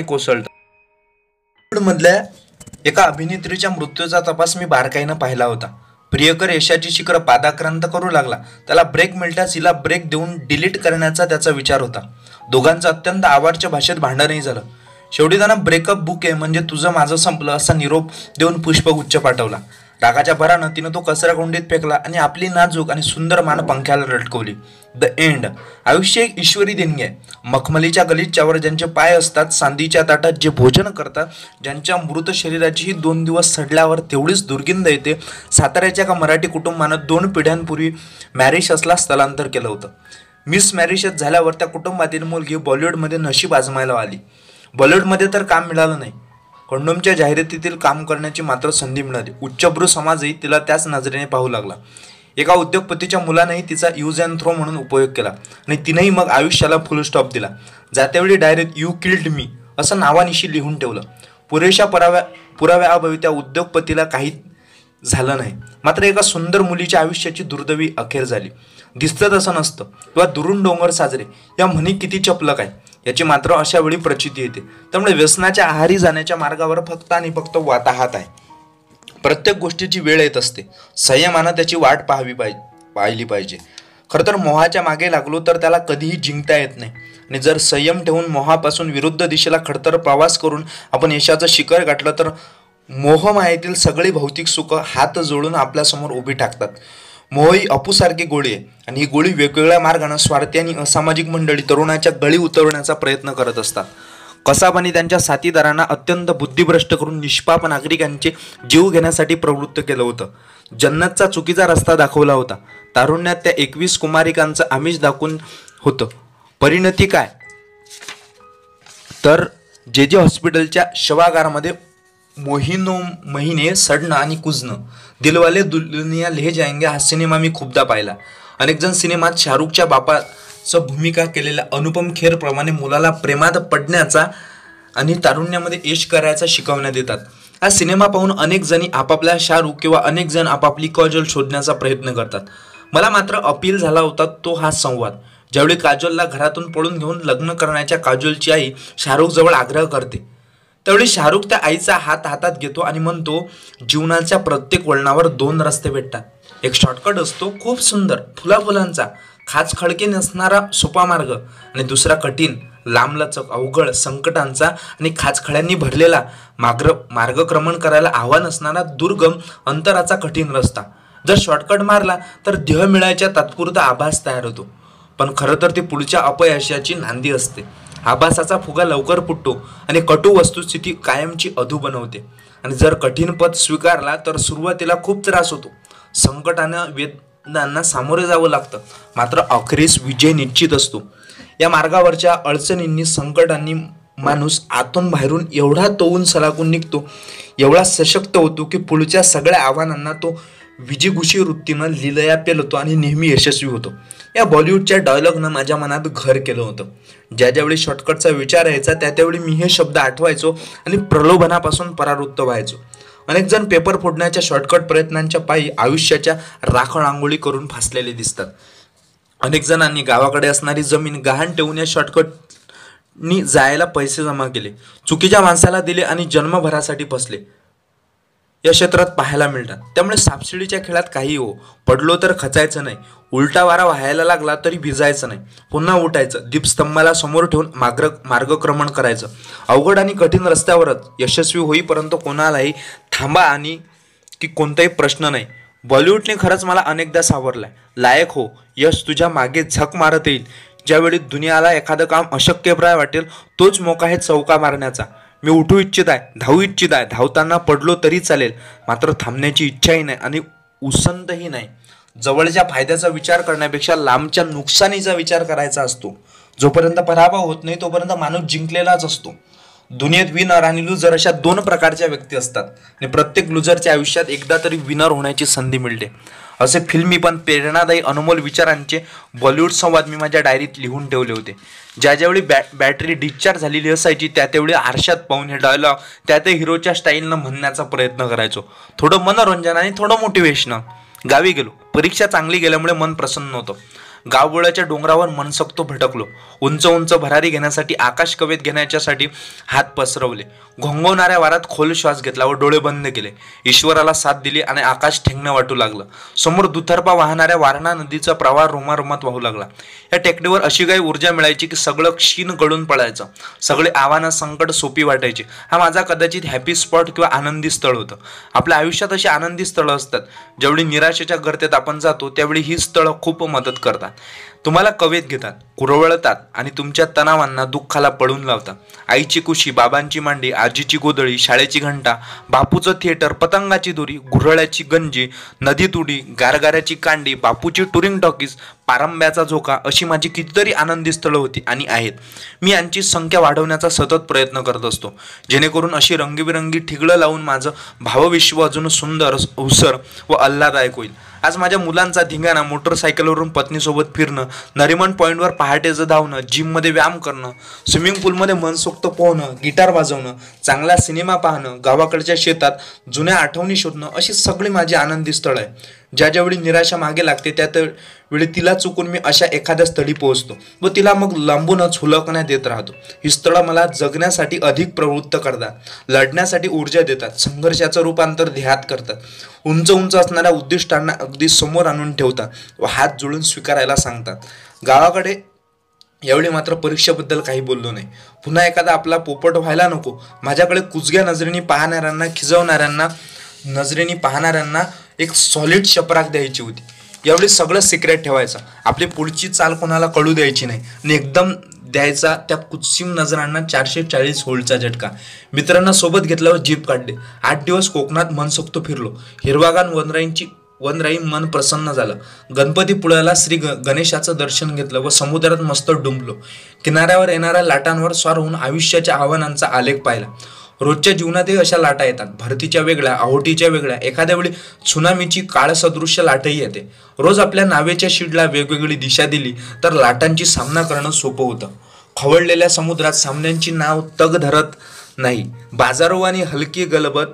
S1: कोसळतं. मधल्या एका अभिनेत्रीच्या मृत्यूचा तपास मी बारकाईनं पाहिला होता. प्रियकर यशाची शिखर पादाक्रांत करू लागला. त्याला ब्रेक मिळताच हिला ब्रेक देऊन डिलीट करण्याचा त्याचा विचार होता. दोघांचं अत्यंत आवारच्या भाषेत भांडणही झालं. शेवटी त्यानं ब्रेकअप बुक आहे म्हणजे तुझं माझं संपलं असा निरोप देऊन पुष्पगुच्छ पाठवला. रागाच्या भरानं तिनं तो कचराकुंडीत फेकला आणि आपली नाजूक आणि सुंदर मान पंख्याला लटकवली. The end. आयुष्य एक ईश्वरी देणगी आहे. मखमलीच्या गलिच्च्यावर ज्यांचे पाय असतात, सांदीच्या ताटात जे भोजन करतात, ज्यांच्या मृत शरीराचीही 2 दिवस सडल्यावर तेवढीच दुर्गंध येते. साताऱ्याच्या एका मराठी कुटुंबानं 2 पिढ्यांपूर्वी मॅरिशसला स्थलांतर केलं होतं. मिस मॅरिशस झाल्यावर त्या कुटुंबातील मुलगी बॉलिवूडमध्ये नशीब आजमायला आली. बॉलिवूडमध्ये तर काम मिळालं नाही, कंडोमच्या जाहिरातीतील काम करण्याची मात्र संधी मिळाली. उच्चभ्रू समाजही तिला त्याच नजरेने पाहू लागला. एका उद्योगपतीच्या मुलानेही तिचा यूज अँड थ्रो म्हणून उपयोग केला आणि तिनेही मग आयुष्याला फुल स्टॉप दिला. जातेवेळी डायरेक्ट यू किल्ड मी असं नावानिशी लिहून ठेवलं. पुरेशा पुराव्याअभावी त्या उद्योगपतीला काही झालं नाही. मात्र एका सुंदर मुलीच्या आयुष्याची दुर्दैवी अखेर झाली. दिसतं तसं नसतं किंवा दुरून डोंगर साजरे या म्हणी किती चपलक आहे याची मात्र अशा वेळी प्रचिती येते. त्यामुळे व्यसनाच्या आहारी जाण्याच्या मार्गावर फक्त आणि फक्त वाताहात आहे. प्रत्येक गोष्टीची वेळ येत असते. संयमानं त्याची वाट पाहिली पाहिजे. खरं तर मोहाच्या मागे लागलो तर त्याला कधीही जिंकता येत नाही आणि जर संयम ठेवून मोहापासून विरुद्ध दिशेला खडतर प्रवास करून आपण यशाचं शिखर गाठलं तर मोहमायेतील सगळी भौतिक सुख हात जोडून आपल्यासमोर उभी टाकतात. मोह ही अपूसारखी गोळी आहे आणि ही गोळी वेगवेगळ्या मार्गाने स्वार्थी आणि असामाजिक मंडळी तरुणाच्या गळी उतरवण्याचा प्रयत्न करत असतात. कसाबांनी त्यांच्या साथीदारांना अत्यंत बुद्धिभ्रष्ट करून निष्पाप नागरिकांचे जीव घेण्यासाठी प्रवृत्त केलं होतं. जन्नतचा चुकीचा रस्ता दाखवला होता. तारुण्यात त्या 21 कुमारिकांचं आमिष दाखवून होतं. परिणती काय तर जे हॉस्पिटलच्या शवागारामध्ये मोहिनो महिने सडणं आणि कुजणं, दिलवाले दुल्हनिया ले जाएंगे हा सिनेमा मी खूपदा पाहिला. अनेक जण सिनेमात शाहरुखच्या बापाचं भूमिका केलेल्या अनुपम खेरप्रमाणे मुलाला प्रेमात पडण्याचा आणि तारुण्यामध्ये यश करायचा शिकवण्यात देतात. हा सिनेमा पाहून अनेक जणी आपापल्या शाहरुख किंवा अनेक जण आपापली काजोल शोधण्याचा प्रयत्न करतात. मला मात्र अपील झाला होता तो हा संवाद. ज्यावेळी काजोलला घरातून पळून घेऊन लग्न करण्याच्या काजोलची आई शाहरुख जवळ आग्रह करते, त्यावेळी शाहरुख त्या आईचा हात हातात घेतो आणि म्हणतो, जीवनाच्या प्रत्येक वळणावर दोन रस्ते भेटतात. एक शॉर्टकट असतो खूप सुंदर फुलाफुलांचा, खाच खडके नसणारा सोपा मार्ग, आणि दुसरा कठीण लांबलचक अवघड संकटांचा आणि खाचखळ्यांनी भरलेला मार्गक्रमण करायला आव्हान असणारा दुर्गम अंतराचा कठीण रस्ता. जर शॉर्टकट मारला तर देह मिळायच्या तात्पुरता आभास तयार होतो, पण खरं तर ती पुढच्या अपयशाची नांदी असते. आभासाचा फुगा लवकर फुटतो आणि कटू वस्तुस्थिती कायमची अधू बनवते. आणि जर कठीण पद स्वीकारला तर सुरुवातीला खूप त्रास होतो, संकटानं वेदनांना सामोरे जावं लागतं, मात्र अखेरीस विजय निश्चित असतो. या मार्गावरच्या अडचणींनी संकटांनी माणूस आतून बाहेरून एवढा तोवून सलाखून निघतो, एवढा सशक्त होतो की पुढच्या सगळ्या आव्हानांना तो विजिगुषी वृत्तीनं लिलया पेलतो आणि नेहमी यशस्वी होतो. या बॉलिवूडच्या डायलॉगनं माझ्या मनात घर केलं होतं. ज्यावेळी शॉर्टकटचा विचार यायचा त्यावेळी मी हे शब्द आठवायचो आणि प्रलोभनापासून परावृत्त व्हायचो. अनेक जण पेपर फोडण्याच्या शॉर्टकट प्रयत्नांच्या पायी आयुष्याच्या राखण आंघोळी करून फासलेले दिसतात. अनेक जणांनी गावाकडे असणारी जमीन गहाण ठेवून या शॉर्टकटनी जायला पैसे जमा केले, चुकीच्या माणसाला दिले आणि जन्मभरासाठी फसले या क्षेत्रात पाहायला मिळतात. त्यामुळे सापशिडीच्या खेळात काही हो, पडलो तर खचायचं नाही, उलटा वारा व्हायला लागला तरी भिजायचं नाही, पुन्हा उठायचं, दीपस्तंभाला समोर ठेवून मार्गक्रमण करायचं. अवघड आणि कठीण रस्त्यावरच यशस्वी होईपर्यंत कोणालाही थांबा आणि की कोणताही प्रश्न नाही. बॉलिवूडने खरंच मला अनेकदा सावरलाय. लायक हो, यश तुझ्या मागे झक मारत येईल. ज्यावेळी दुनियाला एखादं काम अशक्यप्राय वाटेल तोच मोका आहे चौका मारण्याचा. मी उठू इच्छित आहे, धावू इच्छित आहे, धावताना पडलो तरी चालेल, मात्र थांबण्याची इच्छाही नाही आणि उसंतही नाही. जवळच्या फायद्याचा विचार करण्यापेक्षा लांबच्या नुकसानीचा विचार करायचा असतो. जोपर्यंत पराभव होत नाही तोपर्यंत माणूस जिंकलेलाच असतो. दुनियेत विनर आणि लुजर अशा दोन प्रकारच्या व्यक्ती असतात आणि प्रत्येक लुजरच्या आयुष्यात एकदा तरी विनर होण्याची संधी मिळते. असे फिल्मी पण प्रेरणादायी अनमोल विचारांचे बॉलिवूड संवाद मी माझ्या डायरीत लिहून ठेवले होते. ज्यावेळी बॅटरी डिस्चार्ज झालेली असायची त्यावेळी आरशात पाहून हे डायलॉग त्या हिरोच्या स्टाईलनं म्हणण्याचा प्रयत्न करायचो. थोडं मनोरंजन आणि थोडं मोटिवेशनल. गावी गेलो, परीक्षा चांगली गेल्यामुळे मन प्रसन्न होतं. गावबोळ्याच्या डोंगरावर मनसोक्त भटकलो. उंच उंच भरारी घेण्यासाठी, आकाश कवेत घेण्याच्यासाठी हात पसरवले. घोंघवणाऱ्या वारात खोल श्वास घेतला व डोळे बंद केले. ईश्वराला साथ दिली आणि आकाश ठेंगणं वाटू लागलं. समोर दुतर्फा वाहणाऱ्या वारणा नदीचा प्रवाह रोमारोमात वाहू लागला. या टेकडीवर अशी काही ऊर्जा मिळायची की सगळं क्षीण गळून पडायचं. सगळे आव्हानं संकट सोपी वाटायची. हा माझा कदाचित हॅपी स्पॉट किंवा आनंदी स्थळ होतं. आपल्या आयुष्यात अशी आनंदी स्थळं असतात. ज्यावेळी निराशेच्या गर्तेत आपण जातो त्यावेळी ही स्थळं खूप मदत करतात. तुम्हाला कवेत घेतात, कुरवळतात आणि तुमच्या तणावांना दुःखाला पळून लावतात. आईची कुशी, बाबांची मांडी, आजीची गोदळी, शाळेची घंटा, बापूचं थिएटर, पतंगाची दोरी, गुऱ्हाळ्याची गंजी, नदीत उडी, गारगाऱ्याची कांडी, बापूची टुरिंग टॉकीज, पारंब्याचा झोका अशी माझी कितीतरी आनंदी स्थळं होती आणि आहेत. मी यांची संख्या वाढवण्याचा सतत प्रयत्न करत असतो, जेणेकरून अशी रंगीबिरंगी ठिगळं लावून माझं भावविश्व अजून सुंदर, हुसर व आल्हाददायक होईल. आज माझ्या मुलांचा धिंगाणा, मोटरसायकलवरून पत्नीसोबत फिरणं, नरिमन पॉईंटवर पहाटेचं धावणं, जिममध्ये व्यायाम करणं, स्विमिंग पूलमध्ये मनसोक्त पोहणं, गिटार वाजवणं, चांगला सिनेमा पाहणं, गावाकडच्या शेतात जुन्या आठवणी शोधणं अशी सगळी माझी आनंदी स्थळं आहे. ज्यावेळी निराशा मागे लागते त्यावेळी तिला चुकून मी अशा एखाद्या स्थळी पोहोचतो व तिला मग लांबूनच हुलकण्यात येत राहतो. ही स्थळं मला जगण्यासाठी अधिक प्रवृत्त करतात, लढण्यासाठी ऊर्जा देतात, संघर्षाचं रूपांतर ध्येयात करतात, उंच उंच असणाऱ्या उद्दिष्टांना अगदी समोर आणून ठेवतात व हात जोडून स्वीकारायला सांगतात. गावाकडे यावेळी मात्र परीक्षेबद्दल काही बोललो नाही. पुन्हा एखादा आपला पोपट व्हायला नको. माझ्याकडे कुजग्या नजरेने पाहणाऱ्यांना, खिजवणाऱ्यांना नजरेने पाहणाऱ्यांना एक सॉलिड शपराक द्यायची होती. यावेळी सगळं सिक्रेट ठेवायचं. आपली पुढची चाल कोणाला कळू द्यायची नाही आणि एकदम द्यायचा त्या कुत्सिम नजरांना 440 व्होल्टचा झटका. मित्रांना सोबत घेतल्यावर जीप काढले. 8 दिवस कोकणात मनसोक्त फिरलो. हिरवागार वनराई मन प्रसन्न झालं. गणपतीपुळ्याला श्री गणेशाचं दर्शन घेतलं व समुद्रात मस्त डुंबलो. किनाऱ्यावर येणाऱ्या लाटांवर स्वार होऊन आयुष्याच्या आव्हानांचा आलेख पाहिला. रोजच्या जीवनातही अशा लाटा येतात, भरतीच्या वेगळ्या, आहोटीच्या वेगळ्या, एखाद्या वेळी त्सुनामीची काळसदृश्य लाटही येते. रोज आपल्या नावेच्या शीडला वेगवेगळी दिशा दिली तर लाटांची सामना करणं सोपं होतं. खवळलेल्या समुद्रात सामन्यांची नाव तग धरत नाही. बाजारो आणि हलकी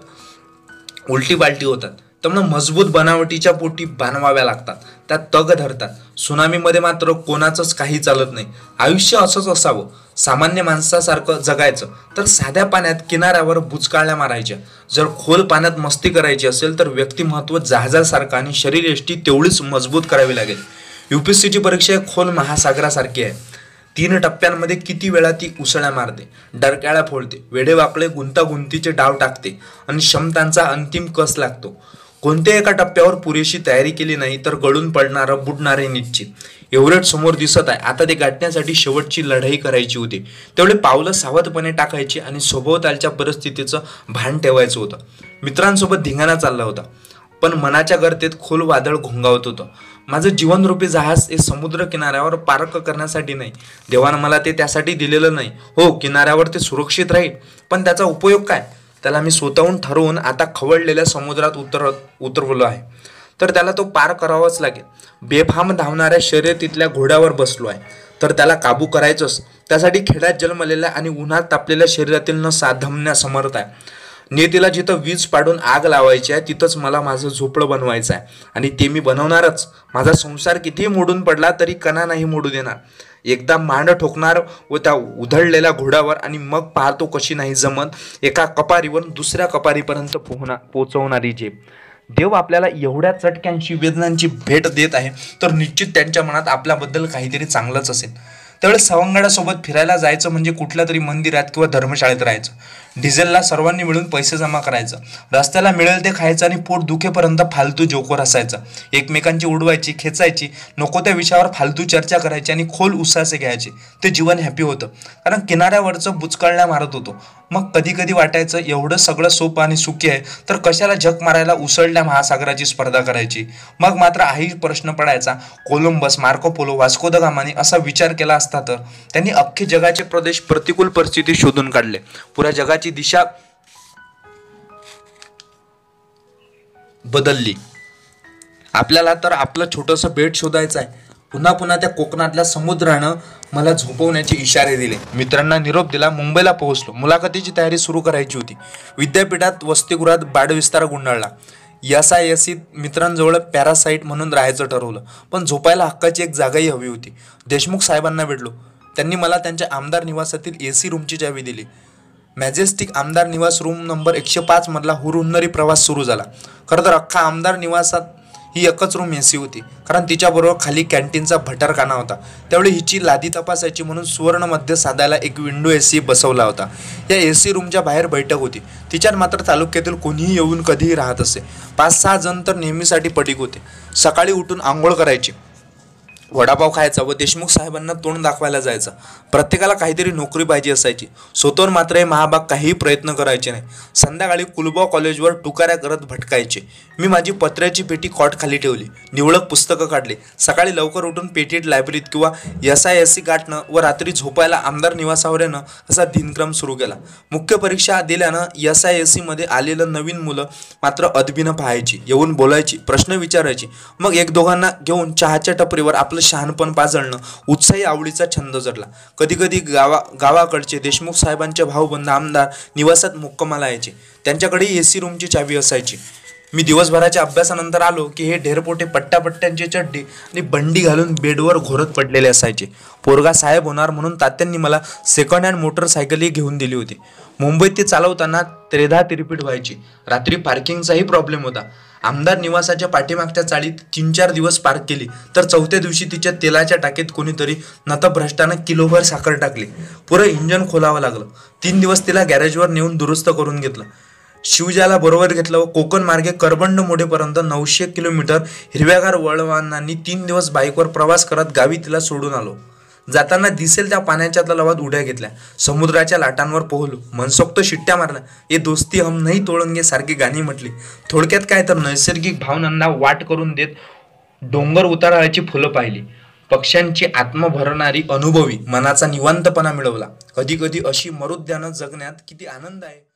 S1: गलबत उलटी पालटी होतात. त्यामुळे मजबूत बनावटीच्या पोटी बांधवाव्या लागतात, त्या तग धरतात. सुनामीमध्ये मात्र कोणाचंच काही चालत नाही. आयुष्य असंच असावं, सामान्य माणसासारखं जगायचं तर साध्या पाण्यात किनाऱ्यावर बुचकाळ्या मारायच्या. जर खोल पाण्यात मस्ती करायची असेल तर व्यक्तिमत्व जहाजासारखं आणि शरीरयष्टी तेवढीच मजबूत करावी लागेल. UPSCची परीक्षा खोल महासागरासारखी आहे. 3 टप्प्यांमध्ये किती वेळा ती उसळ्या मारते, डरकाळ्या फोडते, वेडेवाकडे गुंतागुंतीचे डाव टाकते आणि क्षमतांचा अंतिम कस लागतो. कोणत्या एका टप्प्यावर पुरेशी तयारी केली नाही तर गळून पडणारं बुडणारे निश्चित. एव्हरेस्ट समोर दिसत आहे, आता ते गाठण्यासाठी शेवटची लढाई करायची होती. तेवढे पावलं सावधपणे टाकायची आणि सभोवतालच्या परिस्थितीचं भान ठेवायचं होतं. मित्रांसोबत धिंगाणा चालला होता, पण मनाच्या गर्तेत खोल वादळ घोंगावत होतं. माझं जीवनरूपी जहाज हे समुद्र किनाऱ्यावर पार्क करण्यासाठी नाही, देवानं मला ते त्यासाठी दिलेलं नाही. हो, किनाऱ्यावर ते सुरक्षित राहील, पण त्याचा उपयोग काय? त्याला मी स्वतःहून ठरवून आता खवळलेल्या समुद्रात उतरवलं आहे, तर त्याला तो पार करावाच लागेल. बेफाम धावणाऱ्या शर्यतीतल्या घोड्यावर बसलो आहे, तर त्याला काबू करायचंच. त्यासाठी खेड्यात जन्मलेल्या आणि उन्हात तापलेल्या शरीरातील न साधमण्या समर्थ आहे. नियतीला जिथं वीज पाडून आग लावायची आहे तिथंच मला माझं झोपडं बनवायचं आहे, आणि ते मी बनवणारच. माझा संसार कितीही मोडून पडला तरी कणा नाही मोडू देणार. एकदा मांड ठोकणार व त्या उधळलेल्या घोड्यावर, आणि मग पाहतो कशी नाही जमत एका कपारीवर दुसऱ्या कपारीपर्यंत पोहोचवणारी झेप. देव आपल्याला एवढ्या चटक्यांची वेदनांची भेट देत आहे तर निश्चित त्यांच्या मनात आपल्याबद्दल काहीतरी चांगलंच असेल. त्यावेळेस सवंगड्यासोबत फिरायला जायचं म्हणजे कुठल्या तरी मंदिरात किंवा धर्मशाळेत राहायचं. डिझेलला सर्वांनी मिळून पैसे जमा करायचं, रस्त्याला मिळेल ते खायचं आणि पोट दुखेपर्यंत फालतू जोकर असायचं. एकमेकांची उडवायची, खेचायची, नको त्या विषयावर फालतू चर्चा करायची आणि खोल उसासे घ्यायचे. ते जीवन हॅपी होतं, कारण किनाऱ्यावरचं बुचकळल्या मारत होतो. मग कधी कधी वाटायचं एवढं सगळं सोपं आणि सुखी आहे तर कशाला जग मारायला उसळल्या महासागराची स्पर्धा करायची. मग मात्र हाही प्रश्न पडायचा, Columbus, Marco Polo, Vasco da गामाने असा विचार केला असता तर त्यांनी अख्खे जगाचे प्रदेश प्रतिकूल परिस्थिती शोधून काढले. पुऱ्या जगाची दिशा बदलली. आपल्याला तर आपलं छोटंसं बेट शोधायचं आहे. पुन्हा पुन्हा त्या कोकणातल्या समुद्रानं मला झोपवण्याचे इशारे दिले. मित्रांना निरोप दिला, मुंबईला पोहोचलो. मुलाखतीची तयारी सुरू करायची होती. विद्यापीठात वसतिगृहात बाडविस्तार गुंडाळला. SISC मित्रांजवळ पॅरासाईट म्हणून राहायचं ठरवलं, पण झोपायला हक्काची एक जागाही हवी होती. देशमुख साहेबांना भेटलो. त्यांनी मला त्यांच्या आमदार निवासातील AC रूमची चावी दिली. मॅजेस्टिक आमदार निवास रूम नंबर 105 मधला हुरहुन्नरी प्रवास सुरू झाला. खरं तर अख्खा आमदार निवासात ही एकच रूम AC होती, कारण तिच्याबरोबर खाली कॅन्टीनचा भटरखाना होता. त्यावेळी हिची लादी तपासायची म्हणून सुवर्ण मध्ये साधायला एक विंडो AC बसवला होता. या AC रूमच्या बाहेर बैठक होती. तिच्यात मात्र तालुक्यातील कोणीही येऊन कधीही राहत असे. 5-6 जण तर नेहमीसाठी पटीक होते. सकाळी उठून आंघोळ करायची, वडापाव खायचा व देशमुख साहेबांना तोंड दाखवायला जायचं. प्रत्येकाला काहीतरी नोकरी पाहिजे असायची. स्वतःवर मात्र हे महाभाग काहीही प्रयत्न करायचे नाही. संध्याकाळी कुलबा कॉलेजवर टुकाऱ्या करत भटकायचे. मी माझी पत्र्याची पेटी कॉट खाली ठेवली, निवडक पुस्तकं काढली. सकाळी लवकर उठून पेटीत लायब्ररीत किंवा SISC गाठणं व रात्री झोपायला आमदार निवासावर येणं असा दिनक्रम सुरू केला. मुख्य परीक्षा दिल्यानं SISC मध्ये आलेलं नवीन मुलं मात्र अदबीनं पाहायची, येऊन बोलायची, प्रश्न विचारायची. मग एक दोघांना घेऊन चहाच्या टपरीवर आपलं शहाणपण पाजळणं उत्साही आवडीचा छंद जडला. कधी कधी गावाकडचे देशमुख साहेबांचे भाऊबंद आमदार निवासात मुक्कामाला यायचे. त्यांच्याकडेही AC रूमची चावी असायची. मी दिवसभराच्या अभ्यासानंतर आलो की हे ढेरपोटे पट्ट्यापट्ट्यांची चड्डी आणि बंडी घालून बेडवर घोरत पडलेले असायचे. पोरगा साहेब होणार म्हणून तात्यांनी मला सेकंड हँड मोटरसायकलही घेऊन दिली होती. मुंबईत ती चालवताना त्रेधा तिरपीट व्हायची. रात्री पार्किंगचाही प्रॉब्लेम होता. आमदार निवासाच्या पाठीमागच्या चाळीत 3-4 दिवस पार्क केली, तर चौथ्या दिवशी तिच्या तेलाच्या टाकीत कोणीतरी नतभ्रष्टानं किलोभर साखर टाकली. पुरं इंजन खोलावं लागलं. 3 दिवस तिला गॅरेजवर नेऊन दुरुस्त करून घेतलं. शिवजाला बरोबर घेतलं व कोकण मार्गे करबंड मोडेपर्यंत 900 किलोमीटर हिरव्यागार वळवांनी 3 दिवस बाईकवर प्रवास करत गावी तिला सोडून आलो. जाताना दिसेल त्या पाण्याच्या तलावात उड्या घेतल्या, समुद्राच्या लाटांवर पोहलो, मनसोक्त शिट्ट्या मारल्या. ये दोस्ती हम नहीं तोडेंगे सारखी गाणी म्हटली. थोडक्यात काय तर नैसर्गिक भावनांना वाट करून देत डोंगर उताराची फुलं पाहिली. पक्ष्यांची आत्म भरणारी अनुभवी मनाचा निवांतपणा मिळवला. कधी कधी अशी मरुद्यानं जगण्यात किती आनंद आहे.